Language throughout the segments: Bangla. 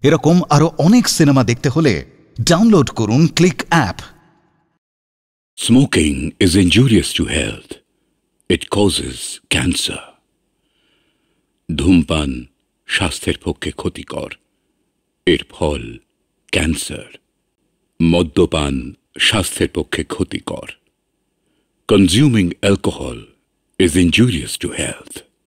এরকম আরো অনেক সিনেমা দেখতে হলে ডাউনলোড করুন click app. Smoking is injurious to health. It causes cancer. ধূমপান স্বাস্থ্যের পক্ষে ক্ষতিকর, এর ফল ক্যান্সার। মদ্যপান স্বাস্থ্যের পক্ষে ক্ষতিকর। Consuming alcohol is injurious to health.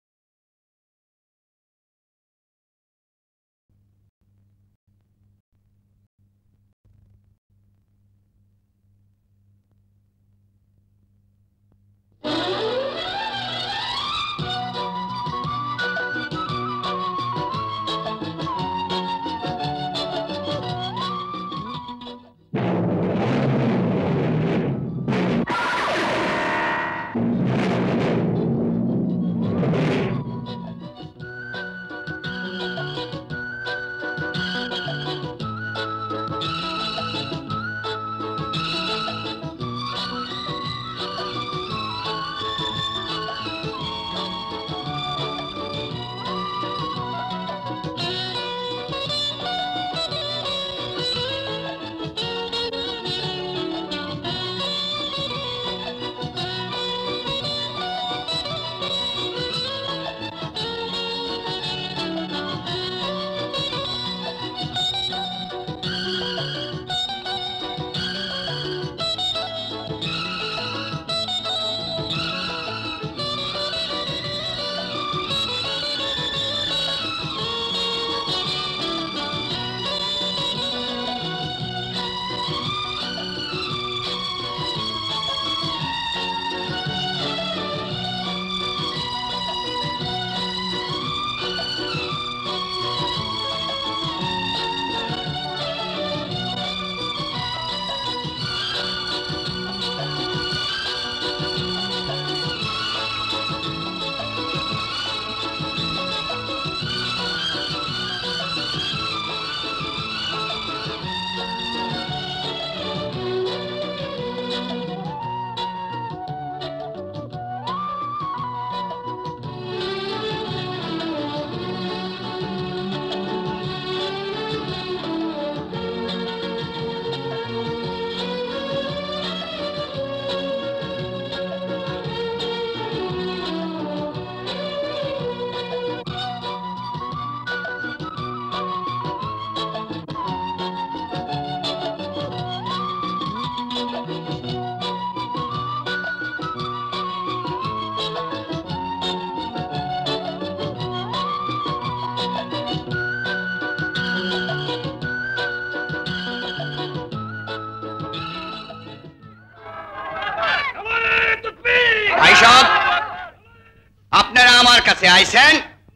আপনারা আমার কাছে আইছেন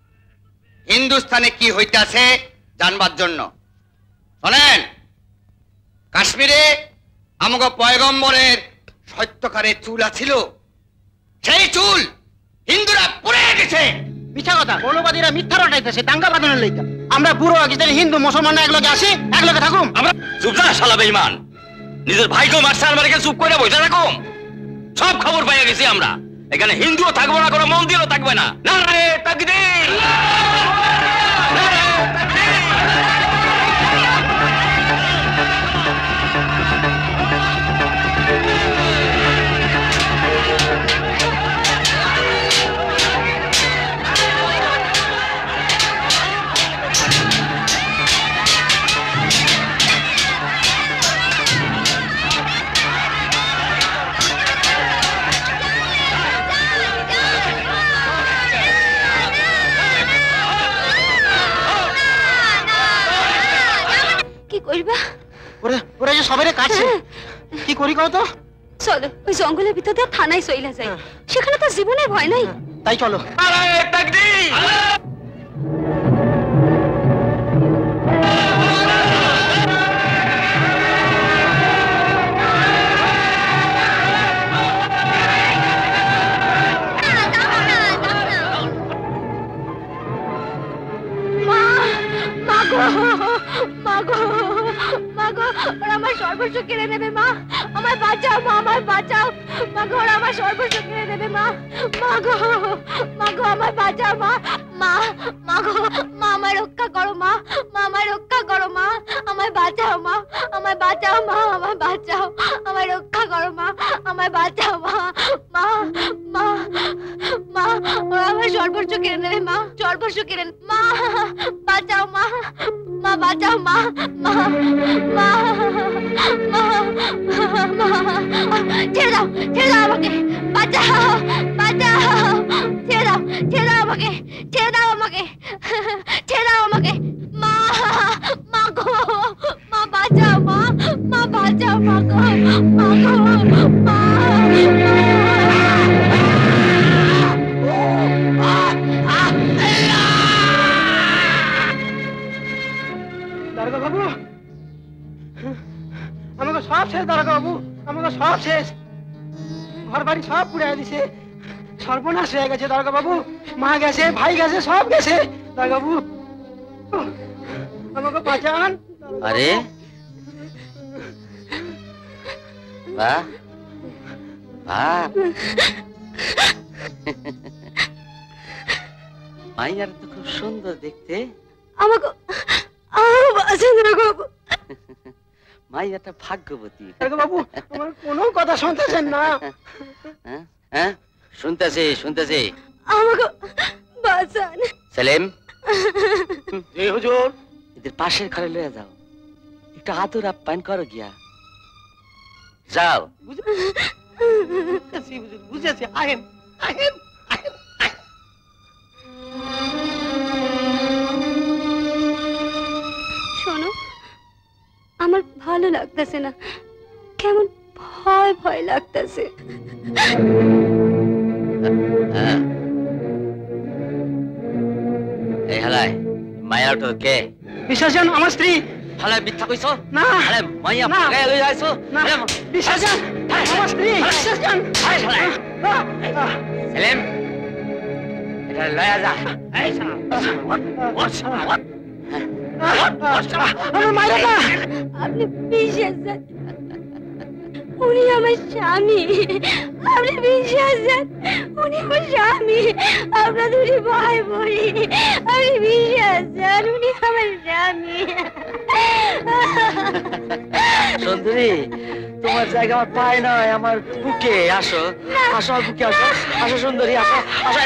হিন্দুস্তানে কি হইতাছে জানবার জন্য। শোনেন, কাশ্মীরে আমগো পয়গম্বরের সত্যকারে চুল আছিল, সেই চুল হিন্দুরা পুড়ে গেছে। মিথ্যা কথা, মৌলবাদীরা মিথ্যা রটাইতেছে দাঙ্গা বাঁধানোর লইগা। আমরা বুড়ো আগে হিন্দু মুসলমান একলগে আসি, একলগে থাকুম। আমরা চুপ না শালা বেঈমান, নিজের ভাইকেও মারছে আর মারকে চুপ করে বসে থাকুম। সব খবর পাইয়া গেছি আমরা, এখানে হিন্দুও থাকবো না, কোনো মন্দিরও থাকবে না। নারায়ে তাকবীর, নারায়ে তাকবীর। ওরা যে সবাই কাটছে, কি করি কও তো? চলো ওই জঙ্গলের ভিতর দিয়ে থানায় চইলা যাই, সেখানে তো জীবনের ভয় নাই। তাই চলো। নারায়ে তাকবীর। আমার সর্বস্ব কেড়ে নেবে মা, আমার বাঁচাও মা, আমার বাঁচাও মা গো, আমার সর্বস্ব কেড়ে নেবে মা, মা গো, মা গো আমার বাঁচাও মা, মা, মা গো, মা আমার রক্ষা করো মা, মা আমার রক্ষা সর্বস্ব কেড়ে নেবে মা, সর্বস্ব কেড়ে মা, বাঁচাও মা, মা বাঁচাও মা, মা মা মা ছেড়ে দাও আমাকে, বাঁচাও বাঁচাও, ছেড়ে দাও আমাকে, ছেড়ে দাও আমাকে, ছেড়ে দাও আমাকে, মা মা গো, মা বাঁচাও মা, মা বাঁচাও মা গো, মা গো মা। দারোগা বাবু, আমাকে সব শেষ, দারোগা বাবু আমাকে সব শেষ, ঘর বাড়ি সব পুড়ে দিছে, সর্বনাশ হয়ে গেছে দারোগা বাবু, মা গেছে, ভাই গেছে, সব গেছে দারোগা বাবু, আমাকে বাঁচান। আরে বাহ বাহ, মাইয়ার তো খুব সুন্দর দেখতে। আমাকে বাঁচান দারোগা বাবু। মাইয়াটা ভাগ্যবতী। দারোগা বাবু আমার কোনো কথা শুনতেছেন না। হ্যাঁ শুনতেছি শুনতেছি। আমাকে বাঁচান। সেলিম, জি হুজুর। এদের পাশের ঘরে লয়ে যাও, একটু আদর আপ্যায়ন করো গিয়া, যাও। বুঝেছি, আহেন আহেন। শোনো, আমার ভালো লাগতেছে না, কেমন ভয় ভয় লাগতেছে। এই হালাই মাইয়ার তো কে? বিশ্বাসন আমার স্ত্রী। হালাই মিথ্যা কইছো? না হালাই মাইয়া না। ভাগায় লই যাইছো? না বিশ্বাসন আমার স্ত্রী। বিশ্বাসন। সেলিম, এটা লয়া যা। এই আমার মায়েরা না। আপনি বিশ্বাস দেন, উনি আমার স্বামী, আপনি বিশ্বাস দেন, উনি আমার স্বামী, আমরা দুটি ভাই বোনি, আপনি বিশ্বাস দেন, উনি আমার স্বামী। সুন্দরী, তোমার জায়গা আমার পায় নয়, আমার বুকে। আসো আসো, আমার বুকে আসো, আসো সুন্দরী, আসো আসো।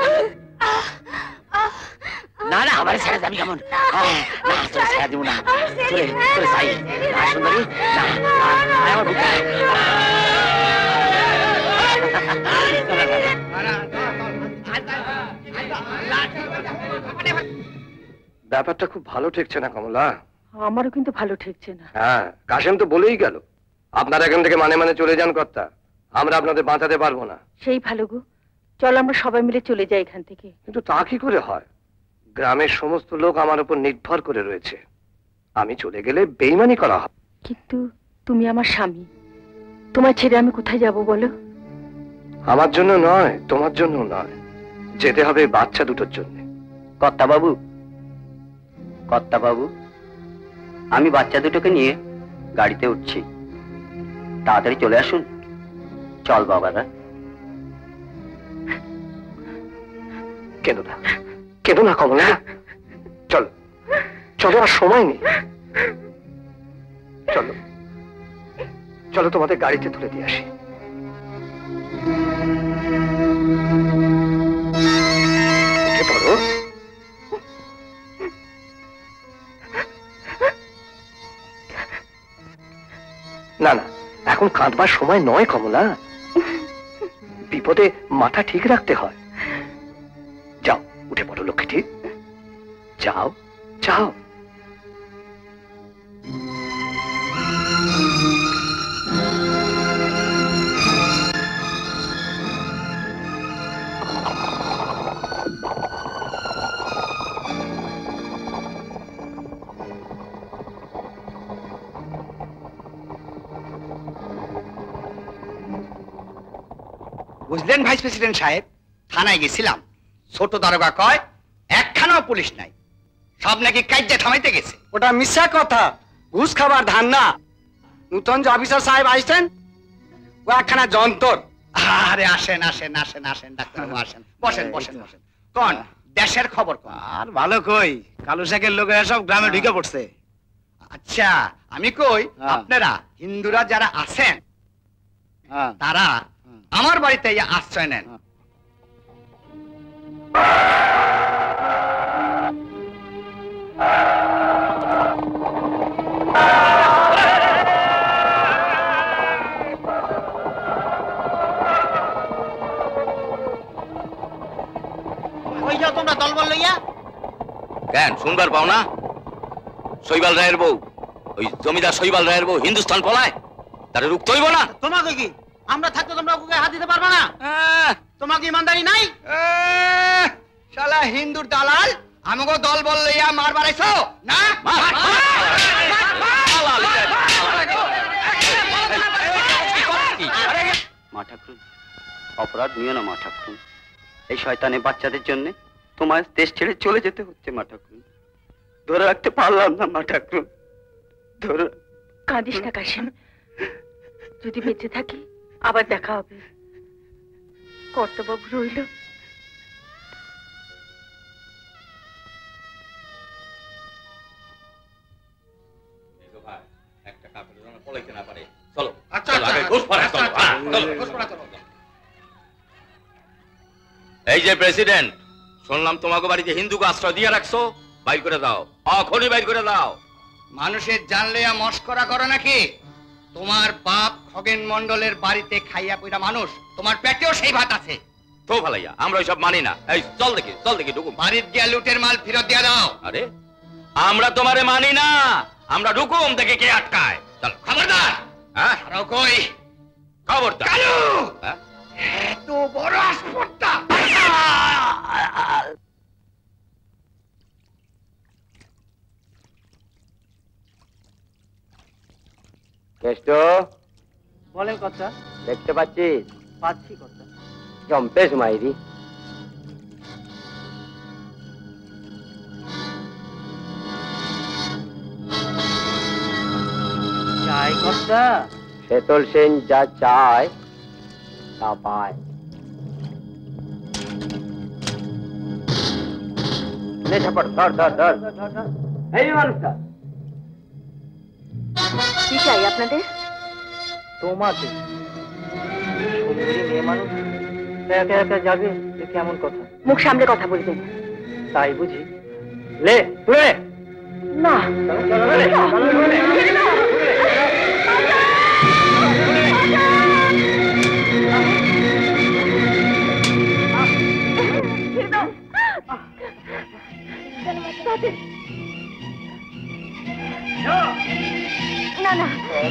না না, আমার ছেড়ে যাবি কেমন? না তোর ছেড়ে দিব না, চলে চলে যাই না সুন্দরী, না আমার বুকে। ব্যাপারটা খুব ভালো ঠেকছে না কমলা। আমারও কিন্তু ভালো ঠেকছে না। হ্যাঁ, কাশেম তো বলেই গেল, আপনারা এখান থেকে মানে মানে চলে যান কর্তা, আমরা আপনাদের বাঁচাতে পারবো না। সেই ভালো গো, চল আমরা সবাই মিলে চলে যাই এখান থেকে। কিন্তু তা কি করে হয়? গ্রামের সমস্ত লোক আমার উপর নির্ভর করে রয়েছে, আমি চলে গেলে বেইমানি করা হবে। কিন্তু তুমি আমার স্বামী, তোমার ছেড়ে আমি কোথায় যাব বলো? আমার জন্য নয়, তোমার জন্য নয়, যেতে হবে বাচ্চা দুটোর জন্য। কর্তা বাবু, কর্তা বাবু, আমি বাচ্চা দুটোকে নিয়ে গাড়িতে উঠছি, তাড়াতাড়ি চলে আসুন। চল বাবারা। কেন না, কেন না কমলা, চলো চলো, আর সময় নেই, চলো চলো তোমাদের গাড়িতে তুলে দিয়ে আসি। উঠে পড়ো। না না, এখন কাঁদবার সময় নয় কমলা, বিপদে মাথা ঠিক রাখতে হয়। যাও উঠে পড়ো লক্ষ্মীটি, যাও যাও। বুঝলেন ভাইস প্রেসিডেন্ট সাহেব, থানায় গেছিলাম, ছোট দারোগা কয় একখানাও পুলিশ নাই, সব নাকি কাইজ্জা থামাইতে গেছে। ওটা মিথ্যা কথা, ঘুষ খাবার ধান না। নূতন যে অফিসার সাহেব আইছেন, ও একখানা যন্তর। আরে আসেন আসেন আসেন আসেন ডাক্তারবাবু, আসেন, বসেন বসেন বসেন। কোন দেশের খবর কোন? আর ভালো কই, কালু শেখের লোকেরা সব গ্রামে ঢুকে পড়ছে। আচ্ছা আমি কই, আপনারা হিন্দুরা যারা আছেন তারা আমার বাড়িতে আশ্রয় নেন। তোমরা দলবল লইয়া? কেন শুনবার পাও না? শৈবাল রায়ের বউ, ওই জমিদার শৈবাল রায়ের বউ হিন্দুস্তান পলায়, তারে রুখতে হইব না? তোমাকে কি আমরা থাকতে তোমরা ওকে হাত দিতে পারবা না? তোমাকে ইমানদারি নাই? শালা হিন্দুর দালাল আমাকে দলবল লইয়া মার বাড়াইছো না? মা ঠাকুরুন, অপরাধ নিও না মা ঠাকুরুন। এই শয়তানের বাচ্চাদের জন্য তোমার দেশ ছেড়ে চলে যেতে হচ্ছে মা ঠাকুরুন। ধরে রাখতে পারলাম না মা ঠাকুরুন, ধরে। কাঁদিস না কাশিম, যদি বেঁচে থাকি আবার দেখা হবে। কর্তাবাবু রইল। একটা কাপড় যেন পলাইতে না পারে। চলো আচ্ছা আগে ঘুষ পড়া চলো। এই যে প্রেসিডেন্ট, শুনলাম তোমাকে বাড়িতে হিন্দুকে আশ্রয় দিয়ে রাখছো, বাইর করে দাও, এখনই বাইর করে দাও। মানুষের জান লইয়া মস্করা করো নাকি? তোমার বাপ খগেন মন্ডলের বাড়িতে খাইয়া পইরা মানুষ, তোমার পেটেও সেই ভাত আছে। তো ভালাইয়া, আমরা ওইসব মানি না। এই চল দেখি ঢুকুম। বাড়ির গিয়া লুটের মাল ফেরত দিয়া দাও। আরে আমরা তোমারে মানি না, আমরা ঢুকুম দেখে কে আটকায়। চল। খবরদার! হ্যাঁ আরো কই খবরদার। কালু! হ্যাঁ? এত বড় আসপর্দা! কেষ্ট, বলেন কর্তা। দেখতে পাচ্ছিস? পাচ্ছি কর্তা। জম্পেশ মাইরি। চাই কর্তা? শেতল সেন যা চায় তা পায়। নে ঝাপড়, ধর ধর ধর। এই মানুষটা কি চাই আপনাদের? তোমাকে। সুন্দরী মেয়ে মানুষ একা একা যাবে, এ কেমন কথা? মুখ সামলে কথা বলবেন। তাই বুঝি? লে তুলে না। না না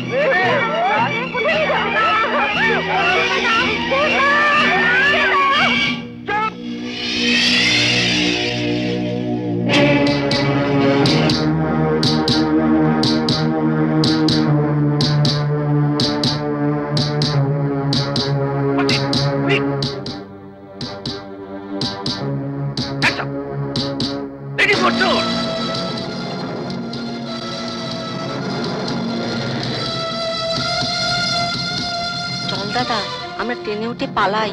চল দাদা, আমরা ট্রেনে উঠে পালাই।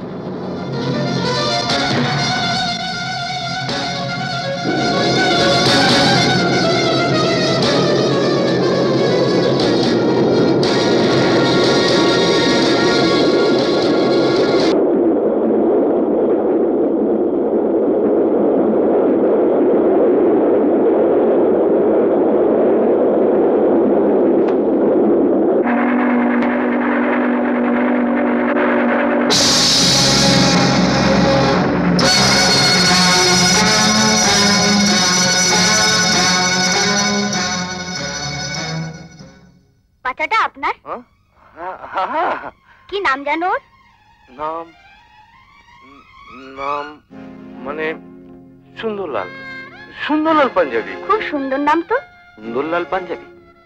বাচ্চাটা আপনার? কি নাম জানো? নাম নাম মানে সুন্দরলাল। সুন্দরলাল পাঞ্জাবি। খুব সুন্দর নাম তো। সুন্দরলাল পাঞ্জাবি?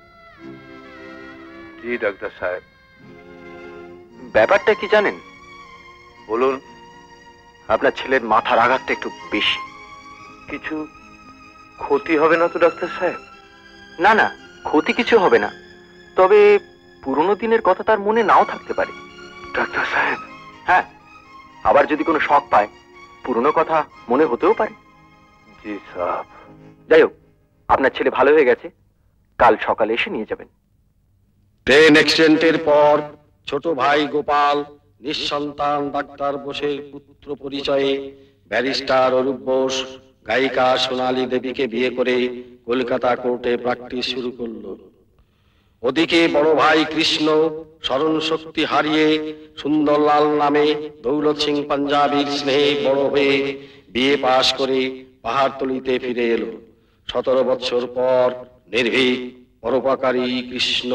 জি ডাক্তার সাহেব। ব্যাপারটা কি জানেন? বলুন। আপনার ছেলের মাথার আঘাতটা একটু বেশি। কিছু ক্ষতি হবে না তো ডাক্তার সাহেব? না না, ক্ষতি কিছু হবে না, তবে পুরনো দিনের কথা তার মনে নাও থাকতে পারে ডাক্তার সাহেব। হ্যাঁ, আবার যদি কোনো শখ পায় পুরনো কথা মনে হতেও পারে। জি সাহেব। যাই হোক, আপনার ছেলে ভালো হয়ে গেছে, কাল সকালে এসে নিয়ে যাবেন। ট্রেন অ্যাক্সিডেন্টের পর ছোট ভাই গোপাল নিঃসন্তান ডাক্তার বোসের পুত্র পরিচয়ে ব্যারিস্টার অরূপ বোস গায়িকা সোনালী দেবীকে বিয়ে করে কলকাতা কোর্টে প্র্যাকটিস শুরু করলো। ওদিকে বড় ভাই কৃষ্ণ স্মরণ শক্তি হারিয়ে সুন্দরলাল নামে দৌলত সিং পাঞ্জাবির স্নেহে বড় হয়ে বিয়ে পাশ করে পাহাড়তলিতে ফিরে এলো 17 বছর পর নির্ভীক পরোপকারী কৃষ্ণ।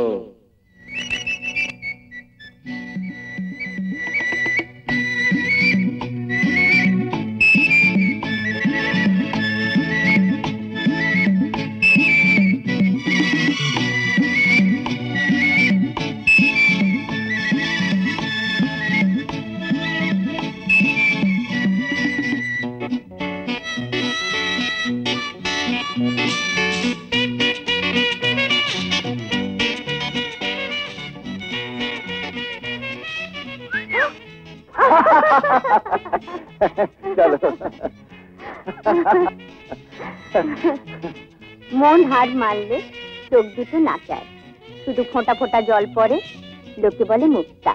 মন হার মারলে চোখ দুটো নাচায়, শুধু ফোঁটা ফোঁটা জল পড়ে, লোকে বলে মুক্তা।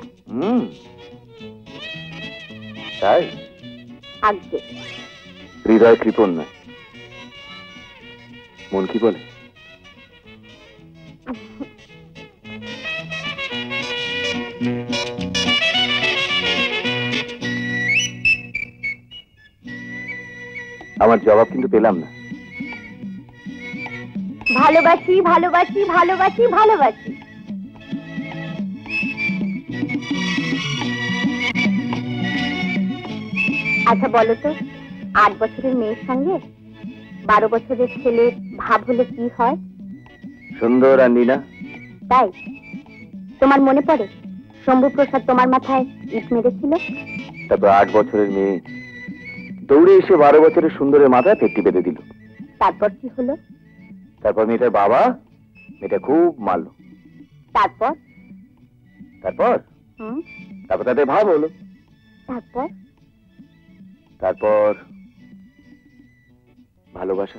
তাই আজ্ঞে। হৃদয় কৃপণ নয়, মন কি বলে? আমার জবাব কিন্তু পেলাম না। ভালোবাসি ভালোবাসি ভালোবাসি ভালোবাসি। আচ্ছা বলো তো, 8 বছরের মেয়ের সঙ্গে 12 বছরের ছেলের ভাব হলে কি হয়? সুন্দর আর নীলা। তাই তোমার মনে পড়ে শম্ভুপ্রসাদ তোমার মাথায় ইট মেরেছিল? তারপর 8 বছরের মেয়ে দৌড়ে এসে 12 বছরের সুন্দরের মাথায় পেট্টি বেঁধে দিল। তারপর কি হলো? তারপর মেয়েটার বাবা মেয়েটা খুব মারলো। তারপর? তারপর তারপর তাদের ভাব হলো। তারপর? তারপর ভালোবাসা।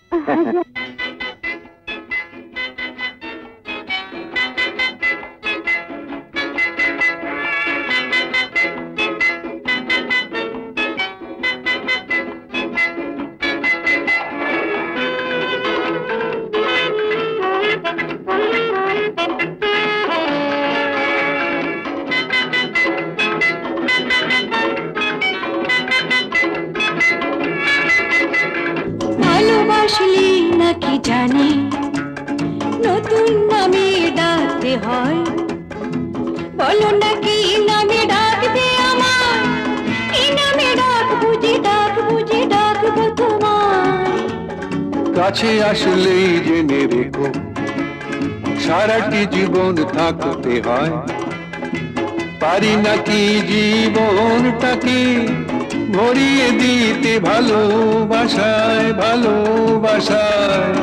ভালোবাসলি নাকি জানি নতুন নামে ডাকতে হয়, বলো নাকি নামে ডাকতে আমার, এই নামে ডাক বুঝে ডাকবো তোমায়। কাছে আসলেই জেনে রেখো সারাটি জীবন থাকতে হয়, পারি নাকি জীবনটাকে ভরিয়ে দিতে ভালোবাসায় ভালোবাসায়।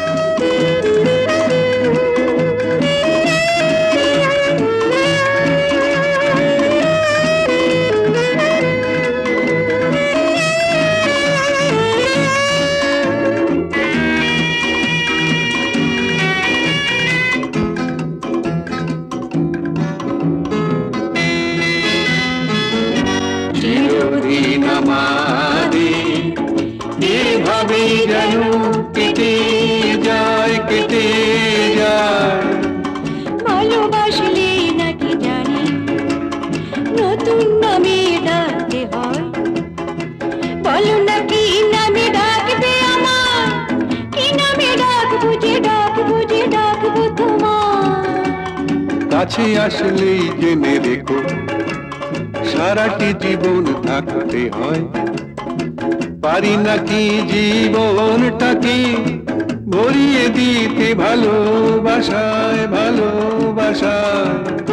চিরদিন আমাদের এভাবে যেন কেটে যায় কেটে যায়। ভালোবাসলি নাকি জানি নতুন নামে ডাকতে হয়, বলো নাকি নামে ডাকবে আমার, কি নামে ডাক বুঝে ডাকবো তোমায়। কাছে আসলেই জেনে রেখো সারাটি জীবন থাকতে হয়, পারি নাকি জীবনটাকে ভরিয়ে দিতে ভালোবাসায় ভালোবাসায়।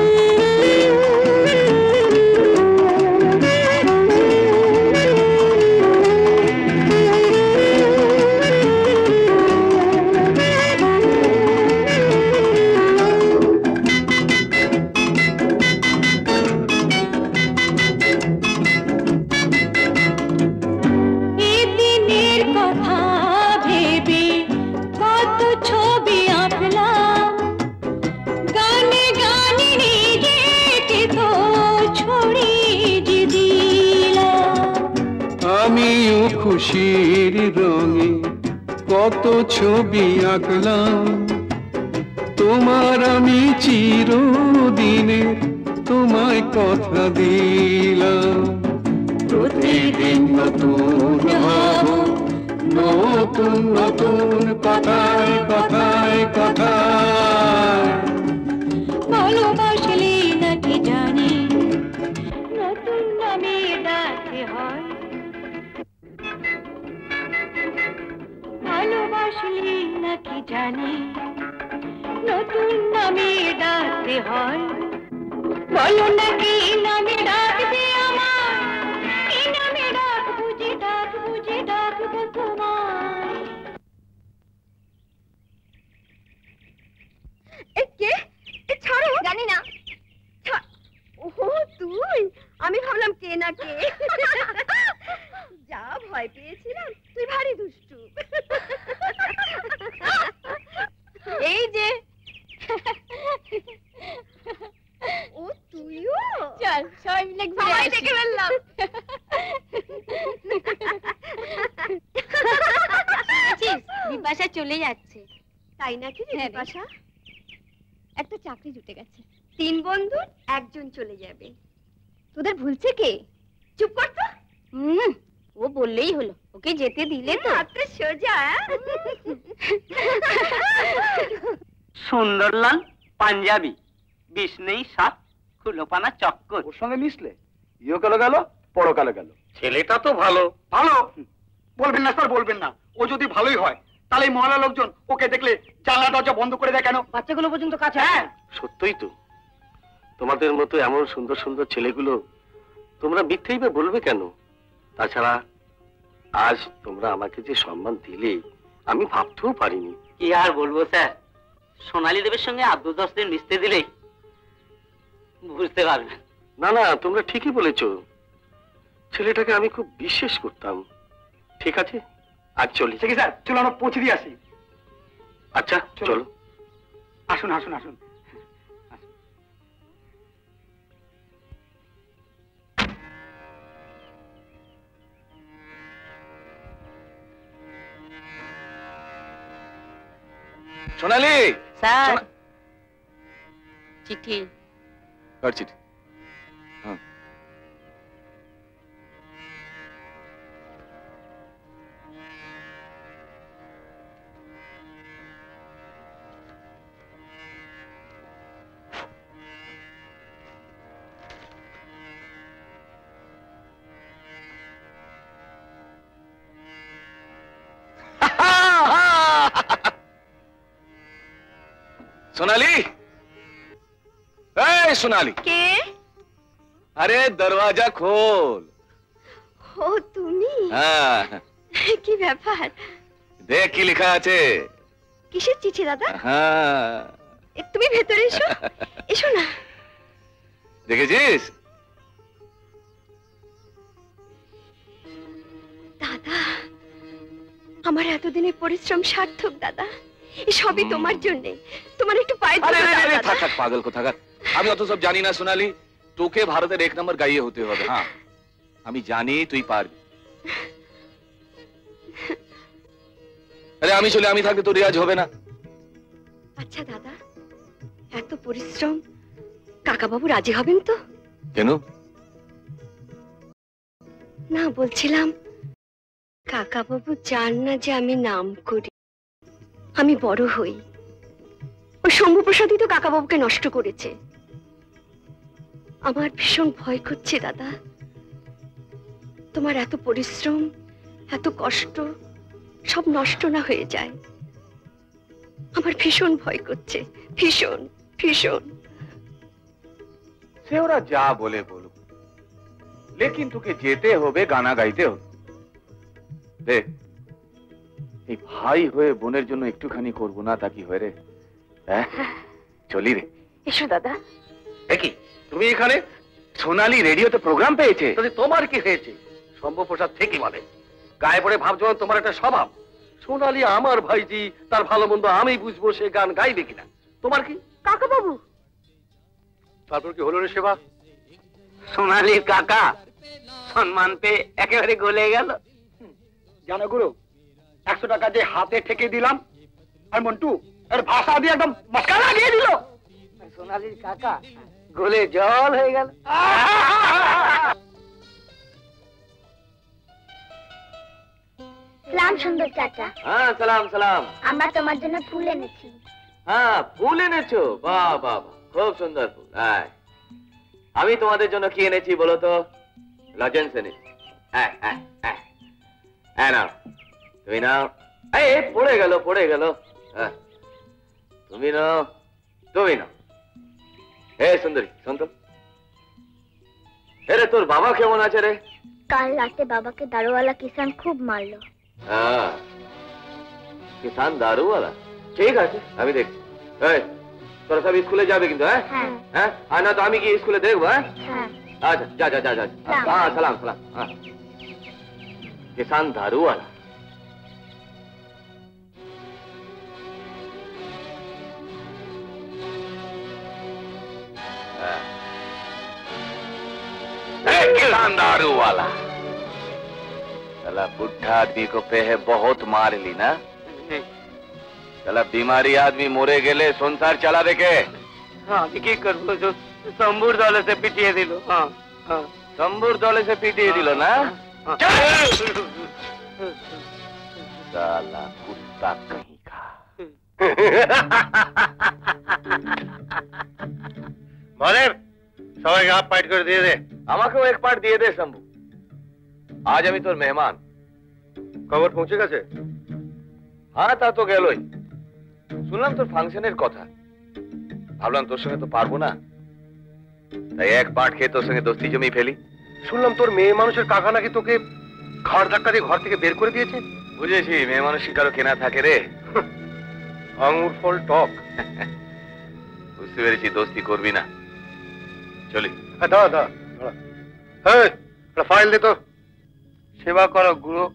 আমিও খুশির রঙে কত ছবি আঁকলাম, তোমার আমি চিরদিনের তোমায় কথা দিলাম। প্রতিদিন নতুন হব, নতুন নতুন কথায় কথায় কথায়। ভালোবাসলে নাকি জানি নতুন নামে ডাকতে হয়, ভালোবাসলে নাকি জানি নতুন নামে ডাকতে হয়। বলো না কি নামে ডাকবে আমার, কি নামে ডাকবো যে ডাকবো তোমায়। কে ছাড়ো, জানি না। ও তুই, আমি ভাবলাম কে না কে। যা ভয় পেয়েছিলাম, তুই ভারী দুষ্টু। এই যে ও তুইও, চল সবাই মিলে ঘুরে আসি। দেখে ফেললাম। বিপাশা চলে যাচ্ছে। তাই নাকি বিপাশা? একটা চাকরি জুটে গেছে, 3 বন্ধুর 1জন চলে যাবে। তোদের ভুলছে কে? চুপ কর তো। ও বললেই হলো, ওকে যেতে দিলে তো মাত্র সোজা। সুন্দরলাল পাঞ্জাবি, বিষ নেই সাত, খুলোপানা চক্কর। ওর সঙ্গে মিশলে ইও কালো গেল, পরকালে গেল। ছেলেটা তো ভালো। ভালো বলবেন না স্যার, বলবেন না। ও যদি ভালোই হয় তাহলে মহল্লা লোকজন ওকে দেখলে জানলা দরজা বন্ধ করে দেয় কেন? বাচ্চাগুলো পর্যন্ত কাছে। হ্যাঁ সত্যই তো, তোমাদের মতো এমন সুন্দর সুন্দর ছেলেগুলো তোমরা মিথ্যেই বা বলবে কেন? তাছাড়া আজ তোমরা আমাকে যে সম্মান দিলে আমি ভাবতেও পারিনি। কি আর বলবো স্যার, সোনালী দেবের সঙ্গে আব্দু 10 দিন মিশতে দিলেই বুঝতে পারবেন। না না, তোমরা ঠিকই বলেছো, ছেলেটাকে আমি খুব বিশ্বাস করতাম। ঠিক আছে, আজ চলি। ঠিক আছে স্যার, চলো আমরা পৌঁছে দিয়ে আসি। আচ্ছা চলো। আসুন আসুন আসুন। সোনালি, স্যার চিঠি। কার চিঠি? হ্যাঁ सोनाली, ए सोनाली। के? अरे दरवाजा खोल। हो তুমি? हाँ কি ব্যাপার? देख কি লিখা আছে। কিসের চিঠি দাদা? হ্যাঁ তুমি ভেতরে এসো। এসো না। দেখেছিস? দাদা, আমার এতদিনের পরিশ্রম সার্থক দাদা। এই সবই তোমার জন্য। তোমার একটু পায়ে ধরে দাদা। থাক থাক পাগল কোথাকার, আমি অত সব জানি না সোনালি। তোকে ভারতের 1 নম্বর গাইয়ে হতে হবে। হ্যাঁ আমি জানি তুই পারবি। আরে আমি চলে, আমি থাকতে তোর রেয়াজ হবে না। আচ্ছা দাদা, এত পরিশ্রম কাকা বাবু রাজি হবেন তো? কেন? না বলছিলাম, কাকা বাবু চান না যে আমি নাম করি, আমি বড় হই। ওই শম্ভুপ্রসাদই তো কাকা বাবুকে নষ্ট করেছে। আমার ভীষণ ভয় করছে দাদা, তোমার এত পরিশ্রম, এত কষ্ট সব নষ্ট না হয়ে যায়। আমার ভীষণ ভয় করছে, ভীষণ ভীষণ। সে ওরা যা বলে বলুক, লেকিন তোকে যেতে হবে, গানা গাইতে হবে। দেখ, এই ভাই হয়ে বোনের জন্য একটুখানি করবো না তা কি হয় রে? চলি রে। এসো দাদা। দেখি তুমি এখানে? সোনালি রেডিওতে প্রোগ্রাম পেয়েছে। তোমার কি হয়েছে? শম্ভুপ্রসাদ ঠিকই বলে, গায়ে পড়ে ভাবছো তোমার একটা স্বভাব। সোনালি আমার ভাইজি, তার ভালো মন্দ আমি বুঝবো, সে গান গাইবে কিনা। তোমার কি? কাকা বাবু। তারপর কি হলো রে সেবা? সোনালীর কাকা সম্মান পেয়ে একেবারে গলে গেল। জানো গুরু, 100 টাকা যে হাতে ঠেকে দিলাম, আর মন্টু এর ভাষা দিয়ে একদম মস্কা লাগিয়ে দিল। সোনালীর কাকা গলে জল হয়ে গেল। সালাম সুন্দর চাচা। হ্যাঁ সালাম সালাম। আমরা তোমার জন্য ফুল এনেছি। হ্যাঁ ফুল এনেছো? বাহ বাহ খুব সুন্দর ফুল। আমি তোমাদের জন্য কি এনেছি বলো তো? লজেন্স এনেছি। হ্যাঁ নাও তুমি নাও। পড়ে গেল পড়ে গেল। তুমি নাও তুমি নাও। হে সুন্দরী শোন তো, রে তোর বাবা কেমন আছে রে? কাল রাতে বাবাকে দারুওয়ালা কিষান খুব মারলো। কিষান দারুওয়ালা? ঠিক আছে আমি দেখছি। তোরা সব স্কুলে যাবে কিন্তু? হ্যাঁ আর না তো আমি কি স্কুলে দেখবো? আচ্ছা যা যা যা যা। হ্যাঁ সালাম সালাম। কিষান দারুওয়ালা। किसान दारू वाला साला बुढ़ा आदमी को पेहे बहुत मार ली ना। साला बीमारी आदमी मोरे गेले संसार चला देखे। हाँ की करबो जो शंभूर दले से पिटिए दिलो। हाँ हाँ शंभूर दले से पिटिए दिलो ना। साला कुत्ता कहीं का। महादेव সবাইকে হাফ পাইট করে দিয়ে দে। আমাকেও এক পার্ট দিয়ে দে শম্ভু। আজ আমি তোর মেহমান। খবর পৌঁছে গেছে? হ্যাঁ তা তো গেলই। শুনলাম তোর ফাংশনের কথা, ভাবলাম তোর সঙ্গে তো পারবো না, তাই এক পার্ট খেয়ে তোর সঙ্গে দোস্তি জমি ফেলি। শুনলাম তোর মেয়ে মানুষের কাকা নাকি তোকে ঘাড় ধাক্কা দিয়ে ঘর থেকে বের করে দিয়েছে। বুঝেছি, মেয়ে মানুষ কারো কেনা থাকে রে। আঙুর ফল টক। বুঝতে পেরেছি দোস্তি করবি না, চলি। দাঁড়া দাঁড়া দাঁড়া, ফাইল দে তো। সেবা করো গুরু।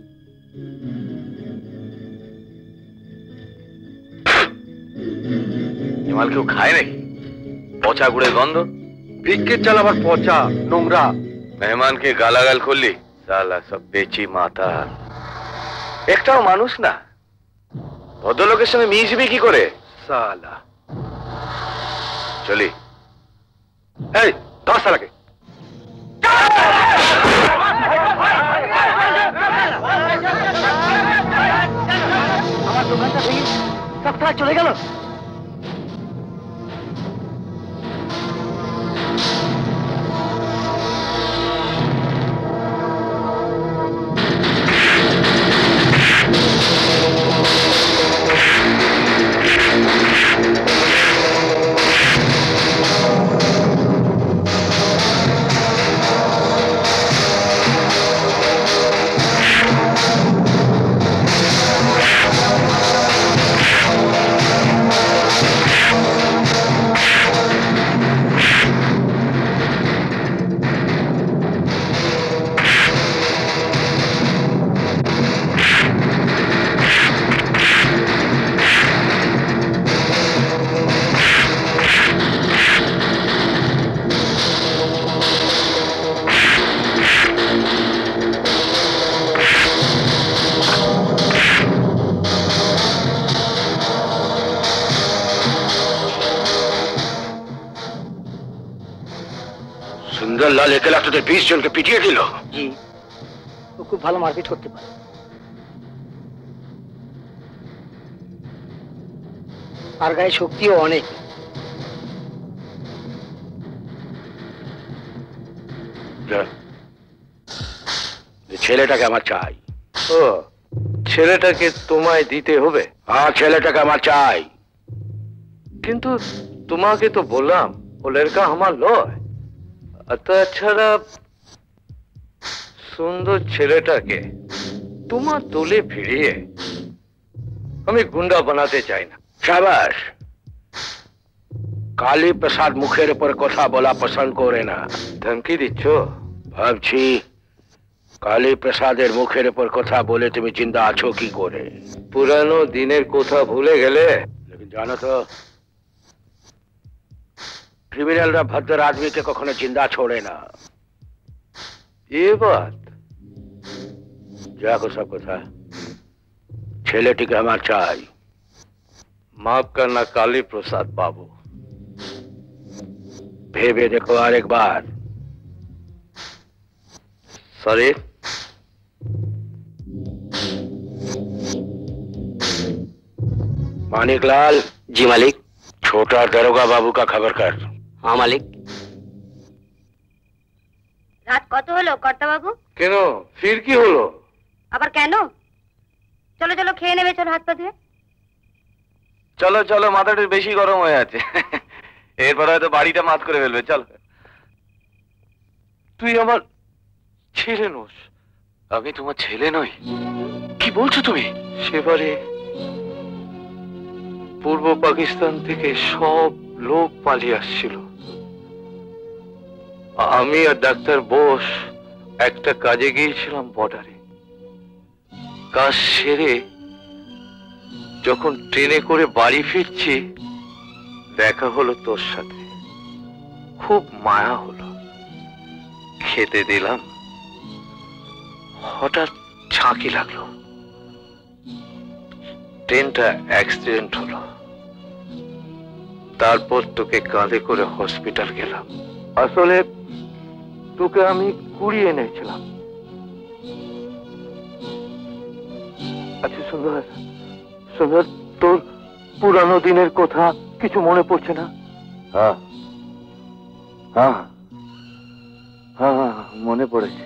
মাল কেউ খায় নাকি? পচা গুড়ের গন্ধ। ভিক্ষের চাল আবার পচা নোংরা। মেহমানকে গালাগাল করলি? সালা সব বেচি মাথা, একটাও মানুষ না। ভদ্রলোকের সঙ্গে মিশবি কি করে সালা? চলি। এই 10 সালাকে আমার দোকানটা ভেঙে সব তারা চলে গেল। সুন্দরলাল একেলা তোদের 20 জনকে পিটিয়ে দিল। জি, ও খুব ভালো মারপিট করতে পারে। আর গায়ে শক্তিও অনেক। ছেলেটাকে আমার চাই। ও ছেলেটাকে তোমায় দিতে হবে? হ্যাঁ ছেলেটাকে আমার চাই। কিন্তু তোমাকে তো বললাম ও লড়কা আমার লয়। তাছাড়া সুন্দর ছেলেটাকে তোমার দলে ভিড়িয়ে আমি গুন্ডা বানাতে চাই না। শাবাশ। কালী প্রসাদ মুখের উপর কথা বলা পছন্দ করে না। ধমকি দিচ্ছ? ভাবছি কালী প্রসাদের মুখের উপর কথা বলে তুমি চিন্তা আছো কি করে? পুরানো দিনের কথা ভুলে গেলে? জানো তো ক্রিমিনালরা ভদ্র আদমিকে কখনো জিন্দা छोड़े না। ये बात যাকো সব কথা। ছেলেটিকে আমার চাই। माफ करना काली प्रसाद बाबू। ভেবে দেখো আরেকবার। सॉरी मानिकलाल। जी मालिक। छोटा दरोगा बाबू का खबर कर। हाँ मालिक। রাত কত হলো কর্তা বাবু? কেন ফির কি হলো? আবার কেন? চলো চলো খেয়ে নেবে, চলো হাত পা ধুয়ে। চলো চলো, মাথাটা বেশি গরম হয়ে আছে। এরপর হয়তো বাড়িটা মাত করে ফেলবে। চল। তুই আমার ছেলে নোস। আমি তোমার ছেলে নই। কি বলছো তুমি? সেবারে পূর্ব পাকিস্তান থেকে সব লোক পালিয়ে আসছিল। আমি আর ডাক্তার বোস একটা কাজে গিয়েছিলাম বর্ডারে। কাজ সেরে যখন ট্রেনে করে বাড়ি ফিরছি, দেখা হলো তোর সাথে। খুব মায়া হলো। খেতে দিলাম, হঠাৎ ঝাঁকি লাগলো। ট্রেনটা অ্যাক্সিডেন্ট হলো। তারপর তোকে কাঁধে করে হসপিটাল গেলাম। আসলে তোকে আমি কুড়িয়ে এনেছিলাম। আচ্ছা সুন্দর, সুন্দর, তোর পুরানো দিনের কথা কিছু মনে পড়ছে না? হ্যাঁ হ্যাঁ হ্যাঁ, মনে পড়েছে।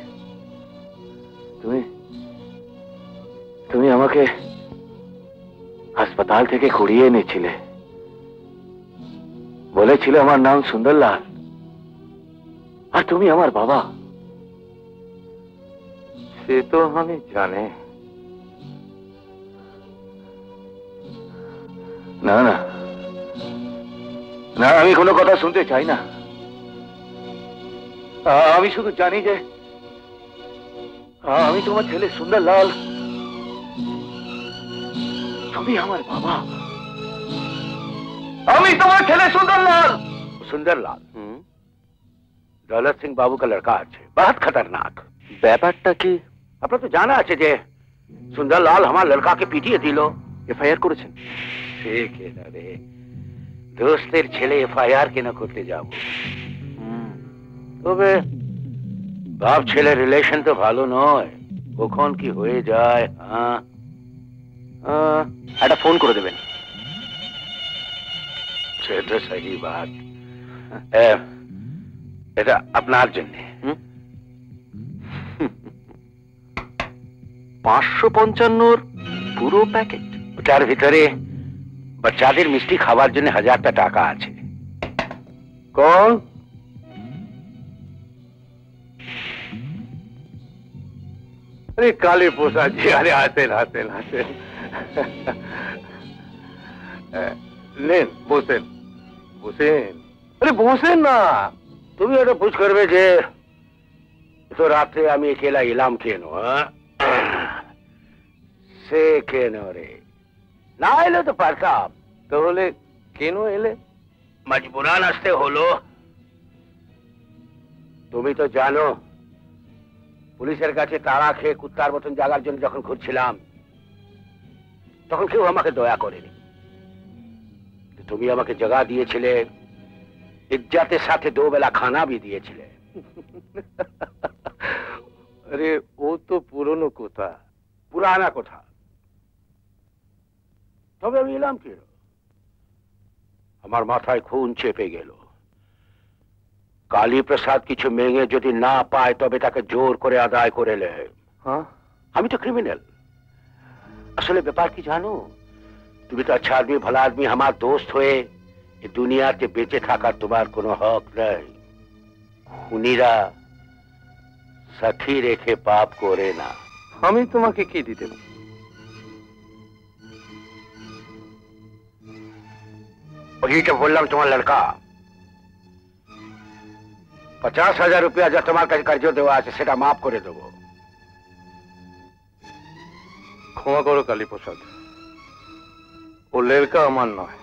তুমি আমাকে হাসপাতাল থেকে কুড়িয়ে এনেছিলে। বলেছিলে আমার নাম সুন্দরলাল, আর তুমি আমার বাবা। সে তো আমি জানি। না না না, আমি কোনো কথা শুনতে চাই না। আমি শুধু জানি যে আমি তোমার ছেলে সুন্দরলাল। তুমি আমার বাবা। আমি তোমার ছেলে সুন্দরলাল। সুন্দরলাল दौलत सिंह बाबू का लड़का আছে, बहुत खतरनाक। ব্যাপারটা কি? আপনার তো জানা আছে যে সুন্দরলাল আমার লড়কাকে পিটিয়ে দিল। এফআইআর করেছেন? সে কেন রে, দোস্তের ছেলে এফআইআর কেন করতে যাব? তবে বাপ ছেলে রিলেশন তো ভালো নয়, কখন কি হয়ে যায়। হ্যাঁ, একটা ফোন করে দেবেন। সেটা সহি বাত। এটা আপনার জন্য 555 পুরো প্যাকেট। ওটার ভিতরে বাচ্চাদের মিষ্টি খাবার জন্য 1000টা টাকা আছে। কোন? अरे काले प्रसाद जी, अरे हासेन हासेन हासेन लेन बोसेन बोसेन, अरे बोसेन ना। তুমি এটা বুঝ করবে যে তো রাতে আমি একেলা এলাম কেন? সে কেন রে? না এলে তো পারতাম। তাহলে কেন এলে? মজবুরান আসতে হলো। তুমি তো জানো পুলিশের কাছে তাড়া খেয়ে কুত্তার মতন জাগার জন্য যখন ঘুরছিলাম, তখন কেউ আমাকে দয়া করেনি। তুমি আমাকে জায়গা দিয়েছিলে, ইজ্জতের সাথে 2 বেলা খানা भी দিয়েছিলে। আরে ও তো পুরনো কথা, পুরানা কথা। তবে আমি এলাম কেন? আমার মাথায় খুন চেপে গেল। কালী প্রসাদ কিছু মেঙে যদি না পায় তবে তাকে জোর করে আদায় করে লে। আমি তো ক্রিমিনাল। আসলে ব্যাপার কি জানো, তুমি তো আচ্ছা আদমি, ভালো আদমি, আমার দোস্ত হয়ে এই দুনিয়াতে বেঁচে থাকার তোমার কোনো হক নেই। খুনিরা সাথী রেখে পাপ করে না। আমি তোমাকে কি দিতে? वही तो बोल रहा हूं, तुम्हारा लड़का 50,000 रुपया जो तुम्हार কাছে कर्ज দেওয়া আছে সেটা মাফ করে দেব। ক্ষমা করো কালী প্রসাদ, ও লড়কা আমার নয়।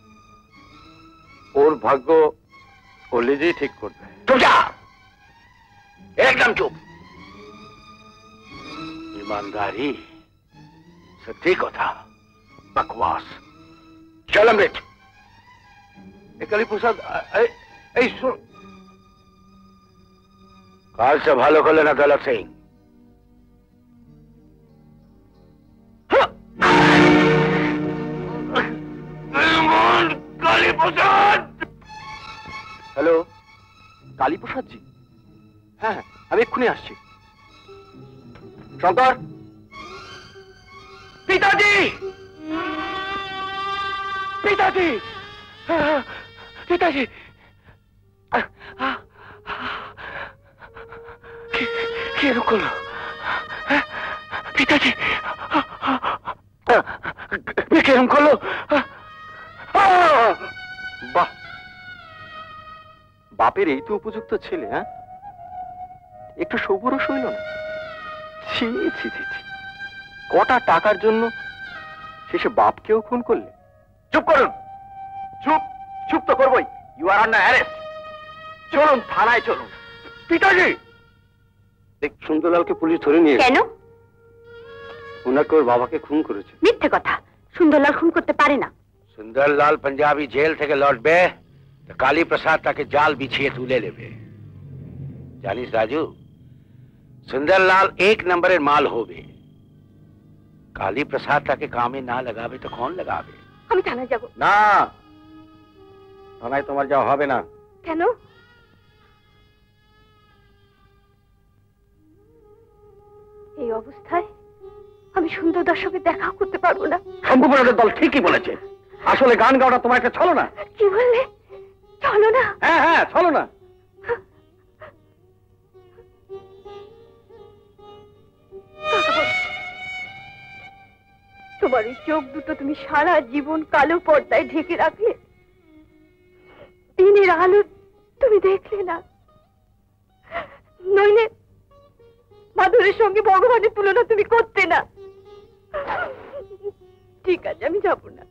ওর ভাগ্য ও নিজেই ঠিক করবে। চুপ যা, একদম চুপ। ईमानदारी, সত্যি কথা, বকবাস। চল অমৃত। কালী প্রসাদ, এই শোন, কাল से ভালো করলে না দৌলত সিং। হ্যালো, কালীপ্রসাদ জি? হ্যাঁ হ্যাঁ, আমি এক্ষুনি আসছি। শঙ্কর, পিতাজি, পিতাজি, পিতাজি, কি এরকম করলো? পিতাজি কেরম করলো? বাহ, বাপের এই তো উপযুক্ত ছেলে। হ্যাঁ, একটু সবুরও সইল না। ছি ছি ছি ছি, কটা টাকার জন্য শেষে বাপকেও খুন করলে। চুপ করুন, চুপ চুপ তো করবই। You are under arrest. চলুন থানায় চলুন। পিতাজি, দেখ, সুন্দরলালকে পুলিশ ধরে নিয়ে। কেন? ওনাকে ওর বাবাকে খুন করেছে। মিথ্যে কথা, সুন্দরলাল খুন করতে পারে না। সুন্দরলাল পাঞ্জাবি জেল থেকে লড়বে তো কালী প্রসাদ তাকে জাল বিছিয়ে তুলে নেবে। জানিস রাজু, সুন্দরলাল এক নম্বরের মাল হবে। কালী প্রসাদ তাকে কামে না লাগাবে তো কौन লাগাবে? আমি থানায় যাব না, থানায় তোমার যাওয়া হবে না। কেন? এই অবস্থায় আমি সুন্দরদার সঙ্গে দেখা করতে পারবো না। শম্ভুপুরের দল ঠিকই বলেছে। আসলে গান গাওয়াটা তোমার একটা ছলো না। কি বললে? চলো না? হ্যাঁ হ্যাঁ, ছলো না। তোমার এই চোখ দুটো তুমি সারা জীবন কালো পর্দায় ঢেকে রাখলে, দিনের আলো তুমি দেখলে না। নইলে মাধুরের সঙ্গে ভগবানের তুলনা তুমি করতে না। ঠিক আছে, আমি যাব না।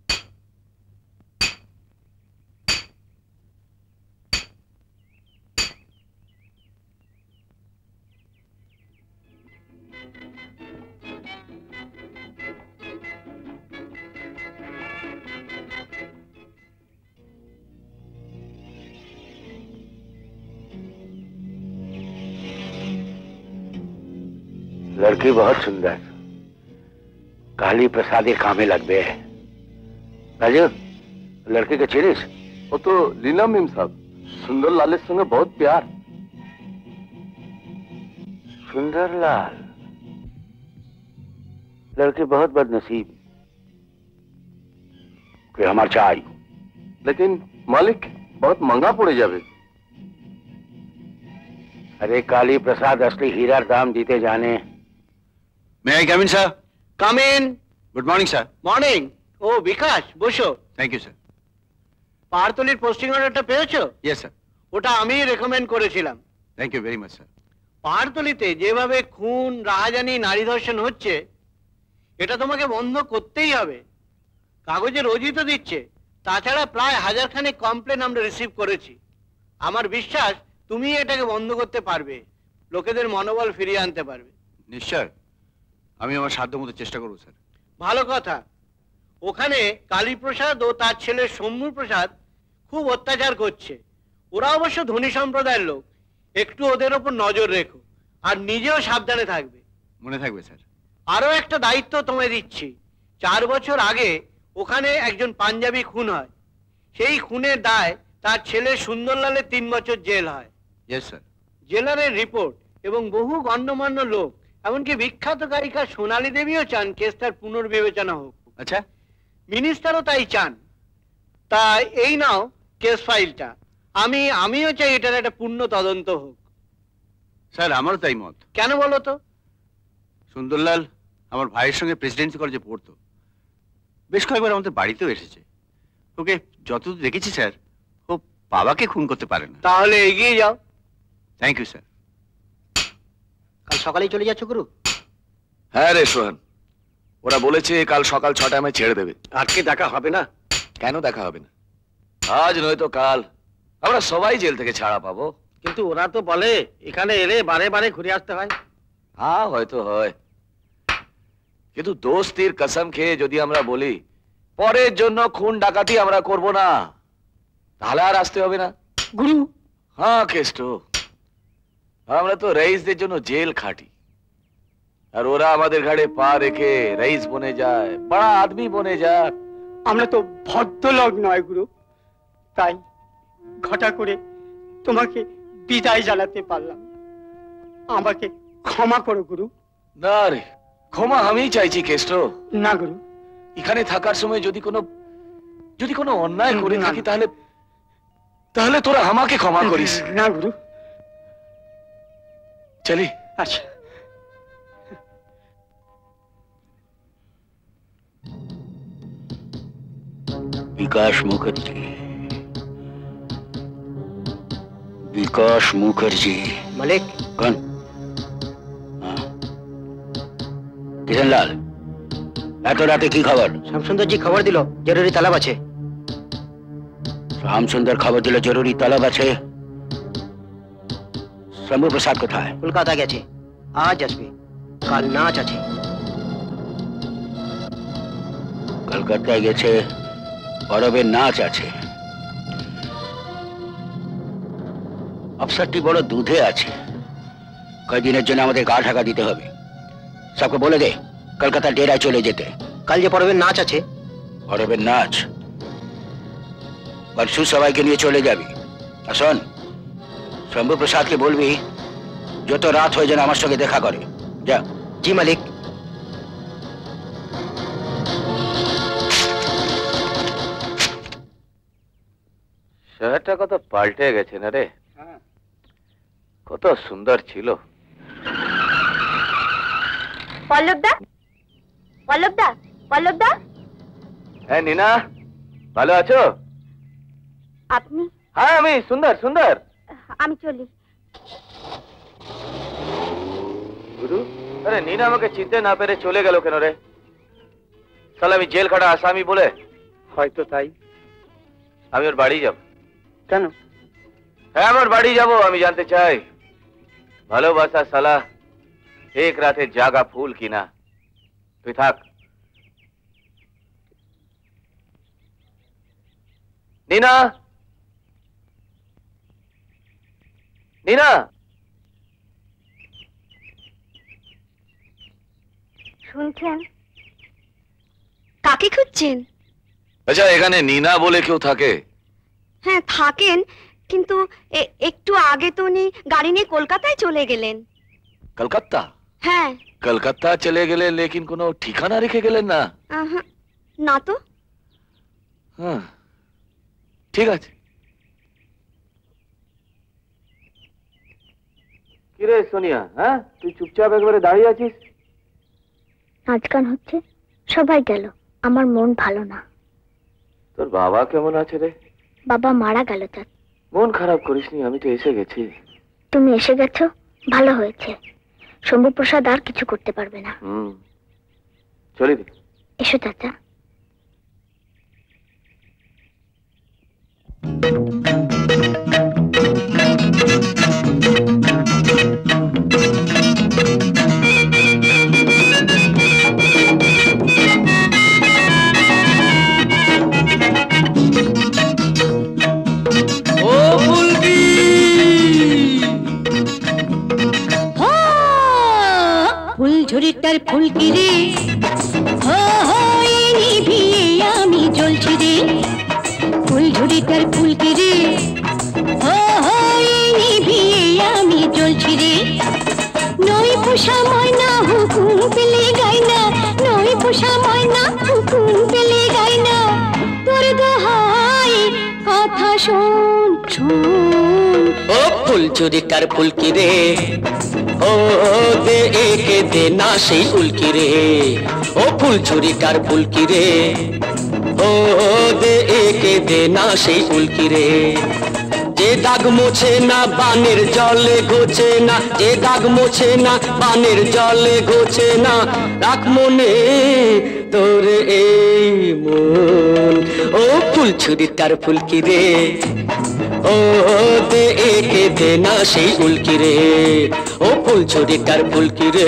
लड़की बहुत सुंदर, काली प्रसादी कामे लगबे। राजू, लड़की के चिनिस? वो तो लीना मीम साहब, सुंदरलाल संगे बहुत प्यार। सुंदरलाल लड़की बहुत बदनसीब कि हमार चाय। लेकिन मालिक, बहुत महंगा पड़े जावे। अरे काली प्रसाद असली हीरा दाम दीते जाने। May I come in, sir? Come in. Good morning, sir. Morning. ও বিকাশ, বসো। Thank you, sir. পাহাড়তলির পোস্টিং অর্ডারটা পেয়েছো? Yes, sir. ওটা আমি রেকমেন্ড করেছিলাম। Thank you very much, sir. পাহাড়তলিতে যেভাবে খুন, রাহাজানি, নারী ধর্ষণ হচ্ছে, এটা তোমাকে বন্ধ করতেই হবে। কাগজে রোজই তো দিচ্ছে। তাছাড়া প্রায় 1000 খানেক কমপ্লেন আমরা রিসিভ করেছি। আমার বিশ্বাস তুমি এটাকে বন্ধ করতে পারবে, লোকেদের মনোবল ফিরিয়ে আনতে পারবে। নিশ্চয়, আমি আমার সাধ্যমতো চেষ্টা করব, স্যার। ভালো কথা। ওখানে কালীপ্রসাদ ও তার ছেলে শম্ভু প্রসাদ খুব অত্যাচার করছে। ওরা অবশ্য ধনী সম্প্রদায়ের লোক। একটু ওদের ওপর নজর রেখো, আর নিজেও সাবধানে থাকবে। মনে থাকবে, স্যার। আরো একটা দায়িত্ব তোমায় দিচ্ছি। 4 বছর আগে ওখানে একজন পাঞ্জাবি খুন হয়। সেই খুনের দায় তার ছেলে সুন্দরলালের 3 বছর জেল হয়। Yes, sir. জেলারের রিপোর্ট এবং বহু গণ্যমান্য লোক, এমনকি বিখ্যাত গায়িকা সোনালী দেবীও চান কেসটার পুনর্বিবেচনা হোক। আচ্ছা, মিনিস্টারও তাই চান। তাই এই নাও কেস ফাইলটা। আমিও চাই এটার একটা পূর্ণ তদন্ত হোক। স্যার, আমারও তাই মত। কেন বলো তো? সুন্দরলাল আমার ভাইয়ের সঙ্গে প্রেসিডেন্সি কলেজে পড়তো। বেশ কয়েকবার আমাদের বাড়িতেও এসেছে। ওকে যতদূর দেখেছি, স্যার, ও বাবাকে খুন করতে পারে না। তাহলে এগিয়ে যাও। Thank you, sir. কাল সকালেই চলে যাচ্ছ গুরু? হ্যাঁ রে সোহান, ওরা বলেছে কাল সকাল 6টায় আমায় ছেড়ে দেবে। আজকে দেখা হবে না? কেন দেখা হবে না? আজ নয়তো কাল আমরা সবাই জেল থেকে ছাড়া পাবো। কিন্তু ওরা তো বলে এখানে এলে বারে বারে ঘুরে আসতে হয়। হ্যাঁ, হয়তো হয়, কিন্তু দোস্তির কসম খেয়ে যদি আমরা বলি পরের জন্য খুন ডাকাতি আমরা করব না, তাহলে আর আসতে হবে না গুরু। হ্যাঁ কেষ্ট, আমরা তো রইসদের জন্য জেল খাটি, আর ওরা আমাদের ঘাড়ে পা রেখে রইস বনে যায়, বড় আদমি বনে যায়। আমরা তো ভদ্রলোক নয় গুরু, তাই ঘটা করে তোমাকে বিদায় জানাতে পারলাম। আমাকে ক্ষমা করো গুরু। না রে, ক্ষমা আমি চাইছি কেষ্ট। না গুরু, এখানে থাকার সময় যদি কোনো অন্যায় করে থাকি তাহলে তাহলে তোরা আমাকে ক্ষমা করিস। না গুরু। চলি। আচ্ছা। विकास मुखर्जी, विकास मुखर्जी। मालिक। कौन? किशनलाल, এত রাতে কি খবর? শ্যামসুন্দরজি খবর দিল জরুরি তলব আছে। শ্যামসুন্দর খবর দিল জরুরি তলব আছে। শম্ভু প্রসাদ কোথায়? কলকাতা গেছে, আজ আসবে। কাল নাচ আছে। কলকাতায় গেছে, পরবের নাচ আছে। অফিসারটি বড় দুধে আছে। কয়েকদিনের জন্য আমাদের গা ঢাকা দিতে হবে। সবকে বলে দে কলকাতার ডেরায় চলে যেতে। কাল যে পরবের নাচ আছে। পরবের নাচ পরশু সবাইকে নিয়ে চলে যাবি। আর শোন, শম্ভু প্রসাদকে বলবি যত রাত হয়ে যেন আমার সঙ্গে দেখা করে। যা। জি মালিক। শহরটা কত পাল্টে গেছে না রে, কত সুন্দর ছিল। পল্লবদা, পল্লবদা, পল্লবদা। হ্যাঁ নীনা, ভালো আছো? আপনি? হ্যাঁ আমি সুন্দর সুন্দর। আমি চলি। গুরু, আরে নীনা আমাকে চিনতে না পেরে চলে গেল কেন রে? তাহলে আমি জেল খাটা আসামি বলে? হয়তো তাই। আমি ওর বাড়ি যাব। কেন? হ্যাঁ আমার বাড়ি যাব। আমি জানতে চাই ভালোবাসা সালা এক রাতে জাগা ফুল কিনা। তুই থাক। নীনা, নীনা। শুনছেন? কাকে খুঁজছেন? আচ্ছা, এখানে নীনা বলে কেউ থাকে? হ্যাঁ থাকেন, কিন্তু একটু আগে তো উনি গাড়ি নিয়ে কলকাতায় চলে গেলেন। কলকাতা? হ্যাঁ। কলকাতা চলে গেলে, লেকিন কোনো ঠিকানা রেখে গেলেন না? না তো। হ্যাঁ ঠিক আছে। কিরে সোনিয়া, হ্যাঁ তুই চুপচাপ একবারে দাঁড়িয়ে আছিস? নাচ গান হচ্ছে, সবাই গেল, আমার মন ভালো না। তোর বাবা কেমন আছে রে? বাবা মারা গেল। চাঁদ, মন খারাপ করিসনি, আমি তো এসে গেছি। তুমি এসে গেছো, ভালো হয়েছে। শম্ভু প্রসাদ আর কিছু করতে পারবে না। চলি দি। এসো চাচা। ফুলঝুরিটার ফুলকিরে নিভিয়ে আমি জ্বলছি রে। ফুলঝুরিটার ফুলকিরে নিভিয়ে আমি জ্বলছি রে। নই পোষা ময়না হুকুম পেলে গাই না, নই পোষা ময়না হুকুম পেলে গাই না। তোর দোহাই কথা শোন শোন। ও ফুলঝুরিটার ফুলকিরে দে একে দে না সেই উল্কি রে। ও ফুলঝুরিটার ফুলকি রে দে একে দে না সেই উল্কি রে। যে দাগ মোছে না বানের জলে ঘোচে না, যে দাগ মোছে না বানের জলে ঘোচে না। রাখ মনে তোর এই মন। ও ফুলঝুরিটার ফুলকি রে দে একে দে না সেই উল্কি রে। ও ফুলঝুরিটার ফুলকি রে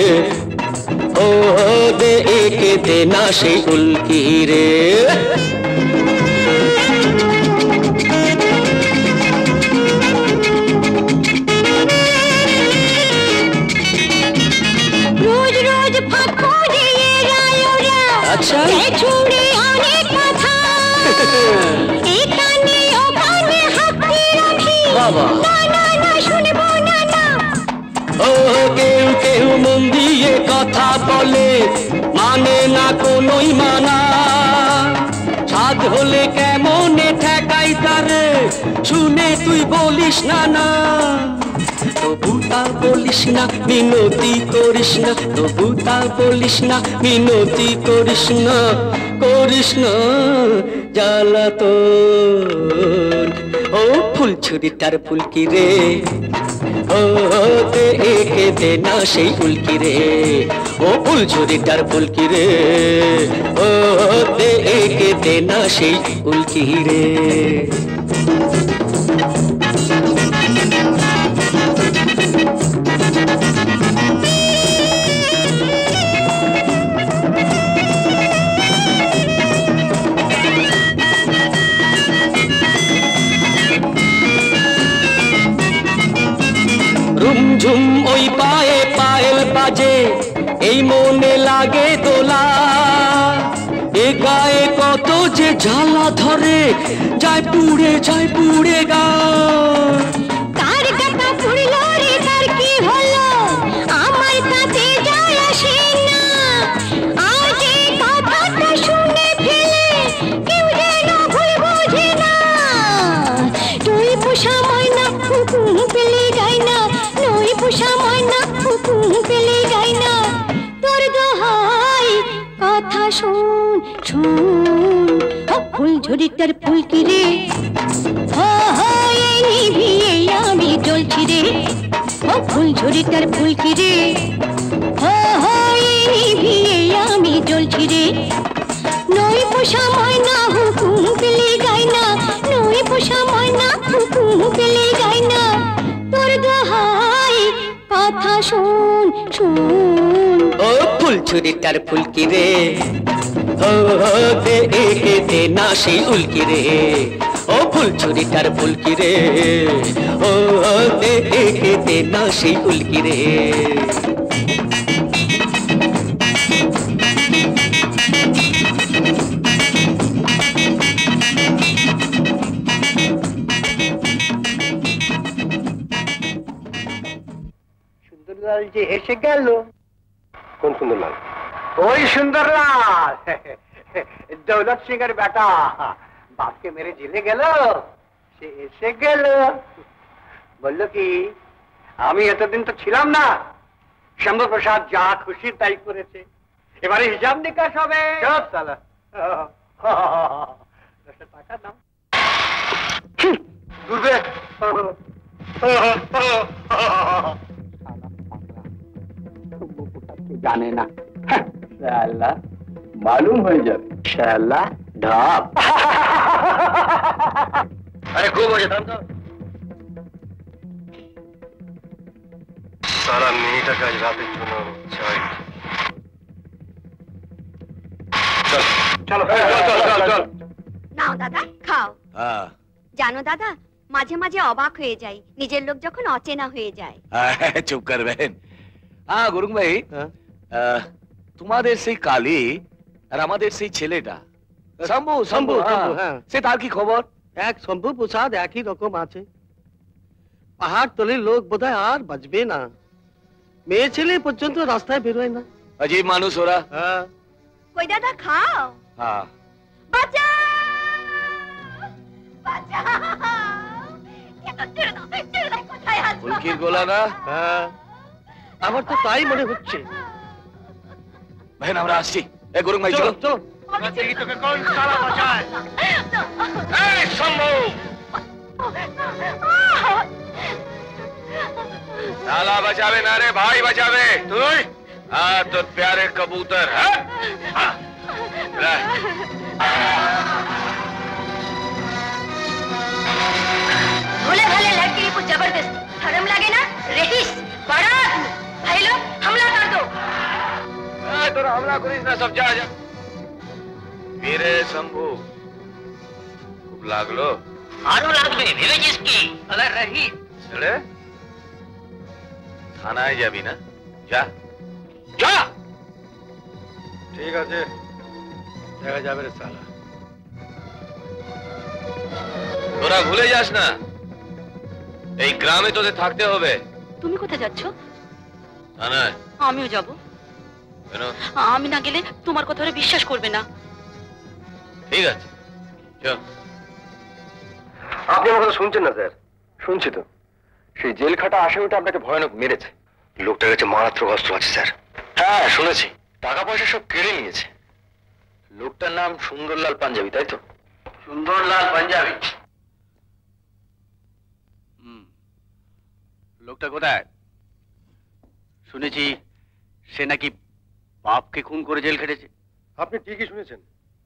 দে একে দে না সেই উল্কি রে। রোজ রোজ ফাঁক করে রায়োরা, আচ্ছা ছুড়ে অনেক কথা। এখানে ওখানে বাবা না না না শুনবো না না ও কেউ কেউ মন দিয়ে কথা বলে মানে না কোনোই মানা সাধ হলে কেমনে ঠেকাই তারে শুনে তুই বলিস না না তবু তা বলিস না মিনতি করিস না তবু তা বলিস না মিনতি করিস না জ্বালাতন ও ফুলছুরি তার ফুলকি রে ও দে একে দে না সেই ফুলকি রে ও ফুলছুরি তার ফুলকি রে ও দে একে দে না সেই ফুলকি রে ঝুম ওই পায়ে পায়েল বাজে এই মনে লাগে দোলা এ গায়ে কত যে জ্বালা ধরে যায় পুড়ে গা কার গাটা পুড়লো রে তার কি হলো আমার কাছে যায় আসে না আজ এই কথাটা শুনে ফেলে কেউ যেন ভুল বোঝে না তুই পোষা ময়না হুকুম পেলে গায় না নই পোষা ময়না হুকুম পেলে গায় না তোর দোহাই কথা শুন ফুলঝুরি তার ফুলকি রে আমি জ্বলছি রে ও ফুলঝুরি তার ফুলকি রে আমি জ্বলছি রে নই পোষা ময়না হুকুম পেলে গায় না নই পোষা ময়না হুকুম পেলে গায় না তোর দোহাই কথা শুন ও ফুলছুরি তার ফুলকি রে ও দে একে দে না সেই উল্কি রে ও ফুলছুরি তার ফুলকি রে ও দে একে দে না সেই উল্কি রে সুন্দরলাল যে এসে গেল। কোন সুন্দরলাল? ওই সুন্দরলাল দৌলত সিং এর বেটা বাপকে মেরে জেলে গেল, সে এসে গেল। বললো কি আমি এতদিন তো ছিলাম না, শম্ভু প্রসাদ যা খুশি তাই করেছে, এবারে হিসাব নিকাশ হবে। সব সালা টাকা দাও দুর্গে জানে না শালা মালুম হয়ে যাবে শালা ঢাপ। আরে খুব হয়েছে থাম তো। সারা মেয়েটাকে আজ রাতের জন্য চাই। চলো চল। নাও দাদা খাও। হ্যাঁ জানো দাদা, মাঝে মাঝে অবাক হয়ে যাই নিজের লোক যখন অচেনা হয়ে যায়। চুপ কর বেন। হ্যাঁ গুরুং ভাই, তোমাদের সেই কালী আর আমাদের সেই ছেলেটা শম্ভু হ্যাঁ সে তার কি খবর? এক শম্ভু প্রসাদ একই রকম আছে। পাহাড় তলের লোক বোধহয় আর বাঁচবে না, মেয়ে ছেলে পর্যন্ত রাস্তায় বেরোয় না। अजीब মানুষ ওরা। কই দাদা খাও। হ্যাঁ বাঁচা ফুলকির গোলা না? হ্যাঁ আমার তো তাই মনে হচ্ছে। ভাই আমরা আসছি। এ গুরুং ভাই চলো চলো। তোকে কোন সালা বাঁচায়? এই শম্ভু साला बचावे ना रे भाई बचावे তুই। हाँ तो प्यारे कबूतर है। भोले भाले लड़की को जबरदस्त शर्म लगे ना, रहीस बड़ा आदमी, भाई लोग हमला कर दो। তোরা হামলা করিস না, সব যা যা। ফিরে শম্ভু খুব লাগলো? আরো লাগবে ভেবেছিস কি? আরে রহিস ছেড়ে থানায় যাবি না? যা যা। ঠিক আছে দেখা যাবে রে সালা। তোরা ভুলে যাস না এই গ্রামে তোদের থাকতে হবে। তুমি কোথায় যাচ্ছ? থানায়। আমিও যাব। কেন? আমি না গেলে তোমার কথা ওরা বিশ্বাস করবে না। ঠিক আছে, চল। আপনি আমার কথা শুনছেন না স্যার? শুনছি তো। সেই জেল খাটা আসামিটা আপনাকে ভয়ানক মেরেছে। লোকটার কাছে মারাত্মক অস্ত্র আছে স্যার। হ্যাঁ শুনেছি, টাকা পয়সা সব কেড়ে নিয়েছে। লোকটার নাম সুন্দরলাল পাঞ্জাবি, তাই তো? সুন্দরলাল পাঞ্জাবি। লোকটা কোথায়? শুনেছি সে নাকি বাপকে খুন করে জেল খেটেছে। আপনি ঠিকই শুনেছেন।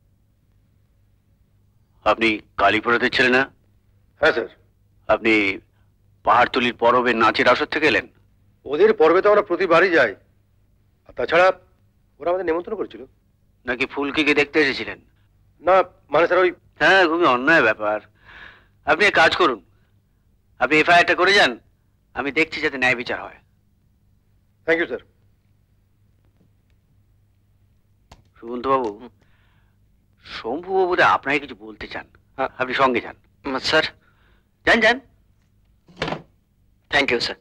আপনি কালীপুরাতে ছিলেন না? হ্যাঁ স্যার। আপনি পাহাড়তলির পরবের নাচের আসর থেকে এলেন? ওদের পর্বে তো আমরা প্রতিবারই যাই। আর তাছাড়া ওরা আমাদের নেমন্ত্রণ করেছিল। নাকি ফুলকিকে দেখতে এসেছিলেন? না মানে স্যার ওই। হ্যাঁ, খুবই অন্যায় ব্যাপার। আপনি এক কাজ করুন, আপনি এফআইআরটা করে যান, আমি দেখছি যাতে ন্যায় বিচার হয়। Thank you sir. সুমন্ত বাবু, শম্ভু বাবু আপনাকে কিছু বলতে চান, আপনি সঙ্গে যান। স্যার যান যান। Thank you sir.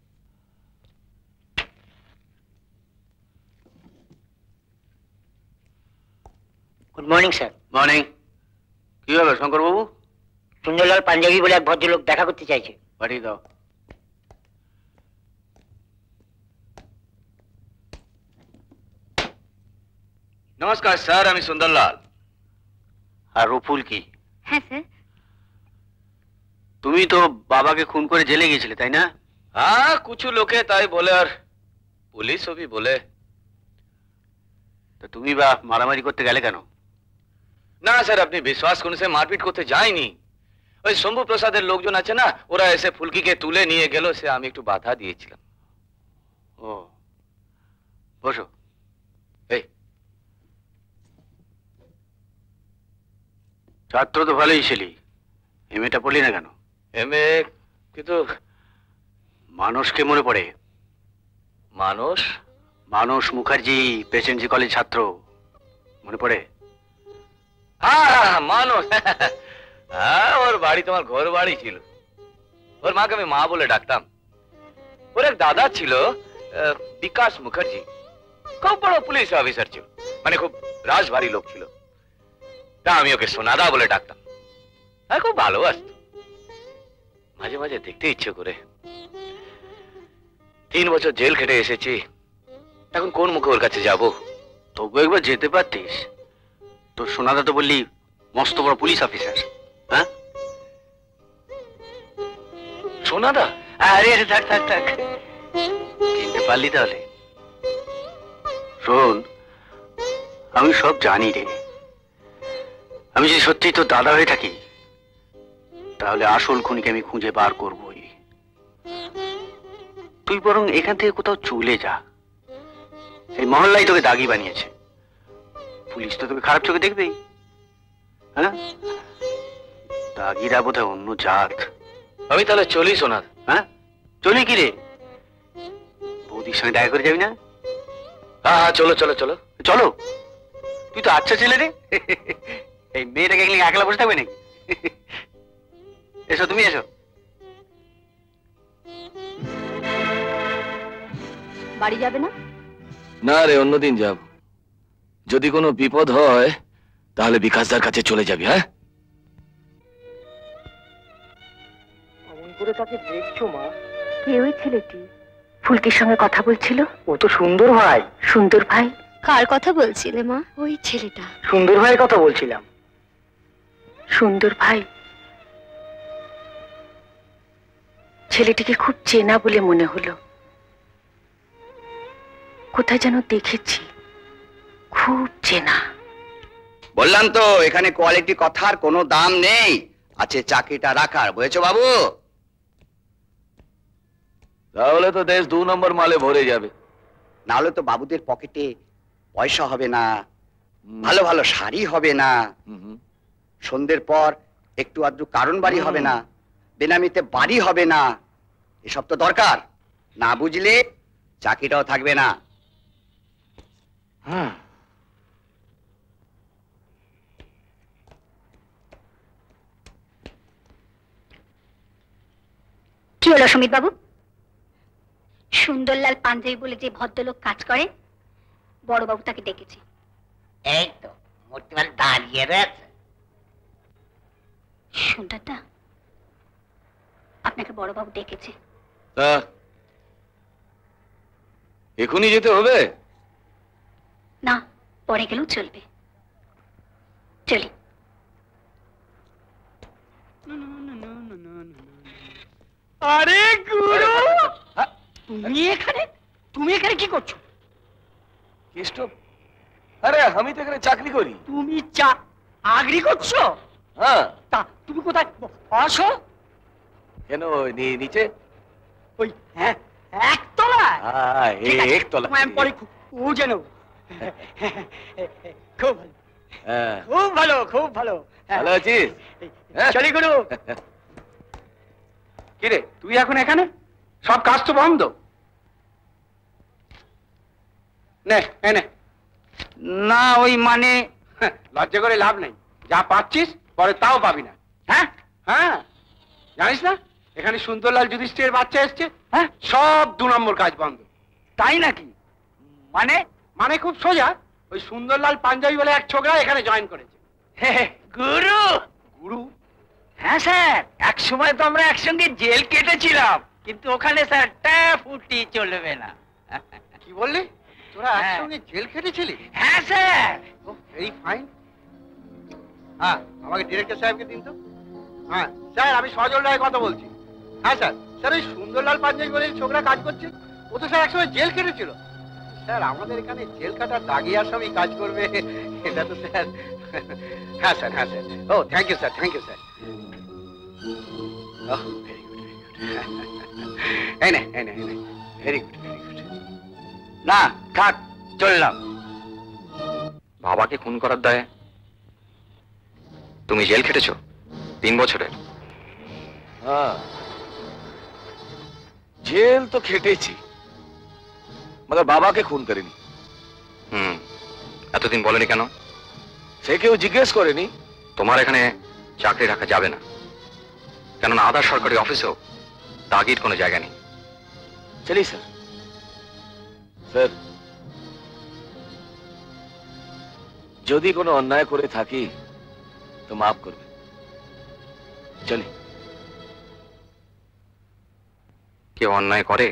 Good morning sir. Morning. কি ব্যাপার শঙ্কর বাবু? সুন্দরলাল পাঞ্জাবি বলে এক ভদ্রলোক দেখা করতে চাইছে। পাঠিয়ে দাও। নমস্কার স্যার, আমি সুন্দরলাল। আর রফুল কি? হ্যাঁ স্যার। তুমি তো বাবাকে খুন করে জেলে গিয়েছিলে, তাই না? হ্যাঁ, কিছু লোকে তাই বলে, আর পুলিশও भी বলে। তো তুমি বা মারামারি করতে গেলে কেন? না স্যার, আপনি বিশ্বাস করুন, সে মারপিট করতে যায়নি। ওই শম্ভু প্রসাদের লোকজন আছে না, ওরা এসে ফুলকিকে তুলে নিয়ে গেল, সে আমি একটু বাধা দিয়েছিলাম। ও, বসো। এই ছাত্র তো ভালোই ছিলি, এমএটা পড়লি না কেন? এমএ কিন্তু মানুষকে মনে পড়ে। মানুষ? মানুষ মুখার্জি, প্রেসিডেন্সি কলেজ ছাত্র, মনে পড়ে? হ্যাঁ মানুষ। হ্যাঁ, ওর বাড়ি তোমার ঘর বাড়ি ছিল। ওর মাকে আমি মা বলে ডাকতাম। ওর এক দাদা ছিল বিকাশ মুখার্জি, খুব বড় পুলিশ অফিসার ছিল, মানে খুব রাজভারী লোক ছিল। তা আমি ওকে সোনাদা বলে ডাকতাম। হ্যাঁ, খুব ভালোবাসতো। মাঝে মাঝে দেখতে ইচ্ছে করে। 3 বছর জেল খেটে এসেছি, এখন কোন মুখে ওর কাছে যাব? তবু একবার যেতে পারতিস। তোর সোনাদা তো বললি মস্ত বড় পুলিশ অফিসার। হ্যাঁ, সোনাদা? আরে আরে থাক থাক থাক, চিনতে পারলি তাহলে? শোন, আমি সব জানি রে। আমি যদি সত্যি তোর দাদা হয়ে থাকি, তাহলে আসল খুনিকে আমি খুঁজে বার করবই। তুই বরং এখান থেকে কোথাও চলে যা। এই মহল্লাই তোকে দাগি বানিয়েছে, পুলিশ তো তোকে খারাপ চোখে দেখবেই। হ্যাঁ, দাগিরা বোধহয় অন্য জাত। আমি তাহলে চলি সোনাদ। হ্যাঁ, চলি কি রে? বৌদির সঙ্গে দেখা করে যাবি না? হ্যাঁ, চলো চলো চলো চলো। তুই তো আচ্ছা ছেলে রে। এই মেয়েটাকে একলা বসে থাকবে নাকি? এসো, তুমি এসো। বাড়ি যাবে না? না রে, অন্যদিন যাব। যদি কোনো বিপদ হয় তাহলে বিকাশদার কাছে চলে যাবি। হ্যাঁ, অমন করে তাকে দেখছো মা? কে ওই ছেলেটি ফুলকির সঙ্গে কথা বলছিল? ও তো সুন্দর ভাই। সুন্দর ভাই? কার কথা বলছিলে মা? ওই ছেলেটা। সুন্দর ভাইয়ের কথা বলছিলাম। সুন্দর ভাই? ছেলেটিকে খুব চেনা বলে মনে হলো, কোথায় যেন দেখেছি, খুব চেনা। বললাম তো এখানে কোয়ালিটি কথার কোনো দাম নেই, আছে চাকরিটা রাখার, বুঝেছো বাবু? তাহলে তো দেশ 2 নম্বর মালে ভরে যাবে। না হলে তো বাবুদের পকেটে পয়সা হবে না, ভালো ভালো শাড়ি হবে না, সন্ধ্যের পর একটু আধটু কারণ বাড়ি হবে না, বেনামিতে বাড়ি হবে না। এসব তো দরকার, না বুঝলে চাকরিটাও থাকবে না। হ্যাঁ, হলো সুমিত বাবু? সুন্দরলাল পাঞ্জাবি বলে যে ভদ্রলোক কাজ করে, বড়বাবু তাকে ডেকেছে। এই তো মূর্তিমান দাঁড়িয়ে রয়েছে। সুন্দরদা, আপনাকে বড়বাবু ডেকেছে। এখনই যেতে হবে? না, পরে গেলেও চলবে। চলি। আরে গুরু, তুমি এখানে কি করছো? কেষ্ট, আরে আমি তো এখানে চাকরি করি। তুমি চাকরি করছো? হ্যাঁ। তা তুমি কোথায় আসো? কেন নিচে? ওই হ্যাঁ একতলায়? একতলা। আমি পরে খুঁজে নেব। খুব ভালো, হ্যাঁ খুব ভালো, খুব ভালো। ভালো আছিস? চলি গুরু। কিরে তুই এখন এখানে? সব কাজ তো বন্ধ। নে নে না ওই মানে লজ্জা করে লাভ নেই, যা পাচ্ছিস পরে তাও পাবি না। হ্যাঁ হ্যাঁ, জানিস না এখানে সুন্দরলাল যুধিষ্ঠিরের বাচ্চা এসছে? হ্যাঁ, সব 2 নম্বর কাজ বন্ধ। তাই নাকি? মানে মানে খুব সোজা, ওই সুন্দরলাল পাঞ্জাবি বলে এক ছোকরা এখানে জয়েন করেছে। গুরু গুরু? হ্যাঁ স্যার, এক সময় তো আমরা একসঙ্গে জেল কেটেছিলাম, কিন্তু ওখানে স্যার ফুটি চলবে না। কি বললি? তোরা একসঙ্গে জেল খেটেছিলি? হ্যাঁ স্যার। Very fine. হ্যাঁ, আমাকে ডিরেক্টর সাহেবকে দিন তো। হ্যাঁ স্যার, আমি সজল রায় কথা বলছি। হ্যাঁ স্যার, স্যার ওই সুন্দরলাল পাঞ্জাবি বলে ছোকরা কাজ করছে, ও তো স্যার একসময় জেল কেটেছিল। স্যার আমাদের এখানে জেল কাটার দাগি আসামি কাজ করবে, এটা তো স্যার। হ্যাঁ স্যার, হ্যাঁ স্যার। ও thank you sir, thank you sir. Very good, very good. এই নে, এই নে, এই নে। Very good, very good. না থাক, চললাম। বাবাকে খুন করার দায়ে তুমি জেল খেটেছো 3 বছরের? হ্যাঁ, জেল তো খেটেছি, মগর বাবাকে খুন করিনি। এতদিন বলেনি কেন? সে কেউ জিজ্ঞেস করেনি। তোমার এখানে চাকরি রাখা যাবে না, কেননা আধা সরকারি অফিসেও দাগির কোনো জায়গা নেই। চলি স্যার। স্যার, যদি কোনো অন্যায় করে থাকি তো মাফ করবে। চলি। কেউ অন্যায় করে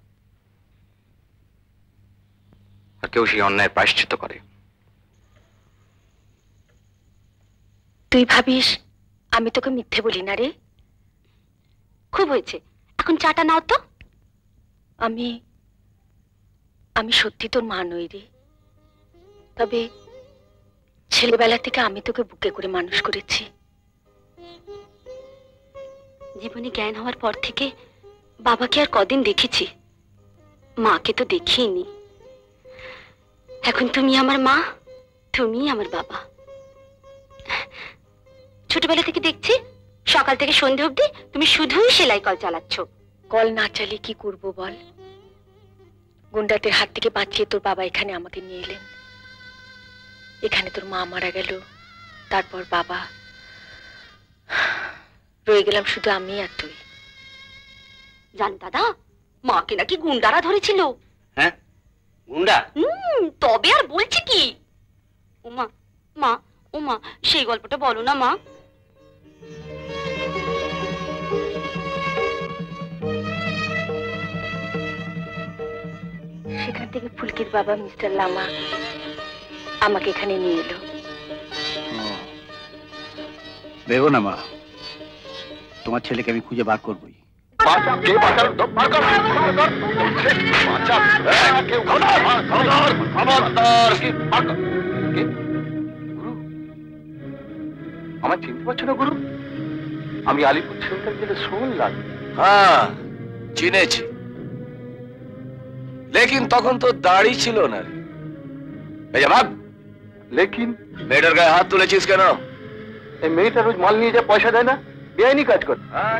আর কেউ সেই অন্যায়ের প্রায়শ্চিত্ত করে। তুই ভাবিস আমি তোকে মিথ্যে বলি না রে? খুব হয়েছে, এখন চাটা নাও তো। আমি সত্যি তোর মা নই রে, তবে ছেলেবেলা থেকে আমি তোকে বুকে করে মানুষ করেছি। জীবনে জ্ঞান হওয়ার পর থেকে বাবাকে আর কদিন দেখেছি, মাকে তো দেখিনি। এখন তুমি আমার মা, তুমি আমার বাবা। ছোটবেলা থেকে দেখছি সকাল থেকে সন্ধে অবধি তুমি শুধুই সেলাই কল চালাচ্ছ। কল না চালিয়ে কি করবো বল? গুন্ডাদের হাত থেকে বাঁচিয়ে তোর বাবা এখানে আমাকে নিয়ে এলেন। এখানে তোর মা মারা গেল, তারপর বাবা, রয়ে গেলাম শুধু আমি আর তুই। জান দাদা, মাকে নাকি গুন্ডারা ধরেছিল। হ্যাঁ, গুন্ডা? তবে আর বলছি কি? ওমা, মা, ওমা, সেই গল্পটা বলো না মা। সেখান থেকে ফুলকির বাবা মিস্টার লামা আমাকে এখানে নিয়ে এলো। ভেবো না মা, তোমার ছেলেকে আমি খুঁজে বার করবোই। আমার চিনতে পারছো না গুরু? আমি আলিপুর সেন্টার থেকে শুনলাম। হ্যাঁ চিনেছি, লেকিন তখন তো দাড়ি ছিল না রে। এই যে ভাগ, লেকিন মেয়েটার গায়ে হাত তুলেছিস কেন? এই মেয়েটা রোজ মাল নিয়ে যা পয়সা দেয় না, বেআইনি কাজ করে।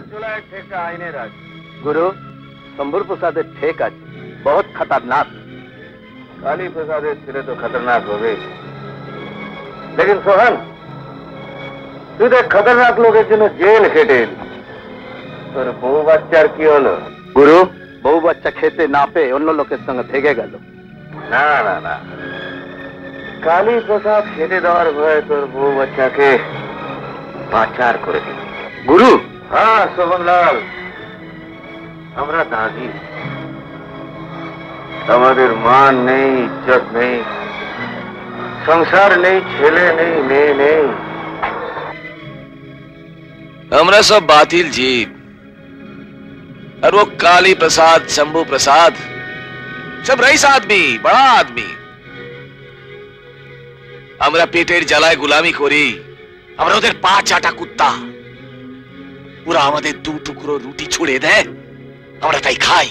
গুরু, শম্ভুর প্রসাদের ঠেক আছে, বহুত খতরনাক। কালী প্রসাদের ছেলে তো খতরনাক হবে, লেকিন সোহান তুই তো খতরনাক লোকের জন্য জেল খেটে এলি। তোর বউ বাচ্চার কি হলো? গুরু, বউ বাচ্চা খেতে না পেয়ে অন্য লোকের সঙ্গে ভেগে গেল। না না না, কালী প্রসাদ খেতে দেওয়ার ভয়ে তোর বউ বাচ্চাকে পাচার করে দিল। গুরু, হ্যাঁ শোভনলাল, আমরা দাগি, আমাদের মান নেই, ইজ্জত নেই, সংসার নেই, ছেলে নেই, মেয়ে নেই। हमरा सब बातिल जीत और वो काली प्रसाद, शंभू प्रसाद, सब रईस आदमी, बड़ा आदमी। আমরা পেটের জ্বালায় গোলামি করি, আমরা ওদের পা চাটা কুত্তা। পুরা আমাদের 2 টুকরো রুটি ছুড়ে দেয়, আমরা তাই খাই।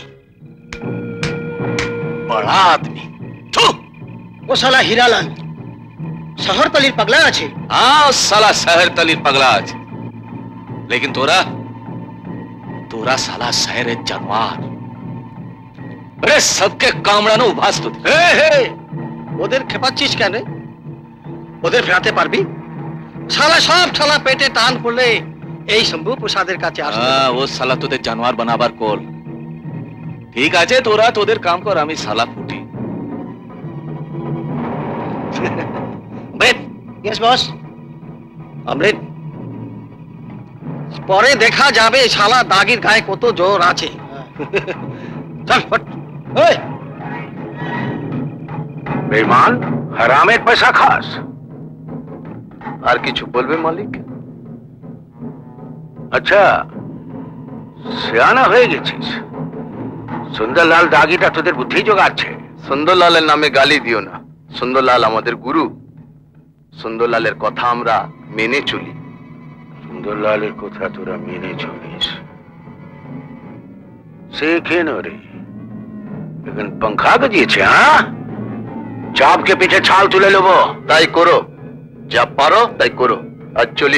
बड़ा आदमी। वो साला हीरालाल शहर तलिर पगला আছে। हाँ, साला शहर तलिर पगला আছে। लेकिन तोरा तोरा साला शहर जानवर। अरे सबके कामड़ानो उभास तो ওদের খেপাচ্ছিস কেন? ওদের ফেরাতে পারবি? শালা সব শালা পেটে টান পড়লে এই শম্ভু প্রসাদের কাছে আসবে। हाँ, वो साला তোদের জানোয়ার বানাবার কল। ঠিক আছে, তোরা তোদের কাম কর, আমি শালা ফুটি। অমৃত, ইয়েস বস। অমৃত, পরে দেখা যাবে শালা দাগির গায়ে কত জোর আছে। চল ফট। ওই বেঈমান, হারামের পয়সা খাস। আর কিছু বলবে মালিক? আচ্ছা, সিয়ানা হয়ে গেছিস। সুন্দরলাল দাগিটা তোদের বুদ্ধি জোগাচ্ছে। সুন্দরলালের নামে গালি দিও না। সুন্দরলাল আমাদের গুরু। সুন্দরলালের কথা আমরা মেনে চলি। সুন্দরলালের কথা তোরা মেনে চলিস? শেখে ন রে, এখন पंखा গজিয়েছে। হ্যাঁ, চাপকে পিঠে ছাল তুলে নেবো। তাই করো, যা পারো তাই করো। আজ চলি।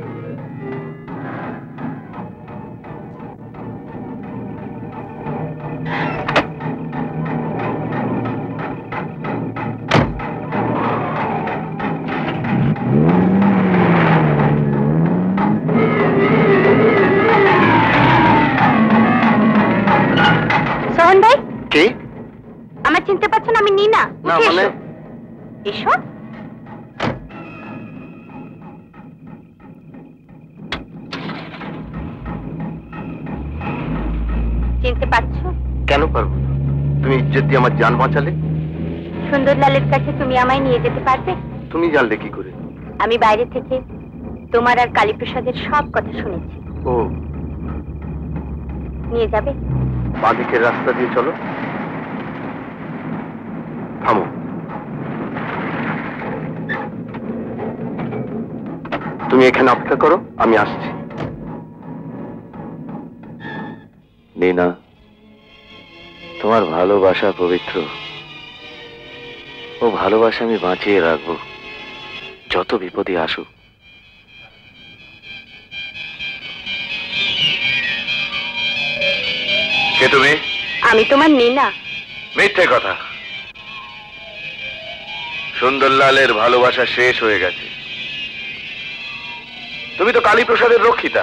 সোহন ভাই, কি? আমার চিনতে পারছেন? আমি নীনা। না মানে? এসো। চিনতে পারছো? কেন পারবো না? তুমি ইজ্জত দিয়ে আমার জান বাঁচালে। সুন্দরলালের কাছে তুমি আমায় নিয়ে যেতে পারবে? তুমি জানলে কি করে? আমি বাইরে থেকে তোমার আর কালীপ্রসাদের সব কথা শুনেছি। ও, নিয়ে যাবে? বাঁদিকের রাস্তা দিয়ে চলো। থামো। তুমি এখানে অপেক্ষা করো, আমি আসছি। নীনা, তোমার ভালোবাসা পবিত্র। ও ভালোবাসা আমি বাঁচিয়ে রাখবো, যত বিপদই আসুক। কে তুমি? আমি তোমার নীনা। মিথ্যে কথা। সুন্দরলালের ভালোবাসা শেষ হয়ে গেছে। তুমি তো কালীপ্রসাদের রক্ষিতা।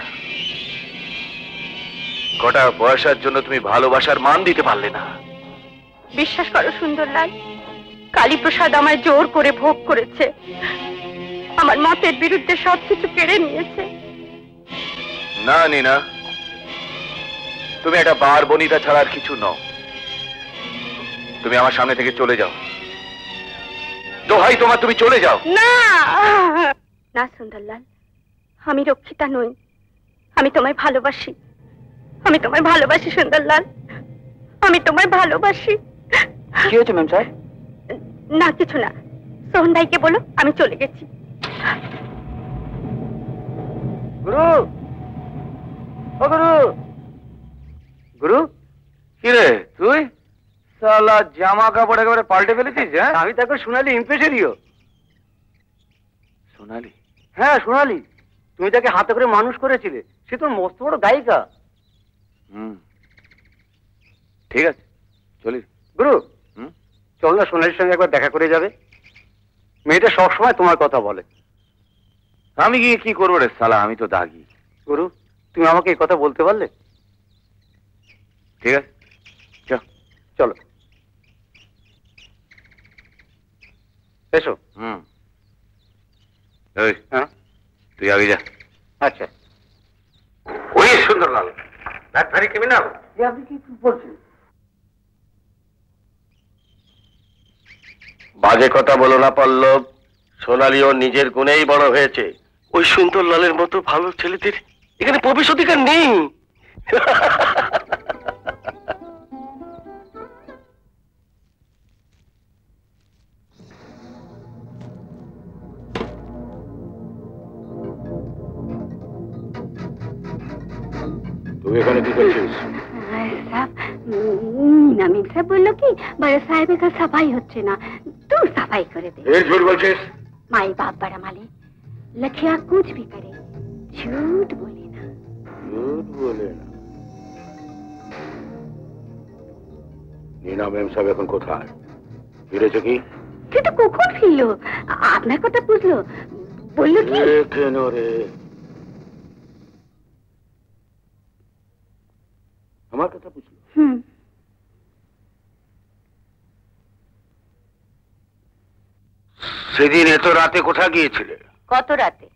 কটা পয়সার জন্য তুমি ভালোবাসার মান দিতে পারলে না। বিশ্বাস করো সুন্দরলাল, কালীপ্রসাদ আমায় জোর করে ভোগ করেছে, আমার মতের বিরুদ্ধে সবকিছু কেড়ে নিয়েছে। না নীনা, তুমি একটা বার বনিতা ছাড়ার কিছু নও। তুমি আমার সামনে থেকে চলে যাও। দোহাই তোমার, তুমি চলে যাও। না না সুন্দরলাল, আমি রক্ষিতা নই, আমি তোমায় ভালোবাসি। আমি তোমায় ভালোবাসি সুন্দরলাল, আমি তোমায় ভালোবাসি। কি হয়েছে ম্যাম সাহেব? না কিছু না, সোহন ভাইকে বলো আমি চলে গেছি। গুরু, ও গুরু। গুরু, কি রে তুই? সালা জামা কাপড় একেবারে পাল্টে ফেলেছিস। হ্যাঁ, আমি তাকে সোনালি ইমপ্রেসারিও। সোনালি? হ্যাঁ সোনালি, তুমি তাকে হাতে করে মানুষ করেছিলে, সে তো মস্ত বড় গায়িকা। ঠিক আছে, চলি। গুরু, চল না সোনালির সঙ্গে একবার দেখা করে যাবে। মেয়েটা সবসময় তোমার কথা বলে। আমি গিয়ে কি করবো রে সালা, আমি তো দাগি। গুরু, তুমি আমাকে এই কথা বলতে পারলে? ঠিক আছে চলো এসো। হ্যাঁ তুই আগে যা। আচ্ছা ওই সুন্দরলাল দ্যাট ভেরি ক্রিমিনাল। আপনি কি বলছেন? বাজে কথা বলো না পল্লব, সোনালীও নিজের গুণেই বড় হয়েছে। ওই সুন্দরলালের মতো ভালো ছেলেদের এখানে প্রবেশ অধিকার নেই। তুই এখানে কি করছিস? मीना साहब बोलो कि बड़े साहब का सफाई होच्छे ना, तू सफाई करे दे। फिर झूठ बोलছিস? माई बाप बड़ा माले लखिया कुछ भी करे झूठ बोले ना। झूठ बोले ना? मीना मैम साहब এখন কোথায়? ফিরেছে কি? সে তো কখন ফিরলো? আপনার কথা বুঝলো, বললো কি কেন রে? আমার কথা বুঝলো? সেদিন এত রাতে কোথায় গিয়েছিলে? কত রাতে?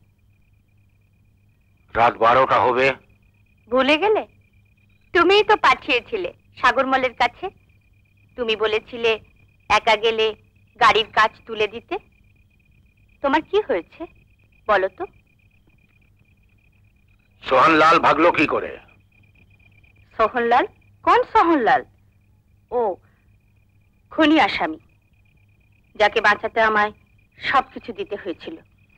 রাত 12টা হবে। ভুলে গেলে? তুমিই তো পাঠিয়েছিলে সাগরমলের কাছে। তুমি বলেছিলে একা গেলে গাড়ির কাজ তুলে দিতে। তোমার কি হয়েছে বলো তো? সোহনলাল ভাগলো কি করে? সোহনলাল? কোন সোহনলাল? ও খুনি আসামি, যাকে বাঁচাতে আমায় সবকিছু দিতে হয়েছিল।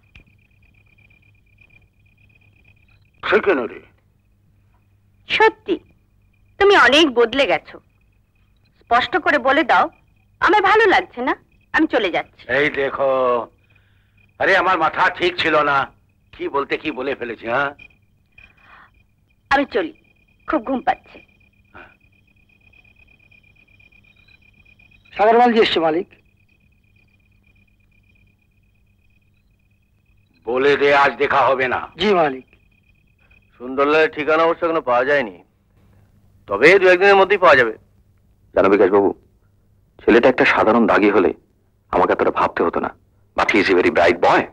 সত্যি তুমি অনেক বদলে গেছো। স্পষ্ট করে বলে দাও, আমার ভালো লাগছে না, আমি চলে যাচ্ছি। এই দেখো, আরে আমার মাথা ঠিক ছিল না, কি বলতে কি বলে ফেলেছি। হ্যাঁ আমি চলি, খুব ঘুম পাচ্ছে। সাগরমাল জি এসছে মালিক। বলে দে আজ দেখা হবে না। জি মালিক। সুন্দরলালের ঠিকানা অবশ্য এখনো পাওয়া যায়নি, তবে 2-1 দিনের মধ্যেই পাওয়া যাবে। জানো বিকাশ বাবু, ছেলেটা একটা সাধারণ দাগি হলে আমাকে এতটা ভাবতে হতো না, but he is a very bright boy.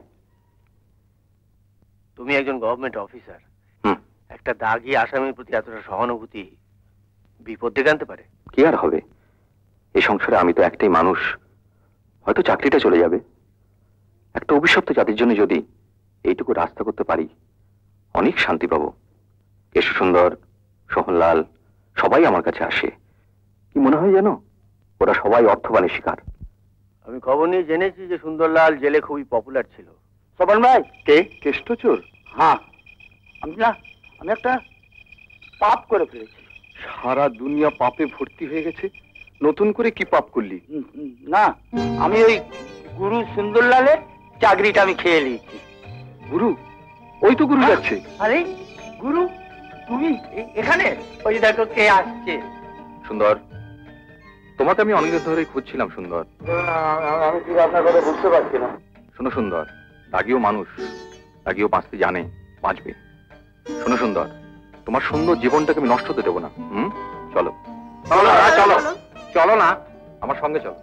তুমি একজন গভর্নমেন্ট অফিসার, একটা দাগি আসামির প্রতি এতটা সহানুভূতি বিপদ ডেকে আনতে পারে। কি আর হবে, এই সংসারে আমি তো একটাই মানুষ, হয়তো চাকরিটা চলে যাবে। একটা অভিশপ্ত জাতির জন্য যদি এইটুকু রাস্তা করতে পারি, অনেক শান্তি পাবো। কেশু সুন্দর, সোহনলাল সবাই আমার কাছে আসে। কি মনে হয় জানো, ওরা সবাই অর্থবানের শিকার। আমি খবর নিয়ে জেনেছি যে সুন্দরলাল জেলে খুবই পপুলার ছিল। সবল ভাই কে? কেষ্টচোর? হ্যাঁ, আমি একটা পাপ করে ফেলেছি। সারা দুনিয়া পাপে ভর্তি হয়ে গেছে, নতুন করে কি পাপ করলি? না, আমি ওই গুরু সুন্দরলালের চাকরিটা আমি খেয়ে নিয়েছি। গুরু? ওই তো গুরু যাচ্ছে। আরে গুরু, তুমি এখানে? ওই দেখো কে আসছে। সুন্দর, তোমাকে আমি অনেকদিন ধরে খুঁজছিলাম সুন্দর। আমি ঠিক আপনার কথা বুঝতে পারছি না। শোনো সুন্দর, দাগিও মানুষ, দাগিও বাঁচতে জানে, বাঁচবে। শোনো সুন্দর, তোমার সুন্দর জীবনটাকে আমি নষ্ট হতে দেবো না। চলো চলো চলো চলো না, আমার সঙ্গে চলো।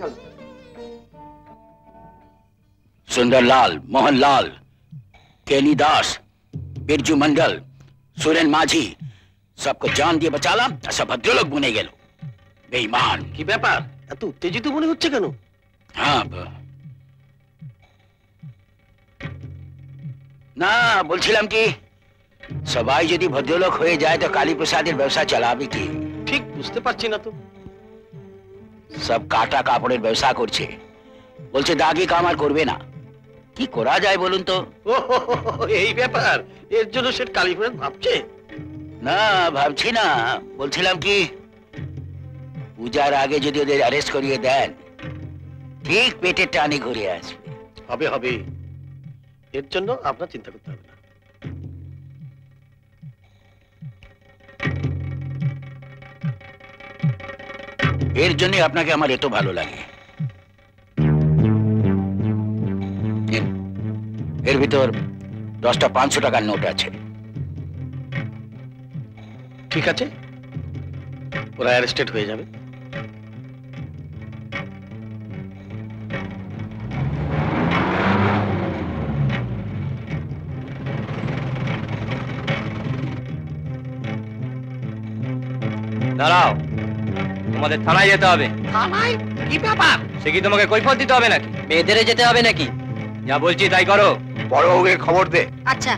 सुंदरलाल, मोहनलाल, केनी दास, बिरजू मंडल, सुरेन माझी सबको जान দিয়ে বাঁচালাম, সব ভদ্রলোক বনে গেল। বেঈমান। কি ব্যাপার, এত উত্তেজিত মনে হচ্ছে কেন? হ্যাঁ না, বলছিলাম কি সবাই যদি ভদ্রলোক হয়ে যায় তো কালী প্রসাদের ব্যবসা চালাবে কি? ঠিক বুঝতে পারছি না তো। সব কাটা কাপড়ের ব্যবসা করছে, বলছে দাগি কাম আর করবে না। কি করা যায় বলুন তো? এই ব্যাপার, এর জন্য সে কালীপ্রসাদ ভাবছে? না ভাবছি না, বলছিলাম কি পূজার আগে যদি ওদের অ্যারেস্ট করিয়ে দেন, ঠিক পেটের টানে ঘুরে আসবে। হবে হবে, এর জন্য আপনার চিন্তা করতে হবে না। এর জন্য আপনাকে আমার এত ভালো লাগে। এর ভিতর 10টা 500 টাকার নোট আছে। ঠিক আছে, ওরা অ্যারেস্টেড হয়ে যাবে। দাঁড়াও, তোমাদের থানায় যেতে হবে। থানায়? কি ব্যাপার? সে কি তোমাকে কৈফিয়ত দিতে হবে নাকি? মেয়েদেরে যেতে হবে নাকি? যা বলছি তাই করো। বড়বাবুকে খবর দে। আচ্ছা।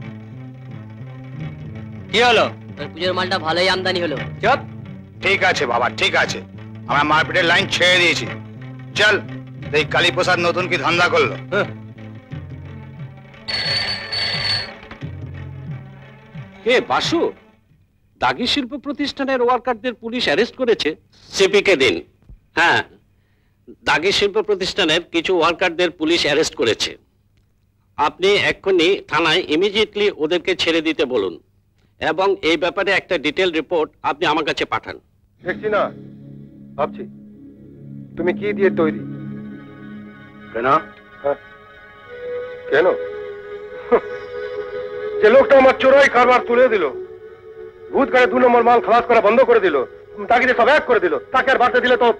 কি হলো? তোর পুজোর মালটা ভালোই আমদানি হলো। চুপ। ঠিক আছে বাবা, ঠিক আছে, আমরা মারপিটের লাইন ছেড়ে দিয়েছি। চল দেখ কালী প্রসাদ নতুন কি ধান্দা করলো। কে বাসু? দাগি শিল্প প্রতিষ্ঠানের ওয়ার্কারদের পুলিশ অ্যারেস্ট করেছে। সিপিকে দিন। হ্যাঁ, দাগি শিল্প প্রতিষ্ঠানের কিছু ওয়ার্কারদের পুলিশ অ্যারেস্ট করেছে। আপনি এক্ষুনি থানায় ইমিডিয়েটলি ওদেরকে ছেড়ে দিতে বলুন এবং এই ব্যাপারে একটা ডিটেল রিপোর্ট আপনি আমার কাছে পাঠান। দেখছি না, ভাবছি তুমি কি দিয়ে তৈরি। কেন? কেন? যে লোকটা আমার চোরাই কারবার তুলে দিল, ভূত গাড়ি 2 নম্বর মাল খালাস করা বন্ধ করে দিল, তাকে যে সব এক করে দিল, তাকে আর বাড়তে দিলে তো।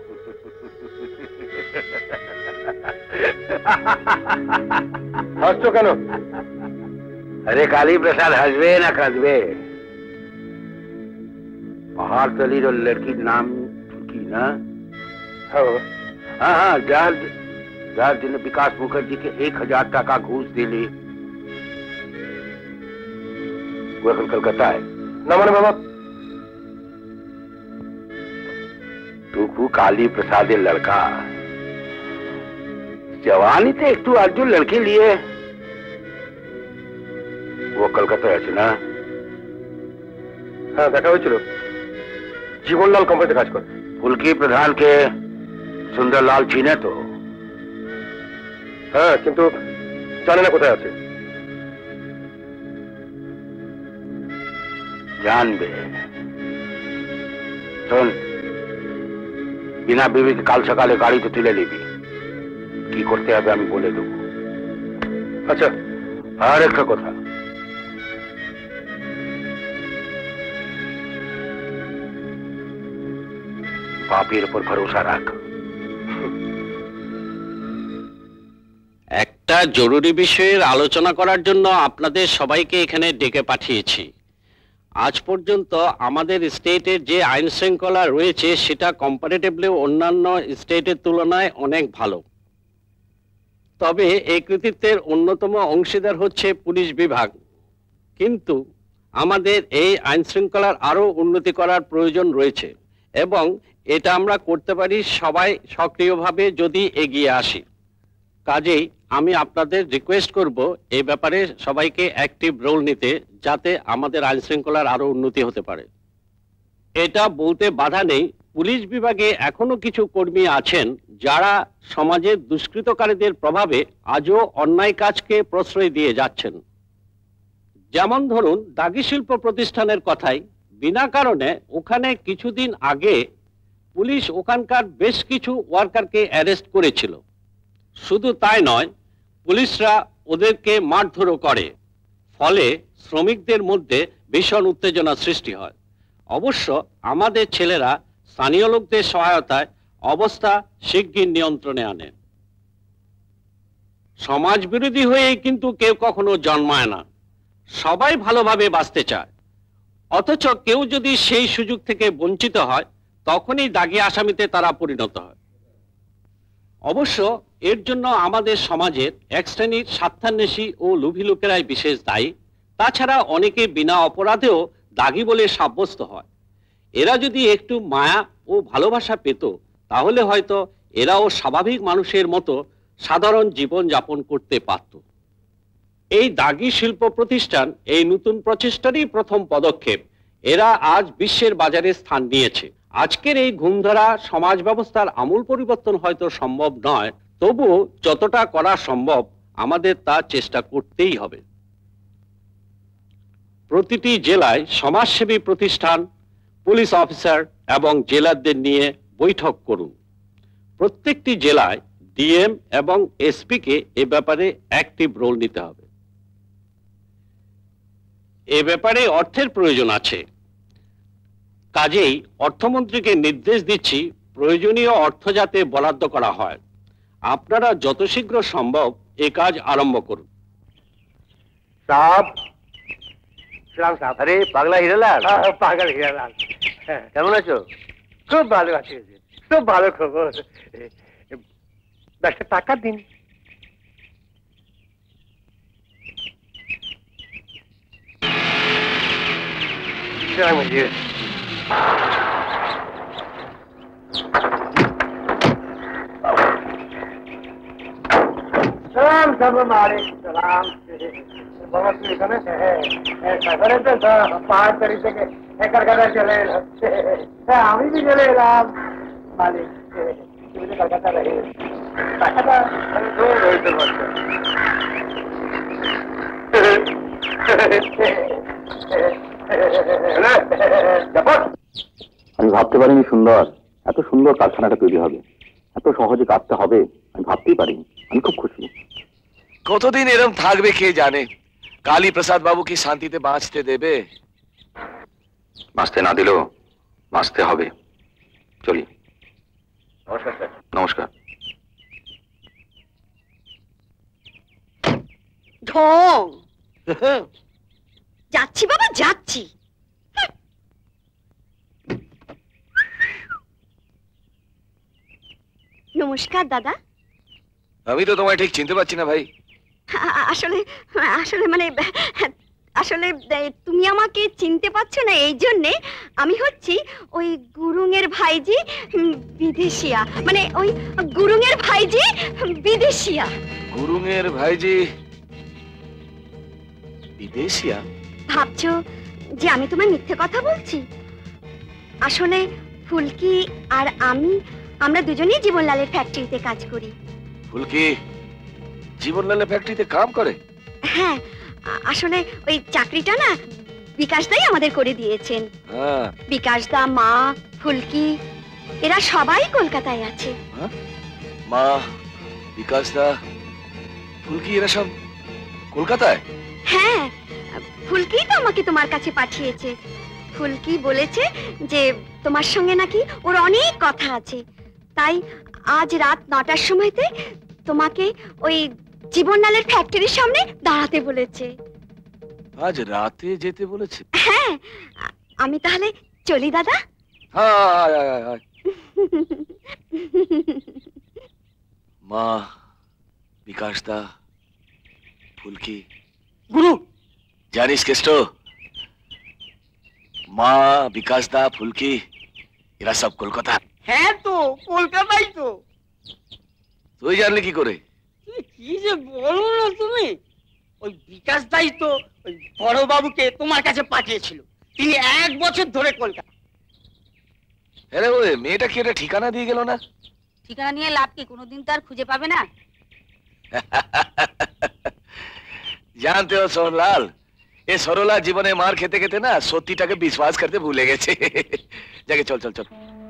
হাসছো কেন? अरे काली प्रसाद हंसबे ना कदबे। पहाड़ तली रो लड़की नाम की ना। हाँ हाँ, जार दिन विकास मुखर्जी के 1000 टका घूस दिली। वो এখন कलकत्ता है ना। माने बाबा तू काली प्रसाद लड़का जवानी थे एक अर्जुन लड़के लिए वो कलकाता আছে না। হ্যাঁ, দেখা হয়েছিল। জীবনলাল কোম্পানিতে কাজ করে। ফুলকি প্রধানকে সুন্দরলাল চিনে তো? হ্যাঁ, কিন্তু জানে না কোথায় আছে। জানবে। শোন, বিনা বিবেকে কাল সকালে গাড়িতে তুলে নিবি। কি করতে হবে আমি বলে দেবো। আচ্ছা, আর একটা কথা, বাপের উপর ভরসা রাখ। একটা জরুরি বিষয়ের আলোচনা করার জন্য আপনাদের সবাইকে এখানে ডেকে পাঠিয়েছি। আজ পর্যন্ত আমাদের স্টেটের যে আইন শৃঙ্খলা রয়েছে সেটা কম্পারেটিভলি অন্যান্য স্টেটের তুলনায় অনেক ভালো। তবে এই কৃতিত্বের অন্যতম অংশীদার হচ্ছে পুলিশ বিভাগ। কিন্তু আমাদের এই আইন শৃঙ্খলার আরও উন্নতি করার প্রয়োজন রয়েছে এবং এটা আমরা করতে পারি সবাই সক্রিয়ভাবে যদি এগিয়ে আসি। কাজেই আমি আপনাদের রিকোয়েস্ট করব এই ব্যাপারে সবাইকে অ্যাক্টিভ রোল নিতে, যাতে আমাদের আইন শৃঙ্খলার আরও উন্নতি হতে পারে। এটা বলতে বাধা নেই, পুলিশ বিভাগে এখনো কিছু কর্মী আছেন যারা সমাজের দুষ্কৃতকারীদের প্রভাবে আজও অন্যায় কাজকে প্রশ্রয় দিয়ে যাচ্ছেন। যেমন ধরুন দাগি শিল্প প্রতিষ্ঠানের কথাই, বিনা কারণে ওখানে কিছুদিন আগে পুলিশ ওখানকার বেশ কিছু ওয়ার্কারকে অ্যারেস্ট করেছিল। শুধু তাই নয়, পুলিশরা ওদেরকে মারধরও করে, ফলে শ্রমিকদের মধ্যে ভীষণ উত্তেজনা সৃষ্টি হয়। অবশ্য আমাদের ছেলেরা স্থানীয় লোকদের সহায়তায় অবস্থা শিগগির নিয়ন্ত্রণে আনে। সমাজ বিরোধী হয়েই কিন্তু কেউ কখনো জন্মায় না, সবাই ভালোভাবে বাঁচতে চায়। অথচ কেউ যদি সেই সুযোগ থেকে বঞ্চিত হয় তখনই দাগি আসামিতে তারা পরিণত হয়। অবশ্য এর জন্য আমাদের সমাজের এক শ্রেণীর স্বার্থান্বেষী ও লোভী লোকেরাই বিশেষ দায়ী। তাছাড়া অনেকে বিনা অপরাধেও দাগি বলে সাব্যস্ত হয়। এরা যদি একটু মায়া ও ভালোবাসা পেত তাহলে হয়তো এরাও স্বাভাবিক মানুষের মতো সাধারণ জীবন যাপন করতে পারত। এই দাগি শিল্প প্রতিষ্ঠান এই নতুন প্রচেষ্টারই প্রথম পদক্ষেপ। এরা আজ বিশ্বের বাজারে স্থান নিয়েছে। আজকের এই ঘুমধরা সমাজ ব্যবস্থার আমূল পরিবর্তন হয়তো সম্ভব নয়, তবুও যতটা করা সম্ভব আমাদের তা চেষ্টা করতেই হবে। প্রতিটি জেলায় সমাজসেবী প্রতিষ্ঠান, পুলিশ অফিসার এবং জেলারদের নিয়ে বৈঠক করুন। প্রত্যেকটি জেলায় ডিএম এবং এসপিকে এ ব্যাপারে অ্যাক্টিভ রোল নিতে হবে। এ ব্যাপারে অর্থের প্রয়োজন আছে, কাজেই অর্থমন্ত্রীকে নির্দেশ দিচ্ছি প্রয়োজনীয় অর্থ যাতে বরাদ্দ করা হয়। আপনারা যত শীঘ্র সম্ভব এই কাজ আরম্ভ করুন। साहब সালাম সাহেব। আরে পাগলা হিরালাল। পাগল হিরালাল। কেমন আছো? খুব ভালো আছি, খুব ভালো খবর। 10 টাকা দিন। সালাম সাহেব মারে সালাম। বাবা তুই এখানে সাগরে তো পাহাড় তরি থেকে একার কাটা চলে এলাম। আমি भी চলে এলাম মালিক। তুমি তো কলকাতা রহে টাকাটা দূর হইতে পারছো। আমি ভাবতে পারিনি সুন্দর এত সুন্দর কারখানাটা তৈরি হবে, এত সহজে কাটতে হবে আমি ভাবতেই পারিনি। আমি খুব খুশি। কতদিন এরম থাকবে কে জানে। কালী প্রসাদ বাবু কি শান্তিতে বাঁচতে দেবে? বাঁচতে না দিলেও বাঁচতে হবে। চলি। নমস্কার স্যার। নমস্কার। ঢং যাচ্ছি বাবা যাচ্ছি। নমস্কার দাদা। আমি তো তোমায় ঠিক চিনতে পারছি না ভাই। আসলে আসলে মানে আসলে তুমি আমাকে চিনতে পারছো না, এই জন্যে আমি হচ্ছি ওই গুরুঙের ভাইজি বিদেশিয়া, মানে ওই গুরুঙের ভাইজি বিদেশিয়া। গুরুঙের ভাইজি বিদেশিয়া? ভাবছো যে আমি তোমায় মিথ্যে কথা বলছি? আসলে ফুলকি আর আমরা দুজনেই জীবনলালের ফ্যাক্টরিতে কাজ করি। ফুলকি জীবনলালের ফ্যাক্টরিতে কাজ করে? হ্যাঁ, আসলে ওই চাকরিটা না বিকাশদাই আমাদের করে দিয়েছেন। বিকাশদা, মা, ফুলকি এরা সবাই কলকাতায় আছে। মা, বিকাশদা, ফুলকি এরা সব কলকাতায়? হ্যাঁ, ফুলকি তো আমাকে তোমার কাছে পাঠিয়েছে। ফুলকি বলেছে যে তোমার সঙ্গে নাকি ওর অনেক কথা আছে, তাই আজ রাত 9টার সময়তে তোমাকে ওই জীবনলালের ফ্যাক্টরির সামনে দাঁড়াতে বলেছে। আজ রাতে যেতে বলেছে? হ্যাঁ, আমি তাহলে চলি দাদা। মা, বিকাশদা, ফুলকি। গুরু জানিস কেষ্ট, মা, বিকাশদা, ফুলকি এরা সব কলকাতা। হ্যাঁ তো কলকাতাই তো। তুই জানলি কি করে? কি যে বলো না তুমি। ওই বিকাশ দাই তো ওই বড় বাবুকে তোমার কাছে পাঠিয়েছিল। তিনি 1 বছর ধরে কলকাতা। আরে ওই মেয়েটা কি একটা ঠিকানা দিয়ে গেল না? ঠিকানা নিয়ে লাভ কি? কোনোদিন তো আর খুঁজে পাবে না। जानते हो सोनलाल, ये सरोला जीवने मार खेते खेते ना सत्यटाके विश्वास करते भूले गेছে। जाके चल चल चल।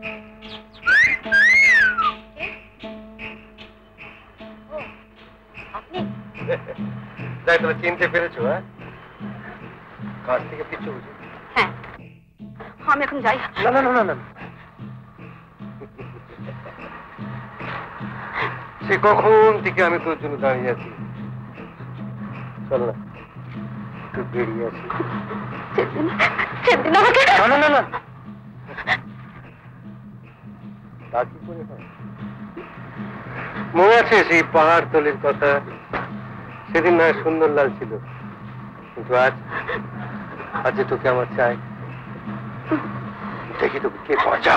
যাই তুমি চিনতে পেরেছো? হ্যাঁ, কাছ থেকে পিছু বুঝি। হ্যাঁ, আমি এখন যাই। না না না না, সে কখন থেকে আমি তোর জন্য দাঁড়িয়ে আছি। চল না, একটু বেরিয়ে আসি। না না না না, তা কি করে হয়? মনে আছে সেই পাহাড় তলির কথা? সেদিন না সুন্দরলাল ছিল, কিন্তু আজ তোকে আমার চাই। দেখি তোকে কে মজা।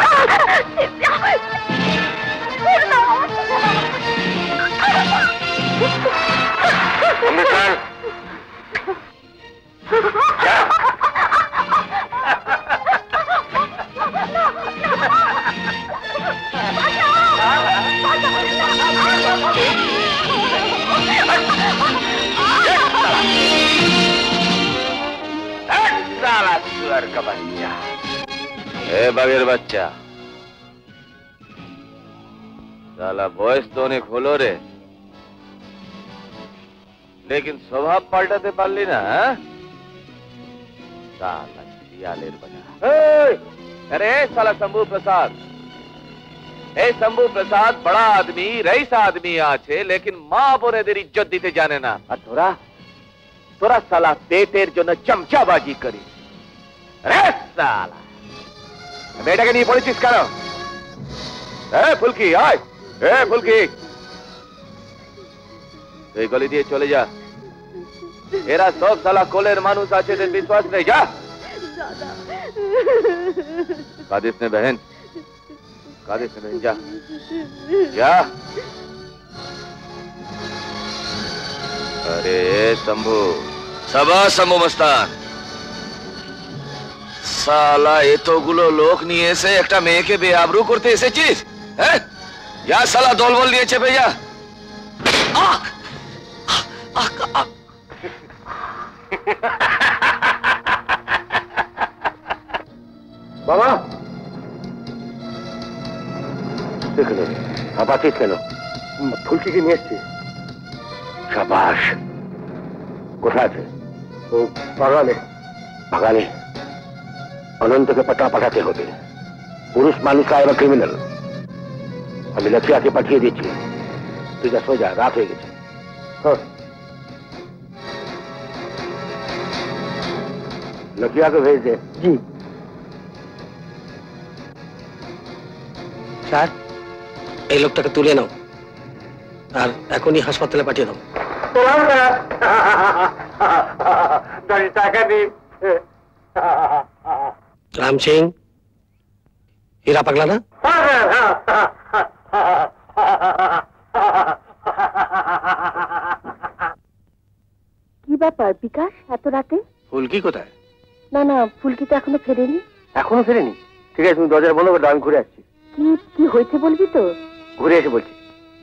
का बच्चा, बाघेर बच्चा, साला बॉयस तो ने खोलो रे, लेकिन स्वभाव पाल्टाते पारली ना? साला शियालेर बच्चा। अरे साला शंभू प्रसाद, ए शंभू प्रसाद बड़ा आदमी रईस आदमी आछे, लेकिन माँ बोनेদের इज्जत দিতে জানে না। আর তোরা তোরা সালা পেটের জন্য চমচাবাজি করিস। আরে সালা মেয়েটাকে নিয়ে পড়েছিস কেন? ফুলকি আয়, ফুলকি এই গলি দিয়ে চলে যা। এরা সব সালা কোলের মানুষ আছে, এদের বিশ্বাস নেই। যা कादिस ने बहन, कादिस ने बहन जा जा। अरे शंभू, সাবাস শম্ভু মস্তান। সালা এতগুলো লোক নিয়ে এসে একটা মেয়েকে বেআবরু করতে এসেছিস? হ্যাঁ, যা সালা দলবল নিয়ে চেপে যা। বাবা দেখলো আপাতিস কেন? ফুলকিকে নিয়ে এসছি। সাবাস। কোথায় আছে? ও বাগানে। বাগানে? অনন্তকে পাঠাতে হবে। পুরুষ মানুষ এবার ক্রিমিনাল। আমি লক্ষ্মীকে পাঠিয়ে দিচ্ছি, তুই যা সোজা, রাত হয়ে গেছে। লক্ষ্মীকে ভেজ দে। জি স্যার, এই লোকটাকে তুলে নাও আর এখনই হাসপাতালে পাঠিয়ে দাও। টাকা দিন। রাম সিং, হীরা পাগলা না? কি ব্যাপার বিকাশ, এত রাতে? ফুলকি কোথায়? না না, ফুলকি তো এখনো ফেরেনি। এখনো ফেরেনি? ঠিক আছে, তুমি দরজা বন্ধ করে দাও, আমি ঘুরে আসছি। কি কি হয়েছে বলবি তো? ঘুরে এসে বলছি।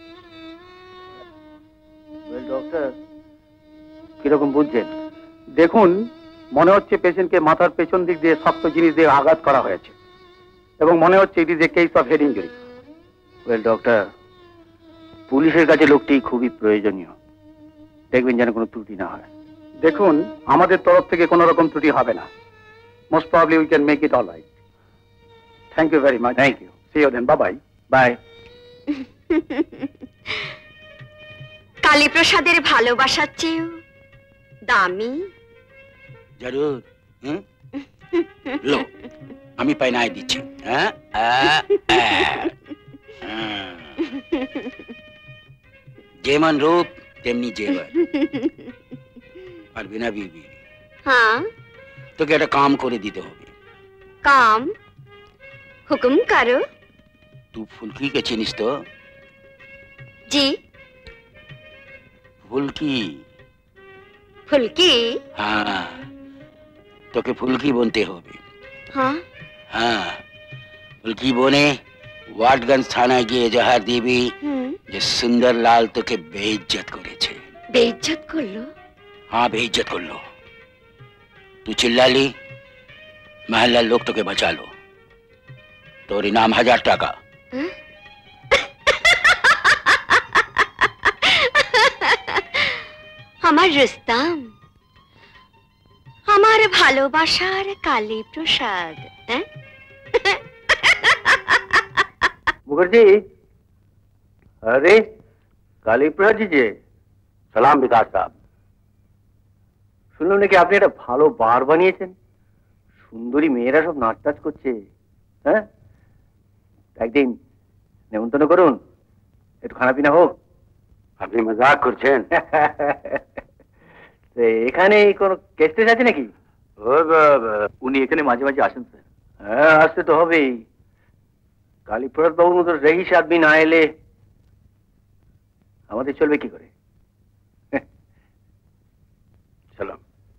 ডক্টর কিরকম বুঝছেন? দেখুন, মনে হচ্ছে পেশেন্টকে মাথার পেছন দিক দিয়ে শক্ত জিনিস দিয়ে আঘাত করা হয়েছে এবং মনে হচ্ছে it is a case of head injury. Well doctor, পুলিশের কাছে লোকটি খুবই প্রয়োজনীয়, দেখবেন যেন কোনো ত্রুটি না হয়। দেখুন, আমাদের তরফ থেকে কোনো রকম ত্রুটি হবে না। Most probably we can make it all right. Thank you very much. Thank you. See you then. Bye bye. Bye. কালীপ্রসাদের ভালোবাসার চেয়েও দামি। জরুর। লো, আমি পাইনাই দিচ্ছি। যেমন রূপ তেমনি জেবার। আর বিনা বিবি। হ্যাঁ, তোকে একটা কাম করে দিতে হবে। কাম? হুকুম করো। তুই ফুলকিকে চিনিস তো? জি। ফুলকি? ফুলকি? हाँ, তোকে ফুলকি বনতে হবে। हाँ? हाँ, ফুলকি বনে ওয়াটগঞ্জ থানায় গিয়ে এজাহার দিবি যে সুন্দরলাল তোকে বেইজ্জত করেছে। বেইজ্জত করলো? हाँ, বেইজ্জত করলো। तू चिल्लाली, महल्ला लोग তোকে বাঁচালো। তোর ইনাম 1000 টাকা। আমার রুস্তাম, আমার ভালোবাসার কালীপ্রসাদ। मुखर्जी, अरे কালীপ্রসাদ জি যে। সালাম বিকাশ সাহেব। শুনলাম নাকি আপনি একটা ভালো বার বানিয়েছেন, সুন্দরী মেয়েরা সব নাচ টাচ করছে। হ্যাঁ, একদিন নেমন্তন্ন করুন, একটু খানা পিনা হোক। আপনি মজাক করছেন? এখানে কোনো কেস টেস আছে নাকি? উনি এখানে মাঝে মাঝে আসেন স্যার। হ্যাঁ, আসতে তো হবেই। কালীপ্রসাদ বাবুর মতো রহিস আদমি না এলে আমাদের চলবে কি করে? চলো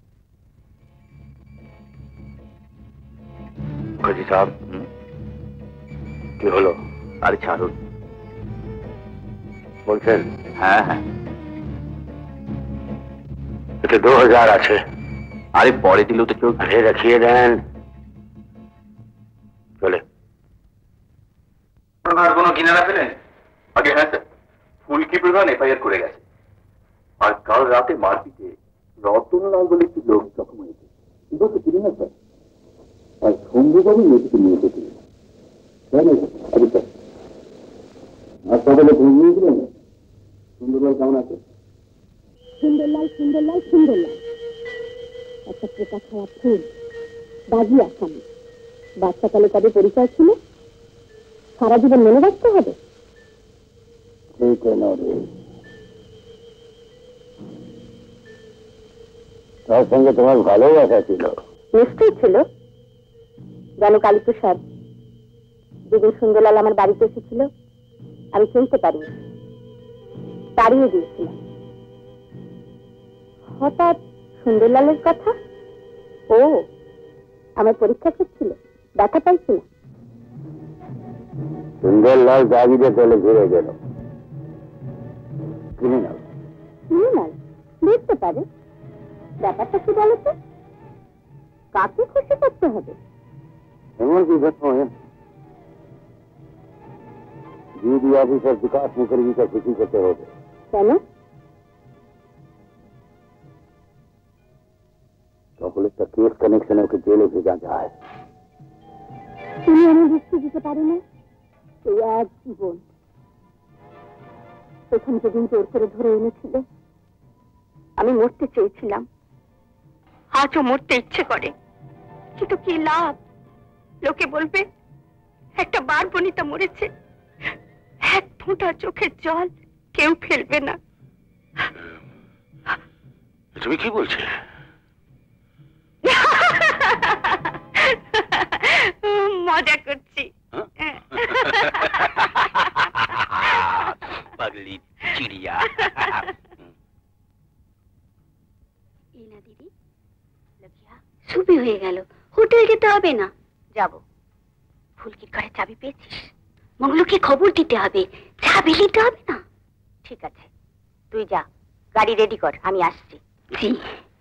মুখার্জি সাহেব। কি হলো? আরে ছাড়ুন। বলছেন? হ্যাঁ হ্যাঁ, এতে 2000 আছে। আরে পরে দিলেও তো চোখ ঘিরে রাখিয়ে দেন। চলে। আর কোনো কিনারা পেলেন? আগে হ্যাঁ স্যার, ফুলকি প্রধান এফআইআর করে গেছে। আর কাল রাতে মারপিটে রতনলাল বলে একটি লোক জখম হয়েছে। কিন্তু চিনি না স্যার। আর সঙ্গীবাবু মেয়েটিকে নিয়ে যেতে আর সকালে ঘুম নিয়েছিলেন সুন্দরলাল কেমন আছে? সুন্দরলাল সুন্দরলাল সুন্দরলাল একটা পোকা খাওয়া ফুল বাজি আসামি বাচ্চাকালে কবে পরিচয় ছিল সারা জীবন মনে রাখতে হবে। তার সঙ্গে তোমার ভালোবাসা ছিল? নিশ্চয়ই ছিল। গেল কালীপ্রসাদ যেদিন সুন্দরলাল আমার বাড়িতে এসেছিল আমি চিনতে পারিনি, তাড়িয়ে দিয়েছিলাম। হঠাৎ সুন্দরলালের কথা, ও আমার পরীক্ষা করছিল, ব্যথা পাইছিল। সুন্দরলাল দাগিতে চলে ঘুরে গেল। ক্রিমিনাল ক্রিমিনাল দেখতে পারে। ব্যাপারটা কি বলতো, কাকে খুশি করতে হবে? এমন কি ঘটনা ডিউটি অফিসার বিকাশ মুখার্জিকে খুশি করতে হবে। কেন? সকলে একটা কেস কানেকশনে ওকে জেলে ভেজা যায়। তুমি আমি বুঝতে দিতে পারি না এই এক জীবন। প্রথম যেদিন জোর করে ধরে এনেছিল আমি মরতে চেয়েছিলাম, আজও মরতে ইচ্ছে করে, কিন্তু কি লাভ? লোকে বলবে একটা বার বনিতা মরেছে, এক ফোঁটা চোখের জল কেউ ফেলবে না। তুমি কি বলছো? মজা করছি। পাগলি চিড়িয়া। দিদি সুবি হয়ে গেল, হোটেল যেতে হবে না? যাব। ফুলকির ঘরে চাবি পেয়েছিস? মঙ্গলকে খবর দিতে হবে, চাবি নিতে হবে না? ঠিক আছে, তুই যা, গাড়ি রেডি কর, আমি আসছি। জি।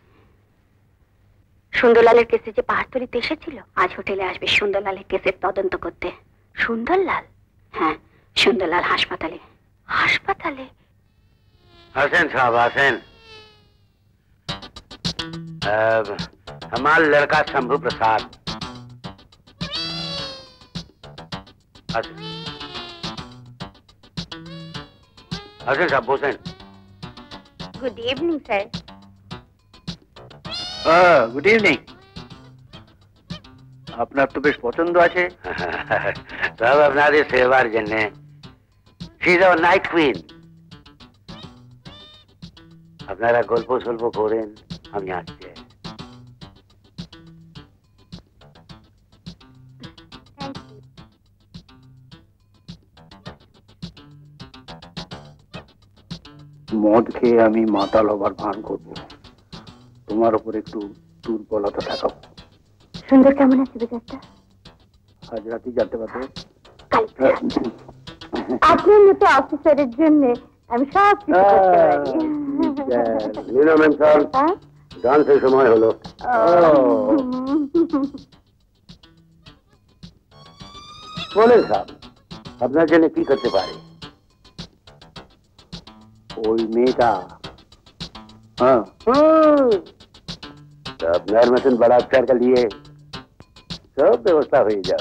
সুন্দরলালের কেসে যে পাহাড়তলিতে এসেছিল আজ হোটেলে আসবে সুন্দরলালের কেসের তদন্ত করতে। সুন্দরলাল? হ্যাঁ, সুন্দরলাল হাসপাতালে। হাসপাতালে? हसन साहब हसन, हमारा लड़का शंभू प्रसाद। हसन साहब बोसन। Good evening sir. Good evening. আপনার তো বেশ পছন্দ আছে। সব আপনাদের সেবার জন্য। She is our night queen. আপনারা গল্প সল্প করেন, আমি আসছি। মদ খেয়ে আমি মাতাল হবার ভান করবো, তোমার উপর একটু দুর্বলতা দেখাবো। সুন্দর কেমন আছে বেচারটা? আজ রাতেই জানতে পারবে। আপনার মতো অফিসারের জন্য আমি সব কিছু করতে পারি। নীলা ম্যাম স্যার, ডান্সের সময় হলো। বলেন স্যার, আপনার জন্য কি করতে পারে? ওই মেয়েটা, हाँ আপনার মতন बड़ा अफसर का लिए सब व्यवस्था हो जाए।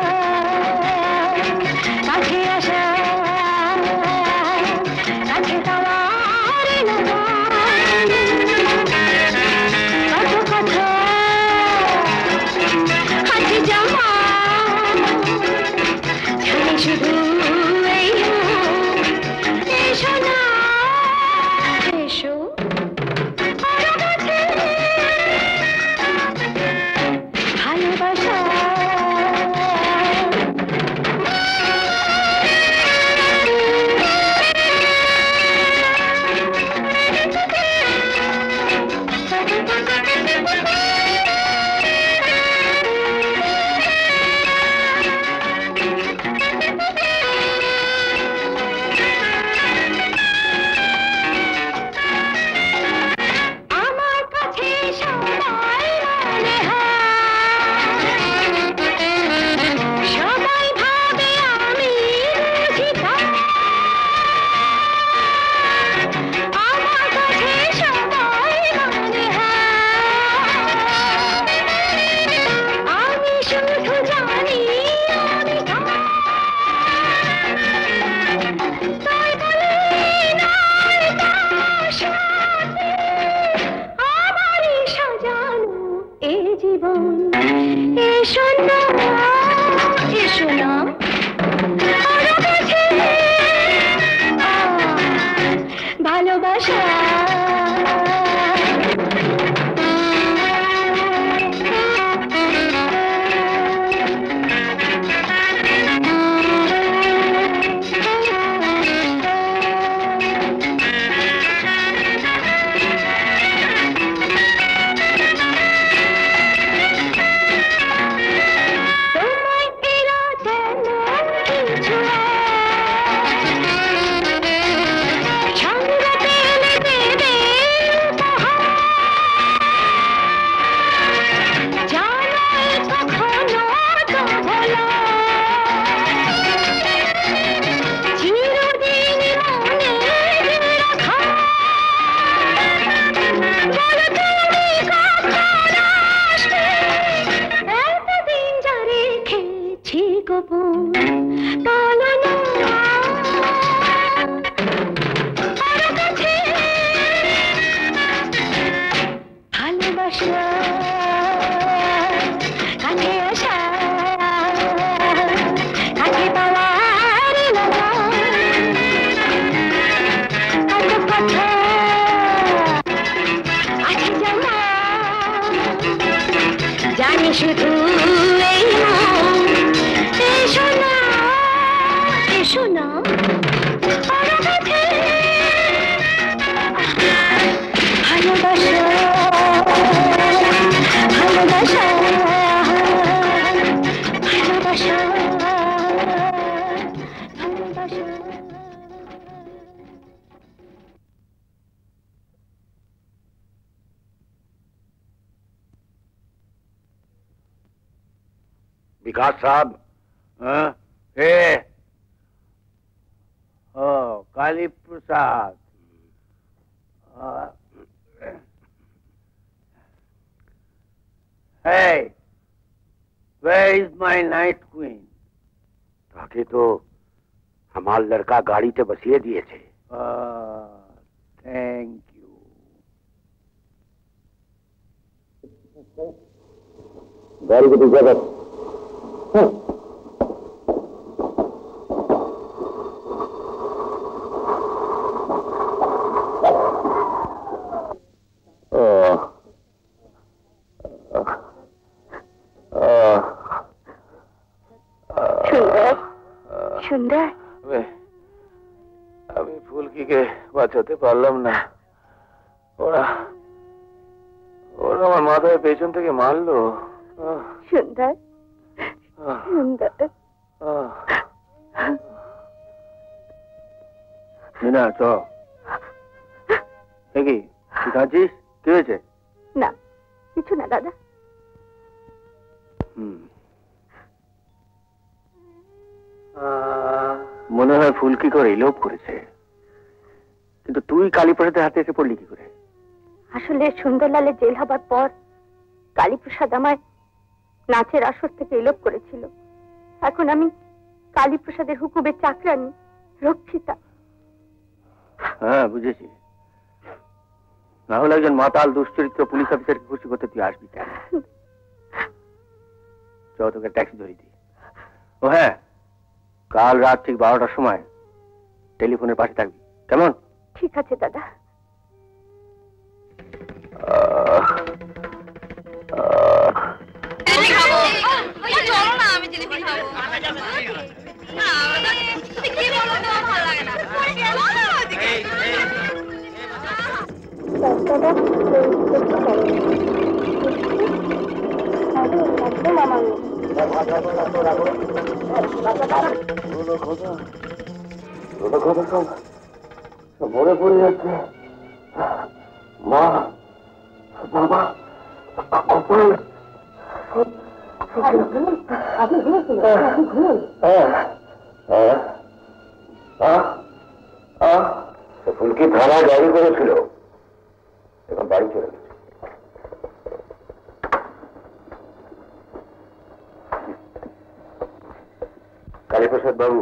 কাছে শুধু এই এসো না এসো ভালোবাসা विकास साहब, काली प्रसाद, hey, where is my night queen? ताकि तो हमारा लड़का गाड़ी से बसिए दिए थे। Thank you. गाड़ी को दीजिए बस। সুন্দর আমি ফুলকিকে বাঁচাতে পারলাম না। ওরা আমার মাথায় পেছন থেকে মারলো। সুন্দর সুন্দর না চ কি কাঁদছিস? কি হয়েছে? না কিছু না দাদা। মনে হয় ফুলকি করে লোভ করেছে, কিন্তু তুই কালীপ্রসাদের হাতে এসে পড়লি কি করে? আসলে সুন্দরলালের জেল হবার পর কালীপ্রসাদ আমায় নাচের আসর থেকে এলোপ করেছিল। এখন আমি কালীপ্রসাদের হুকুমের চাকরানি, রক্ষিতা। হ্যাঁ বুঝেছি। না হলে একজন মাতাল দুশ্চরিত্র পুলিশ অফিসারকে খুশি করতে তুই আসবি কেন? চ তোকে ট্যাক্সি ধরে দিই। ও হ্যাঁ, কাল রাত ঠিক 12টার সময় টেলিফোনের পাশে থাকবি, কেমন? ঠিক আছে দাদা। চলো না, আমি জিলিপি খাবো। কি বলো তো, ভালো লাগে না। মনে পড়ে যাচ্ছে মা, বাবা, কপাল। ফুলকি থানায় ডায়েরি করেছিল, এখন বাড়ি চলে গেছে। কালীপ্রসাদ বাবু,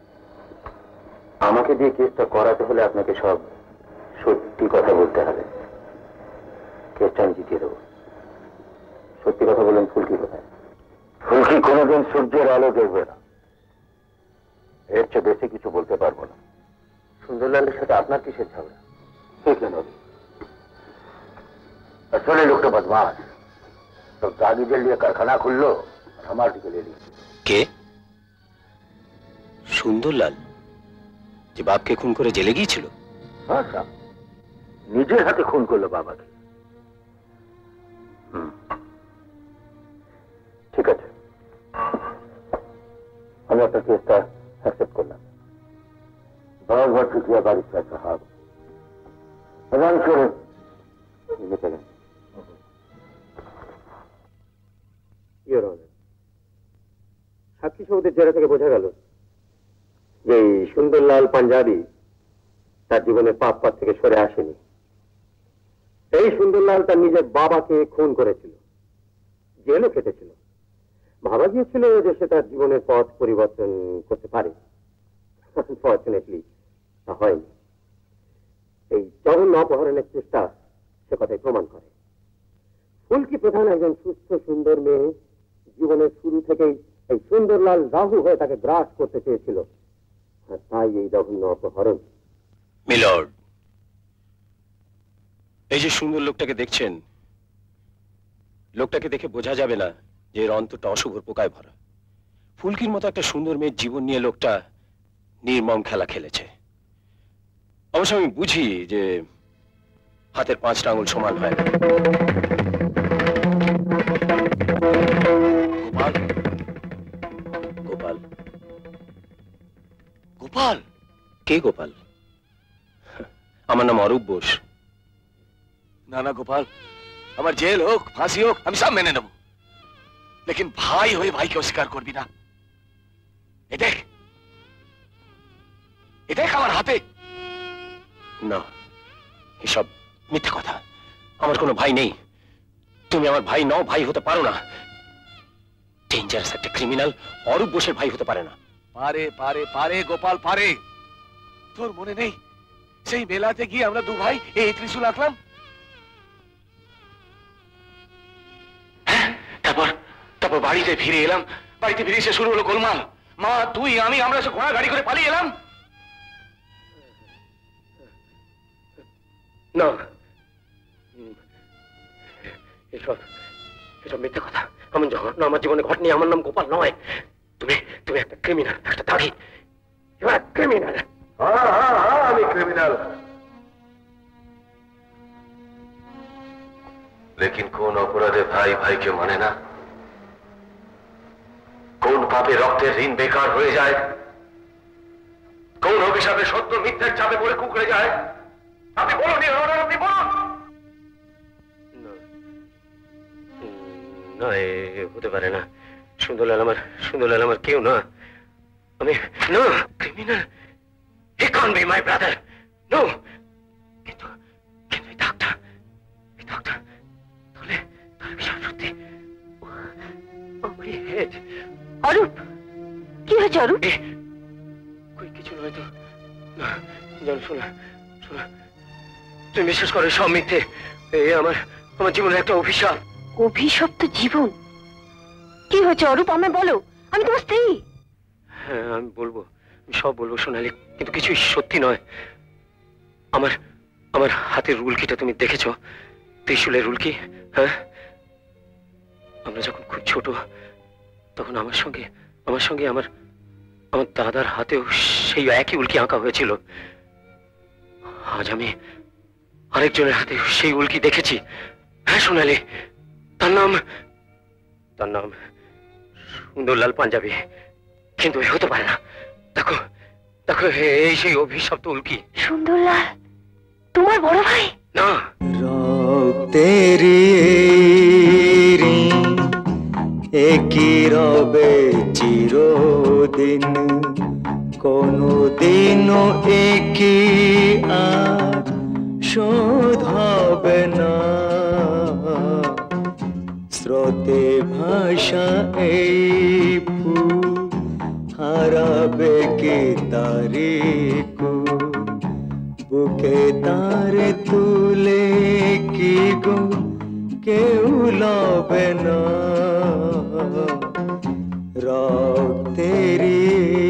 আমাকে দিয়ে কেসটা করাতে হলে আপনাকে সব সত্যি কথা বলতে হবে। কেসটা আমি জিতিয়ে দেবো। সত্যি কথা বললেন, ফুলকি কোথায়? ফুলকি কোনোদিন সূর্যের আলো দেখবে না, এর চেয়ে বেশি কিছু বলতে পারবো না। সুন্দরলালের সাথে আপনার কিসের ঝগড়া? সে কেন? আসলে লোকটা বদমাশ, তো দাগিদের নিয়ে কারখানা খুললো, আমার দিকে ले ली। কে? সুন্দরলাল, যে বাপকে খুন করে জেলে গিয়েছিল? হ্যাঁ স্যার, নিজের হাতে খুন করলো বাবাকে। ঠিক আছে, আমি আপনার কেসটা অ্যাকসেপ্ট করলাম। बहुत बहुत शुक्रिया बारिस्टर साहब। प्रणाम करें। সাক্ষী সৌদের জেরা থেকে বোঝা গেল যে সুন্দরলাল পাঞ্জাবি তার জীবনের পাপ পাপ থেকে সরে আসেনি। এই সুন্দরলাল তার নিজের বাবাকে খুন করেছিল, জেলও খেটেছিল। ভাবা গিয়েছিল যে সে তার জীবনের পথ পরিবর্তন করতে পারে, আনফরচুনেটলি তা হয়নি। এই জঘন্য অপহরণের চেষ্টা সে কথাই প্রমাণ করে। ফুলকি প্রধান একজন সুস্থ সুন্দর মেয়ে, জীবনের শুরু থেকেই এই সুন্দরলাল রাহু হয়ে তাকে গ্রাস করতে চেয়েছিল, আর তাই এই জঘন্য অপহরণ। মিলর্ড, এই যে সুন্দর লোকটাকে দেখছেন, লোকটাকে দেখে বোঝা যাবে না যে এর অন্তরটা অশুভর পোকায় ভরা। ফুলকির মতো একটা সুন্দর মেয়ের জীবন নিয়ে লোকটা নির্মম খেলা খেলেছে। অবশ্য আমি বুঝি যে হাতের 5টা আঙুল সমান হয় না। গোপাল, গোপাল, গোপাল। কে গোপাল? আমার নাম অরূপ বোস। না না গোপাল, আমার জেল হোক, ফাঁসি হোক, আমি সব মেনে নেব, लेकिन भाई হয়ে ভাইকে অস্বীকার করবি না। এ দেখ, এ দেখ আমার হাতে। না, এসব মিথ্যা কথা। আমার কোনো ভাই নেই। তুমি আমার ভাই নও, ভাই হতে পারো না। ডেঞ্জারাস একটা ক্রিমিনাল অরূপ বোসের ভাই হতে পারে না। পারে পারে পারে গোপাল পারে। তোর মনে নেই সেই মেলাতে গিয়ে আমরা দু ভাই এই ত্রিশূল আঁকলাম? তারপর বাড়িতে ফিরে এলাম, বাড়িতে ফিরে এসে শুরু হলো গোলমাল। মা, তুই, আমি, আমরা সে ঘোড়া গাড়ি করে পালিয়ে এলাম। না, এসব এসব মিথ্যা কথা। এমন ঘটনা আমার জীবনে ঘটেনি। আমার নাম গোপাল নয়। তুমি তুমি একটা ক্রিমিনাল, একটা দাগি, ক্রিমিনাল। হ্যাঁ, আমি ক্রিমিনাল। लेकिन কোন অপরাধে ভাই ভাইকে মানে না? কোন পাপে রক্তের ঋণ বেকার হয়ে যায়? কোন অভিশাপে সত্য মিথ্যার চাপে পড়ে কুঁকড়ে যায়? আপনি বলুন, আপনি বলুন। না, হতে পারে না। সুন্দরলাল আমার কেউ না। আমি না criminal. He can't be my brother. No. কিন্তু এই ডাক্তার তাহলে সব সত্যি। আমার হেড। অরূপ, কি হয়েছে অরূপ? কই কিছু নয় তো। না জান, শোনা, তুমি বিশ্বাস করো সব মিথ্যে। আমার জীবনের একটা অভিশাপ। অভিশপ্ত জীবন? কি হয়েছে অরূপ, আমায় বলো, আমি তোমার স্ত্রী। হ্যাঁ আমি বলবো, সব বলবো সোনালি, কিন্তু কিছুই সত্যি নয়। আমার আমার হাতের রুলকিটা তুমি দেখেছ? ত্রিশূলের রুলকি। হ্যাঁ, আমরা যখন খুব ছোট তখন আমার সঙ্গে আমার দাদার হাতেও সেই একই উল্কি আঁকা হয়েছিল। আজ আমি আরেকজনের হাতে সেই উল্কি দেখেছি। হ্যাঁ সোনালি, তার নাম সুন্দরলাল পাঞ্জাবি। কিন্তু হতে পারে না। দেখো দেখো, এই সেই অভিশপ্ত উল্কি। সুন্দরলাল তোমার বড় ভাই? না, তেরি একই রবে চিরদিন, কোনো দিনও একই আর শোধ হবে না। স্রোতে ভাষা এই ফুল হারাবে কে তারিকু, বুকে তারে তুলে কি গো কেউ লবে না। রক্তেরি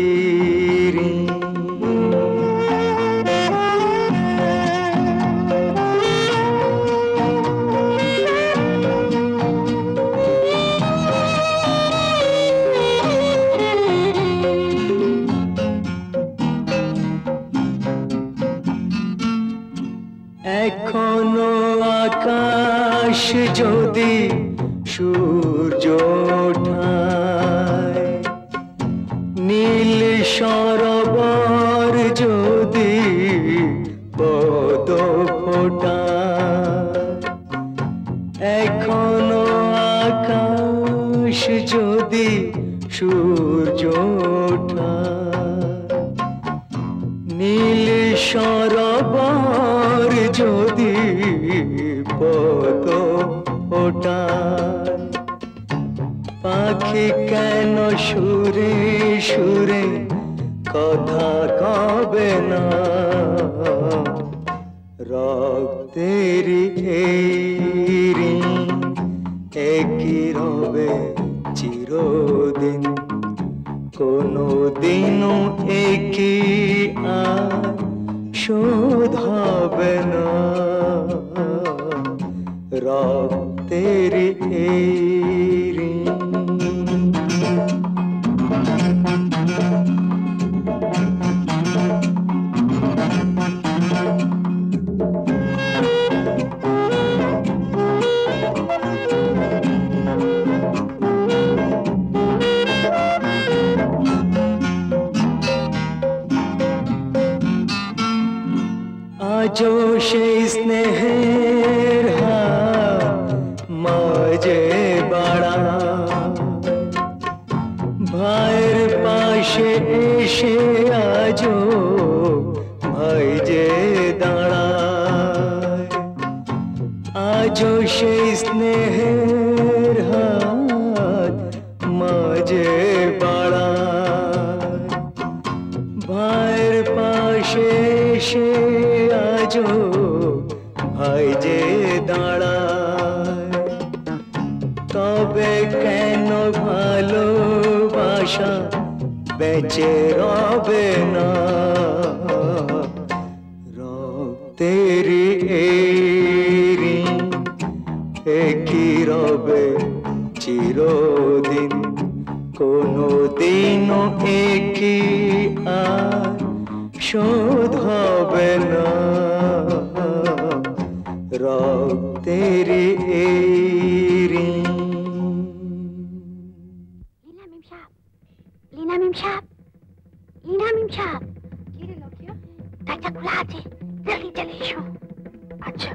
এখনো আকাশ যদি সূর্য ওঠায়, নীল সরোবর যদি পদ ফোটায়, এখনো আকাশ যদি সূর্য ওঠায়, নীল সরোবর যদি পদ ফোটায়, পাখি কেন সুরে সুরে কথা কবে না। রক্তেরি একই রবে চিরদিন, কোনো দিনও একই আর শোধ হবে না। রক্তেরি আজও সেই স্নেহের হাত মাঝে বাড়া, ভাইয়ের পাশে এসে আজও ভাই যে দাঁড়ায়। আজও সেই স্নেহের হাত মাঝে বাড়ায়, ভাইয়ের পাশে এসে আজও ভাই যে দাঁড়ায়। তবে কেন ভালোবাসা বেঁচে রবে না। রক্তেরি একই রবে চিরদিন, কোনো দিনও একই আর শোধ হবে না। রক্তেরি লীনা মিম সাহেব, লীনা মিম সাহেব। কি রে লকিয়া? দরজা খোলা আছে, জলদি চলে এসো। আচ্ছা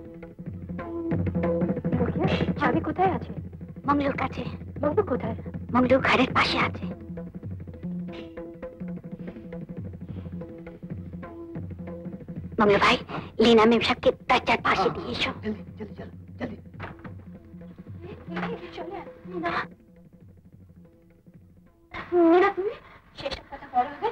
লকিয়া, চাবি কোথায় আছে? মঙ্গলুর কাছে। বাবু কোথায়? মঙ্গলুর ঘরের পাশে আছে। মঙ্গলু ভাই, লীনা মিম সাহেবকে দরজার পাশে দিয়ে এসো। নীনা, তুমি সেসব কথা বড় হবে।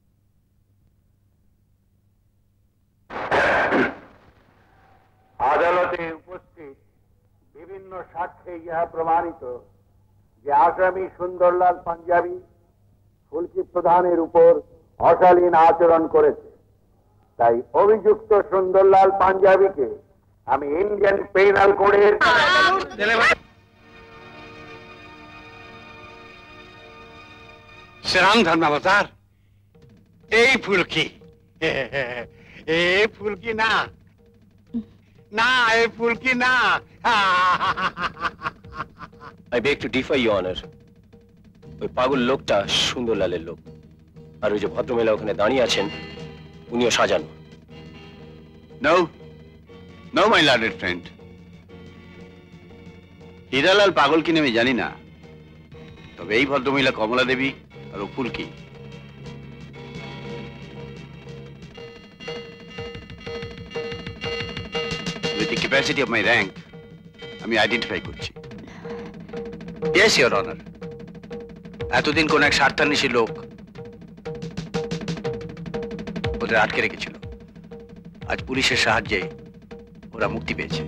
আদালতে উপস্থিত বিভিন্ন সাক্ষ্যে ইহা প্রমাণিত যে আসামি সুন্দরলাল পাঞ্জাবি ফুলকি প্রধানের উপর অশালীন আচরণ করেছে, তাই অভিযুক্ত সুন্দরলাল পাঞ্জাবিকে আমি ইন্ডিয়ান পেনাল কোডের শ্রীরাম ধর্মাবতার এই ফুলকি এই ফুলকি না না এই ফুলকি না I beg to differ, Your Honor. ওই পাগল লোকটা সুন্দরলালের লোক, আর ওই যে ভদ্রমহিলা ওখানে দাঁড়িয়ে আছেন উনিও সাজানো। No, no, my learned friend. Hiralal পাগল কিনে আমি জানি না, তবে এই ভদ্রমহিলা কমলা দেবী আর ও Phulki. With the capacity of my rank, আমি আইডেন্টিফাই করছি। Yes, Your Honor. এতদিন কোন এক স্বার্থান্বেষী লোক ওদের আটকে রেখেছিল, আজ পুলিশের সাহায্যে ওরা মুক্তি পেয়েছে।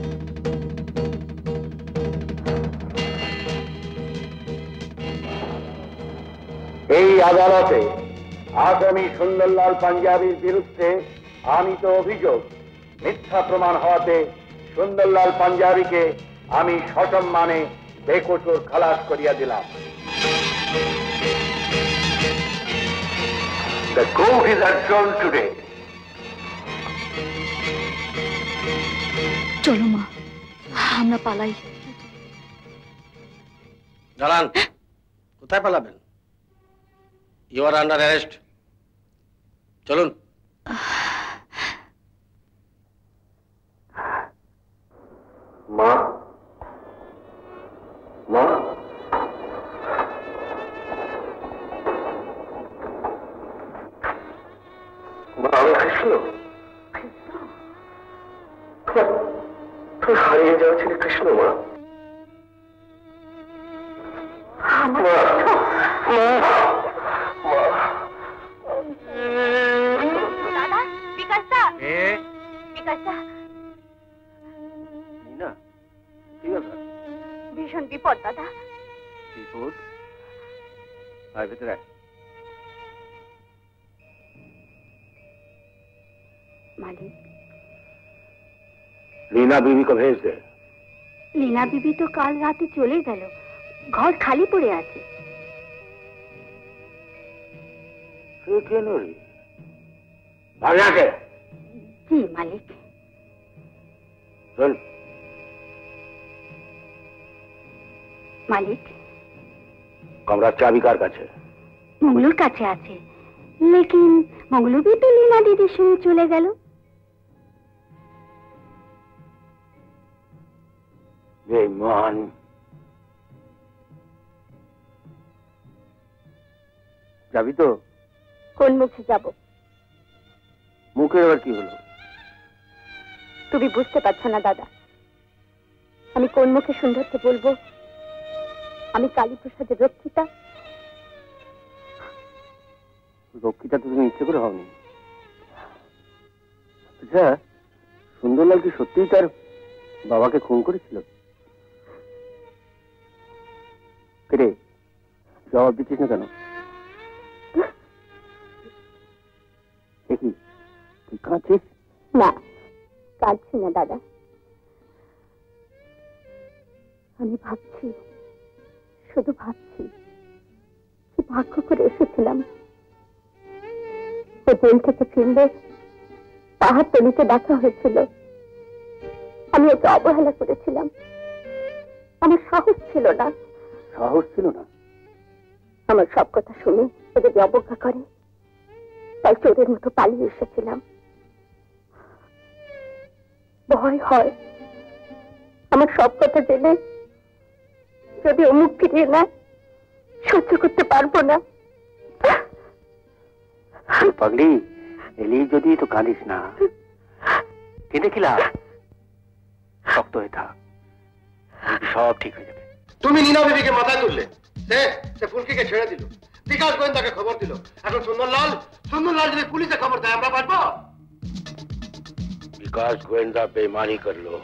এই আদালতে আসামি সুন্দরলাল পাঞ্জাবির বিরুদ্ধে আনিত অভিযোগ মিথ্যা প্রমাণ হওয়াতে সুন্দরলাল পাঞ্জাবিকে আমি সসম্মানে বেকসুর খালাস করিয়া দিলাম। The court is adjourned today. চলো মা, আমরা পালাই। দাঁড়ান, কোথায় পালাবেন? You are under arrest. চলুন। মা, মা, মা, আমি কৃষ্ণ। তুই হারিয়ে যাওয়া ছিল কৃষ্ণ। মা, দাদা, বিকাশ দা, বিকাশ দা, ভীষণ বিপদ দাদা। বিপদ? আয় ভেতরে। मालिक, लीना बीवी को भेज दे। लीना बीबी तो काल राते चले गেল, ঘর খালি পড়ে আছে। সে কেন রে? ভাগ যাকে। জি মালিক। চল। মালিক, কমরার চাবি কার কাছে? মঙ্গলুর কাছে আছে, লেকিন মঙ্গলু भी तो लीना दीदीর সঙ্গে চলে গেল। বেঈমান। যাবি তো? কোন মুখে যাব? মুখের আবার কি হলো? তুমি বুঝতে পারছো না দাদা, আমি কোন মুখে সুন্দরকে বলবো আমি কালীপ্রসাদের রক্ষিতা? রক্ষিতা তো তুমি ইচ্ছে করে হওনি। আচ্ছা, সুন্দরলাল কি সত্যিই তার বাবাকে খুন করেছিল? রে, জবাব দিচ্ছিস না কেন? দেখি তুই কাঁদছিস? না, কাঁদছি না দাদা, আমি ভাবছি, শুধু ভাবছি কি ভাগ্য করে এসেছিলাম। ও জেল থেকে ফিরলে পাহাড়তলিতে দেখা হয়েছিল, আমি ওকে অবহেলা করেছিলাম, আমার সাহস ছিল না। সাহস ছিল না? আমার সব কথা শুনে ও যদি অবজ্ঞা করে, তাই চোরের মতো পালিয়ে এসেছিলাম। ভয় হয় আমার সব কথা জেনে যদি ও মুখ ফিরিয়ে নেয়, সহ্য করতে পারবো না। পাগলি, এলি যদি তো কাঁদিস না, কেঁদে কি লাভ? শক্ত হয়ে থাক, সব ঠিক হয়ে যাবে। তুমি নীনা বিবিকে মাথায় তুললে, সে ফুলকিকে ছেড়ে দিল, বিকাশ গোয়েন্দাকে খবর দিল। এখন সুন্দরলাল যদি পুলিশে খবর দেয়, আমরা পারবো? विकास गोविंदा बेईमानी कर लो,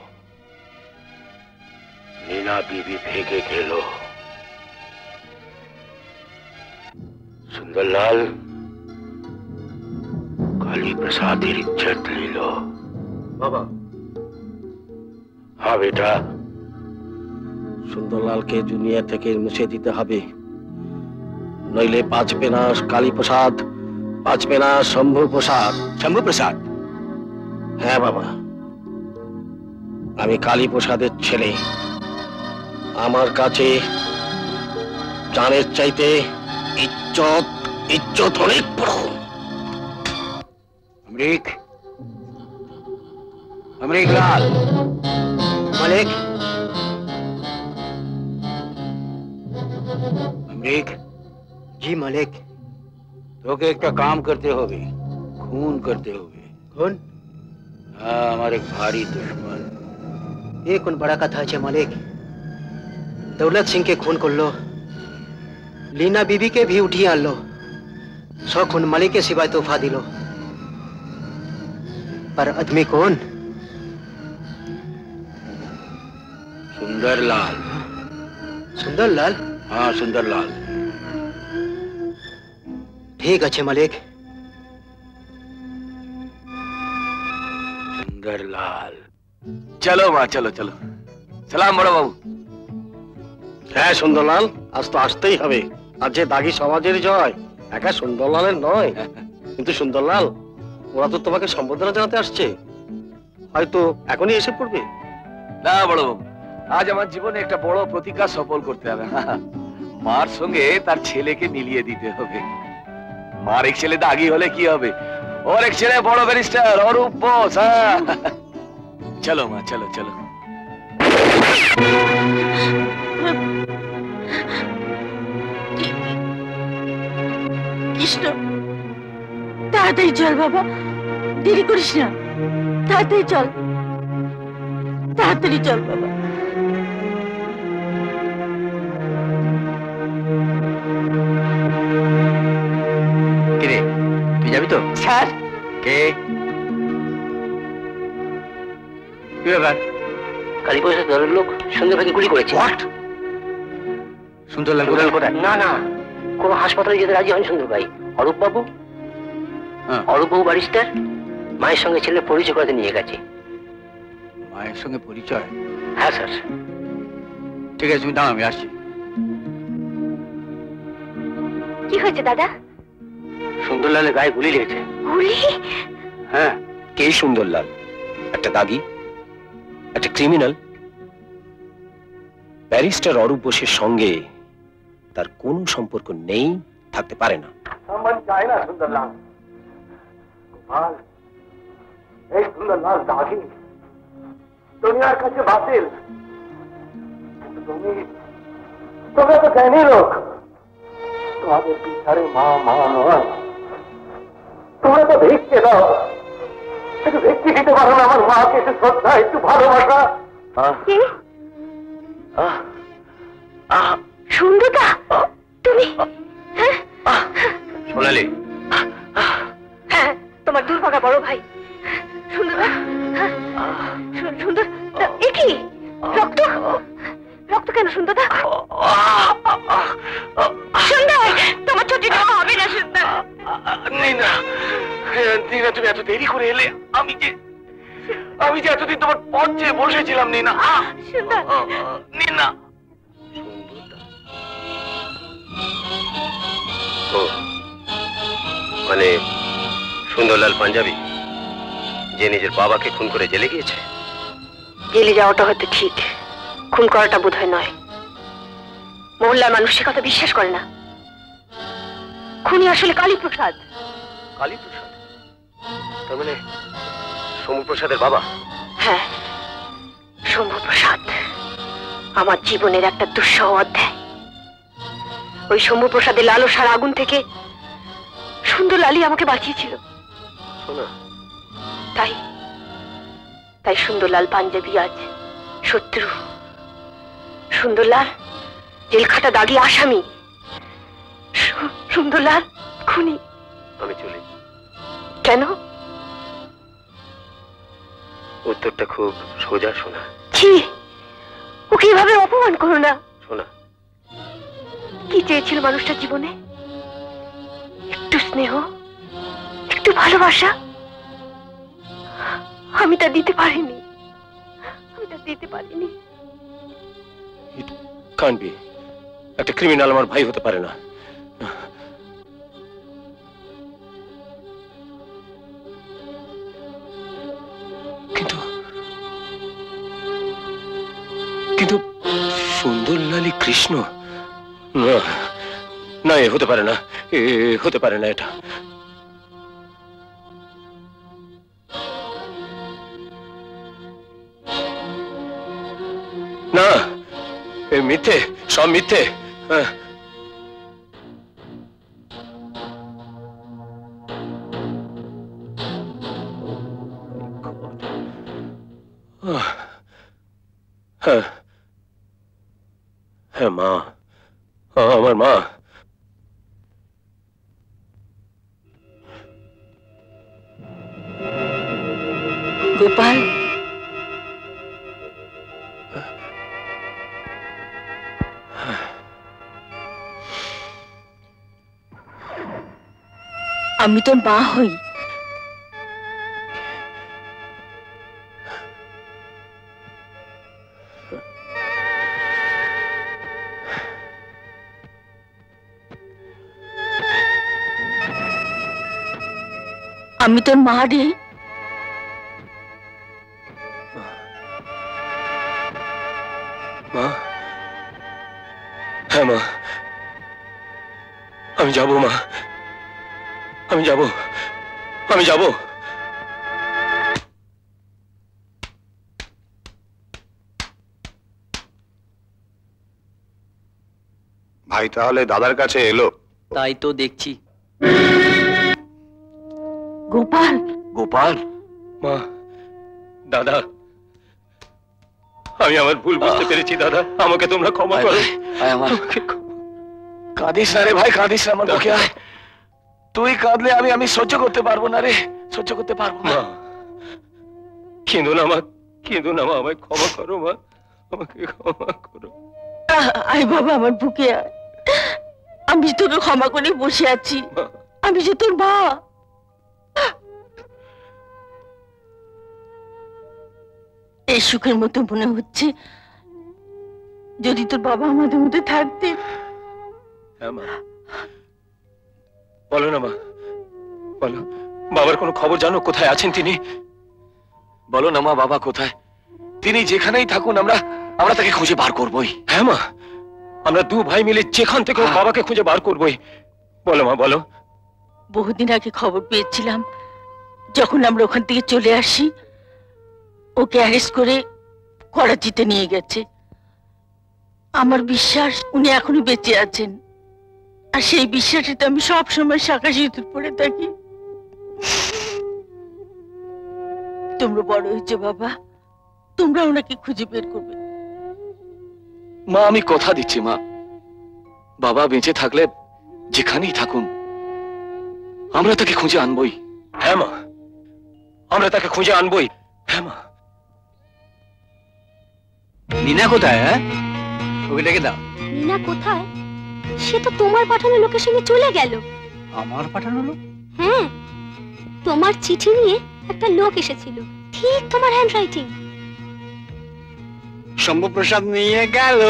नीना बीबी फेंके खेलो। सुंदरलाल, काली प्रसाद इज्जत ले लो। बाबा। हाँ बेटा। সুন্দরলালকে দুনিয়া থেকে মুছে দিতে হবে, নইলে বাঁচবে না কালী প্রসাদ, বাঁচবে না শম্ভু প্রসাদ। শম্ভু প্রসাদ? হ্যাঁ বাবা, আমি কালী প্রসাদের ছেলে। আমার কাছে জানের চাইতে ইজ্জত ইজ্জত অনেক বড়। अमरीक, अमरीक लाल। मालिक। अमरीक। जी मालिक। तो के एक काम करते हो भी, खून करते हो भी। खून? हाँ, हमारे भारी दुश्मन। ये कौन बड़ा कथा है मालिक? दौलत सिंह के खून कर लो, लीना बीबी के भी उठी आन लो, 100 खून मालिक के सिवाय तोहफा दिलो। पर आदमी कौन? सुंदरलाल। सुंदरलाल? हाँ सुंदरलाल। ठीक अच्छे मालिक। सुंदरलाल। चलो माँ, चलो चलो। सलाम बड़ा बाबू। হ্যাঁ সুন্দরলাল, আজ তো আসতেই হবে। আজ যে দাগি সমাজের জয়, একা সুন্দরলালের নয়। কিন্তু সুন্দরলাল, ওরা তো তোমাকে সম্বোধনা জানাতে আসছে, হয়তো এখনই এসে পড়বে। না বড় বাবু, আজ আমার জীবনে একটা বড় প্রতিজ্ঞা সফল করতে হবে। মার সঙ্গে তার ছেলেকে মিলিয়ে দিতে হবে। মার এক ছেলে দাগি হলে কি হবে, ওর এক ছেলে বড় ব্যারিস্টার অরূপ বোস। চলো মা, চলো চলো। কৃষ্ণ, তাড়াতাড়ি চল বাবা, দেরি করিস না, তাড়াতাড়ি চল, তাড়াতাড়ি চল বাবা। কিরে, তুই যাবি তো? স্যার। কে? কি ব্যাপার? কালী প্রসাদ দলের লোক সুন্দরভাগে গুলি করেছে। হোয়াট? সুন্দরলাল কোথায়? না না, কোন হাসপাতালে যেতে রাজি হন সুন্দর ভাই। অরূপ বাবু, অরূপ বাবু ব্যারিস্টার মায়ের সঙ্গে ছেলে পরিচয় করতে নিয়ে গেছে। মায়ের সঙ্গে পরিচয়? হ্যাঁ স্যার। ঠিক আছে, তুমি দাও, আমি আসছি। কি হয়েছে দাদা? সুন্দরলালের গায়ে গুলি লেগেছে। গুলি? হ্যাঁ। কে সুন্দরলাল? একটা দাগি, একটা ক্রিমিনাল। ব্যারিস্টার অরূপ বোসের সঙ্গে তার কোনো সম্পর্ক নেই, থাকতে পারে না। संबंध चाहे ना सुंदरलाल। गोपाल, एक सुंदरलाल दागी दुनिया কাছে বাতিল। তোমরা তো জ্ঞানী লোক, তোমাদের বিচারে মা মা নয়। তোমরা তো ভিক্ষে দাও, একটু ভিক্ষে দিতে পারো না আমার মাকে? একটু শ্রদ্ধা, একটু ভালোবাসা। সুন্দরদা, তুমি? সোনালি। হ্যাঁ, তোমার দুর্ভাগা বড় ভাই। সুন্দরদা, সুন্দর, এ কি রক্ত? রক্ত কেন সুন্দরদা? সুন্দর, তোমার ছুটি নেওয়া হবে না সুন্দর। নীনা, নীনা তুমি এত দেরি করে এলে। আমি যে এতদিন তোমার পথ চেয়ে বসেছিলাম নীনা। সুন্দর। নীনা। ও মানে সুন্দরলাল পাঞ্জাবি, যে নিজের বাবাকে খুন করে জেলে গিয়েছে? জেলে যাওয়াটা হয়তো ঠিক, খুন করাটা বোধহয় নয়। মহল্লার মানুষ সে কথা বিশ্বাস করে না। খুনি আসলে কালীপ্রসাদ। কালীপ্রসাদ? তার মানে শম্ভুপ্রসাদের বাবা? হ্যাঁ, শম্ভুপ্রসাদ আমার জীবনের একটা দুঃসহ অধ্যায়। ওই শম্ভুপ্রসাদের লালসার আগুন থেকে সুন্দরলালই আমাকে বাঁচিয়েছিল। শোনা, তাই সুন্দরলাল পাঞ্জাবি আজ শত্রু। সুন্দরলাল জেলখাটা দাগি আসামি, সুন্দরলাল খুনি। আমি চলি। কেন? উত্তরটা খুব সোজা শোনা। ছি, ওকে এভাবে অপমান করো না। শোনা, কি চেয়েছিল মানুষটার জীবনে? স্নেহ, একটু ভালোবাসা আমি তা দিতে পারিনি, Can't be. একটা ক্রিমিনাল আমার ভাই হতে পারে না। কিন্তু সুন্দরলালী কৃষ্ণ, না এ হতে পারে না, এ হতে পারে না এটা। না এ মিথ্যে, সব মিথ্যে। হ্যাঁ মা, আমার মা। গোপাল, আমি তোর মা হই। আমি তোর মা রে। মা, হ্যাঁ মা, আমি যাবো মা, আমি যাবো, আমি যাবো। ভাই তাহলে দাদার কাছে এলো? তাই তো দেখছি। গোপাল, গোপাল, মা, দাদা, আমি আমার ভুল বুঝতে পেরেছি দাদা, আমাকে তোমরা ক্ষমা করো। কাঁদিস না রে ভাই, কাঁদিস না, আমার মুখে আয়। তুই কাঁদলে আমি সহ্য করতে পারবো না রে, সহ্য করতে পারবো না। কেঁদো না মা, কেঁদো না মা, আমায় ক্ষমা করো মা, আমাকে ক্ষমা করো। আয় বাবা, আমার বুকে আয়। আমি তোকে ক্ষমা করে বসে আছি, আমি যে তোর মা। এই সুখের মতো মনে হচ্ছে যদি তোর বাবা আমাদের মধ্যে থাকতে। হ্যাঁ মা, বলো না মা, বলো, বাবার কোনো খবর জানো? কোথায় আছেন তিনি? বলো না মা, বাবা কোথায়? তিনি যেখানেই থাকুন আমরা তাকে খুঁজে বার করবই। হ্যাঁ মা, আমরা দু ভাই মিলে যেখান থেকে বাবাকে খুঁজে বার করবই। বলো মা, বলো। বহুদিন আগে খবর পেয়েছিলাম, যখন আমরা ওখান থেকে চলে আসি ওকে অ্যারেস্ট করে করাচিতে নিয়ে গেছে। আমার বিশ্বাস উনি এখনো বেঁচে আছেন, আর সেই বিশ্বাসে আমি সব সময় শাঁখা সিঁদুর পরে থাকি। তোমরা বড় হয়েছে বাবা, তোমরা ওনাকে খুঁজে বের করবে। মা, আমি কথা দিচ্ছি মা, বাবা বেঁচে থাকলে যেখানেই থাকুন আমরা তাকে খুঁজে আনবই। হ্যাঁ মা, আমরা তাকে খুঁজে আনবই। হ্যাঁ মা। নীনা কোথায়? হ্যাঁ, ওকে ডেকে দাও। নীনা কোথায়? সে তো তোমার পাঠানো লোকের সঙ্গে চলে গেল। আমার পাঠানো লোক? হ্যাঁ, তোমার চিঠি নিয়ে একটা লোক এসেছিল, ঠিক তোমার হ্যান্ড রাইটিং। শম্ভুপ্রসাদ নিয়ে গেল।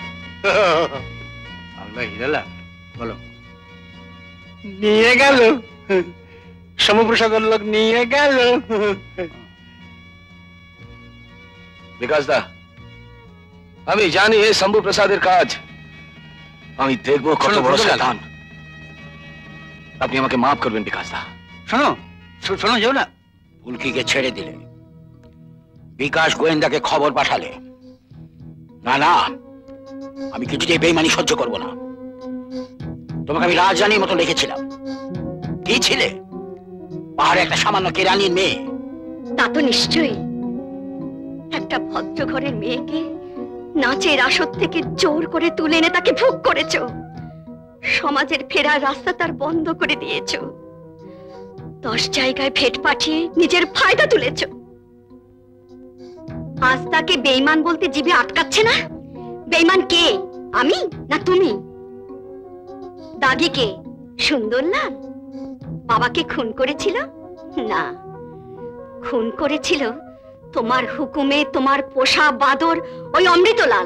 আমরা হিরালা, বলো। নিয়ে গেল, শম্ভুপ্রসাদের লোক নিয়ে গেল। বিকাশ দা, আমি জানি এই শম্ভু প্রসাদের কাজ। আমি দেখবো কত বড় শয়তান। আপনি আমাকে মাফ করবেন বিকাশ দা। শোনো শোনো, যাও না। ফুলকিকে ছেড়ে দিলে, বিকাশ গোয়েন্দাকে খবর পাঠালে। না না, আমি কিছুতেই বেইমানি সহ্য করব না। তোমাকে আমি রাজরানীর মতো রেখেছিলাম, কি ছিলে? পাহাড়ে একটা সামান্য কেরানির মেয়ে। তা তো নিশ্চয়ই। একটা ভদ্র ঘরের মেয়েকে নাচের আসর থেকে জোর করে তুলে এনে তাকে ভোগ করেছ। সমাজের ফেরার রাস্তা তার বন্ধ করে দিয়েছ। 10 জায়গায় ভেট পাঠিয়ে নিজের ফায়দা তুলেছ। আজ তাকে বেঈমান বলতে জিভে আটকাচ্ছে না? বেঈমান কে, আমি না তুমি? দাগি কে? সুন্দরলাল? বাবাকে খুন করেছিল? না, খুন করেছিল তোমার হুকুমে তোমার পোষা বাদর ওই অমৃতলাল।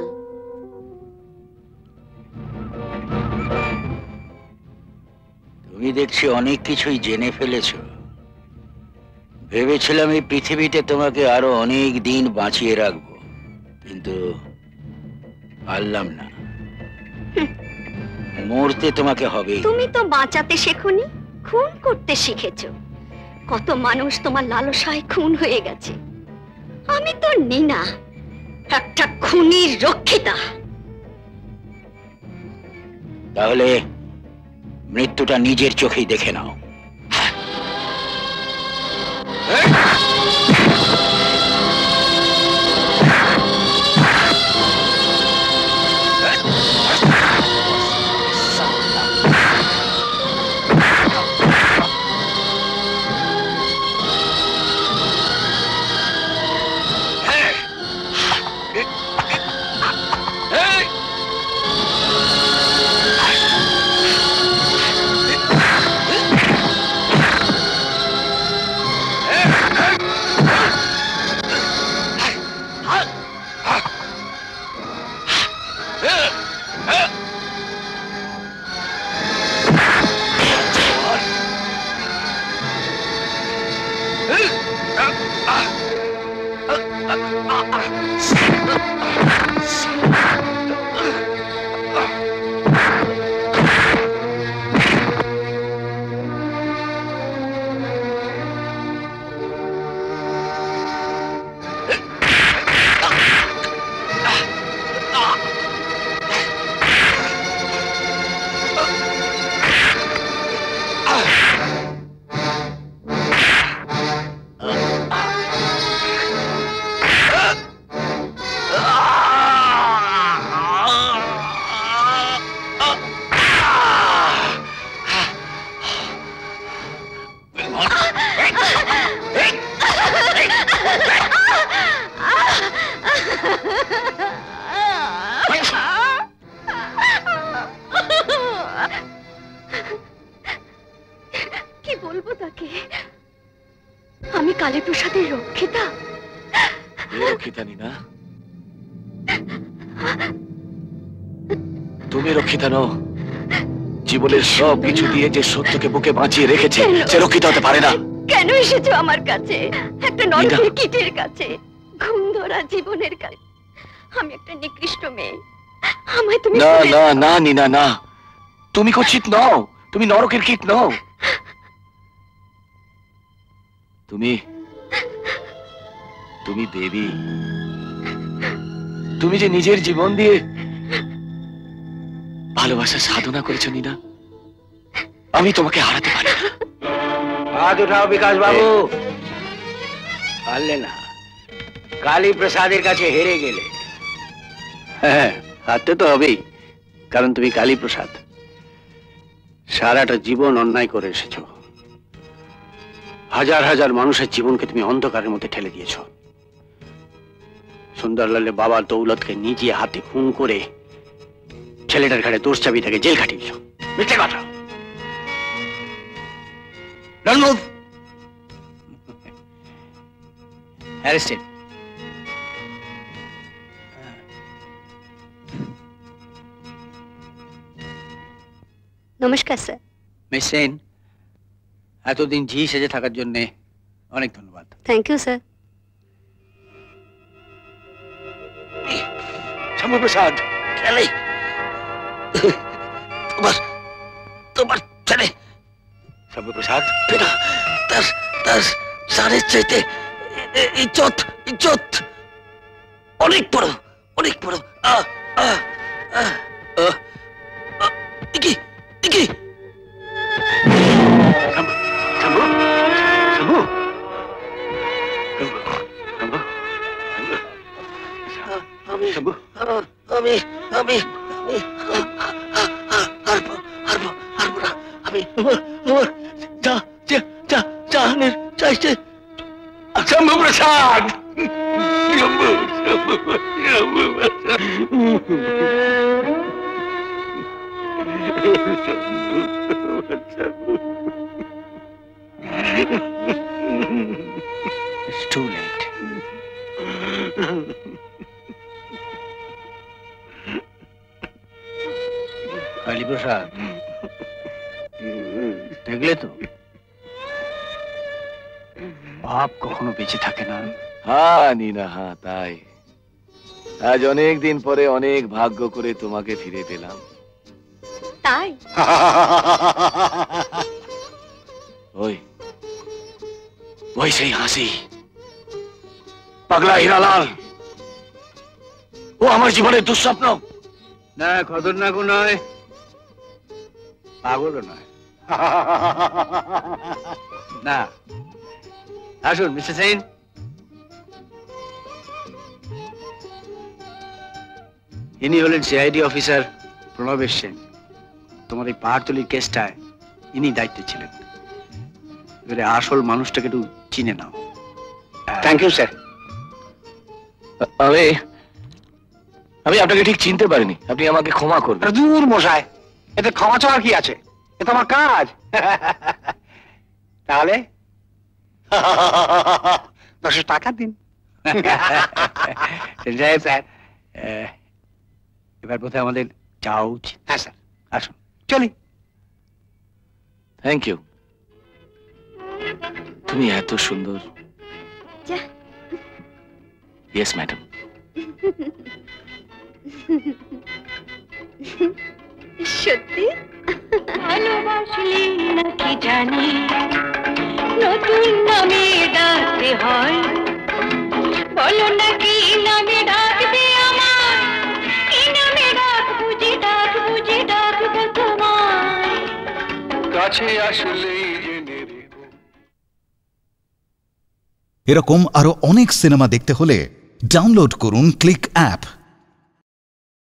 তুমি দেখছি অনেক কিছুই জেনে ফেলেছো। ভেবেছিলাম এই পৃথিবীতে তোমাকে আরো অনেক দিন বাঁচিয়ে রাখবো, কিন্তু পারলাম না। মরতে তোমাকে হবে। তুমি তো বাঁচাতে শেখোনি, খুন করতে শিখেছো। কত মানুষ তোমার লালসায় খুন হয়ে গেছে। আমি তো নিনা, একটা খুনির রক্ষিতা। তাহলে মৃত্যুটা নিজের চোখেই দেখে নাও। কি বলবো তাকে? আমি কালীপ্রসাদের রক্ষিতা। রক্ষিতা নিনা, তুমি রক্ষিতা নও। জীবনের সব কিছু দিয়ে যে সত্যকে বুকে বাঁচিয়ে রেখেছে সে রক্ষিতা হতে পারে না। কেন এসেছো আমার কাছে? একটা নরকের কীটের কাছে, ঘুম ধরা জীবনের কাছে। আমি একটা নিকৃষ্ট মেয়ে, আমায় তুমি না না না নিনা, না, তুমি কুৎসিত নও, তুমি নরকের কীট নও। তুমি তুমি দেবী। তুমি যে নিজের জীবন দিয়ে ভালোবাসা সাধনা করেছো নিনা, আমি তোমাকে হারাতে পারি না। হাত উঠাও বিকাশ বাবু। পারলে না, কালী প্রসাদের কাছে হেরে গেলে। হ্যাঁ, হারতে তো হবেই, কারণ তুমি কালী প্রসাদ। সারাটা জীবন অন্যায় করে এসেছো। হাজার হাজার মানুষের জীবনকে তুমি অন্ধকারের মধ্যে ঠেলে দিয়েছো। সুন্দরলালের বাবার দৌলতকে নিজে হাতে খুন করে ছেলেটার ঘাড়ে দোষ চাবি থেকে জেল খাটিয়েছ। মিথ্যে কথা। Don't move. Arrested. নমস্কার স্যার। মিস সেন, এতদিন ঝি সেজে থাকার জন্য অনেক ধন্যবাদ। Thank you sir. শ্যামাপ্রসাদ, ছেলে তোমার ছেলে শ্যামাপ্রসাদ, তার তার সারের চাইতে ইজ্জত ইজ্জত অনেক বড়, অনেক বড়। কি কি আমি আমি আমি জাহানের চাইতে শ্যামাপ্রসাদ। Two late. কালীপ্রসাদ, দেখলে তো বাপ কখনো বেঁচে থাকে না। হ্যাঁ নীনা, হ্যাঁ তাই। আজ অনেক দিন পরে অনেক ভাগ্য করে তোমাকে ফিরে পেলাম। তাই ওই ওই সেই হাসি, পাগলা হীরালাল, ও আমার জীবনের দুঃস্বপ্ন। না, খতরনাকও নয়, পাগলও নয়। না, আসুন মিস্টার সেন। ইনি হলেন সিআইডি অফিসার প্রণবেশ সেন। তোমার এই পাহাড়তলির কেসটায় ইনি দায়িত্বে ছিলেন। এবারে আসল মানুষটাকে একটু চিনে নাও। Thank you sir. আমি আপনাকে ঠিক চিনতে পারিনি, আপনি আমাকে ক্ষমা করবেন। দূর মশাই, এতে ক্ষমা চাওয়ার কি আছে? এ তো আমার কাজ। তাহলে 10 টাকা দিন। স্যার, এবার বোধহয় আমাদের যাওয়া উচিত। হ্যাঁ স্যার, আসুন চলি। Thank you. তুমি এত সুন্দর। Yes madam. সত্যি ভালোবাসলি নাকি জানি নতুন নামে ডাকতে হয়, বলো নাকি নামে ডাকবে আমার, কি নামে ডাক বুঝি ডাকবো তোমায়। কাছে আসলেই জেনে রেখো। এরকম আরো অনেক সিনেমা দেখতে হলে ডাউনলোড করুন ক্লিক অ্যাপ।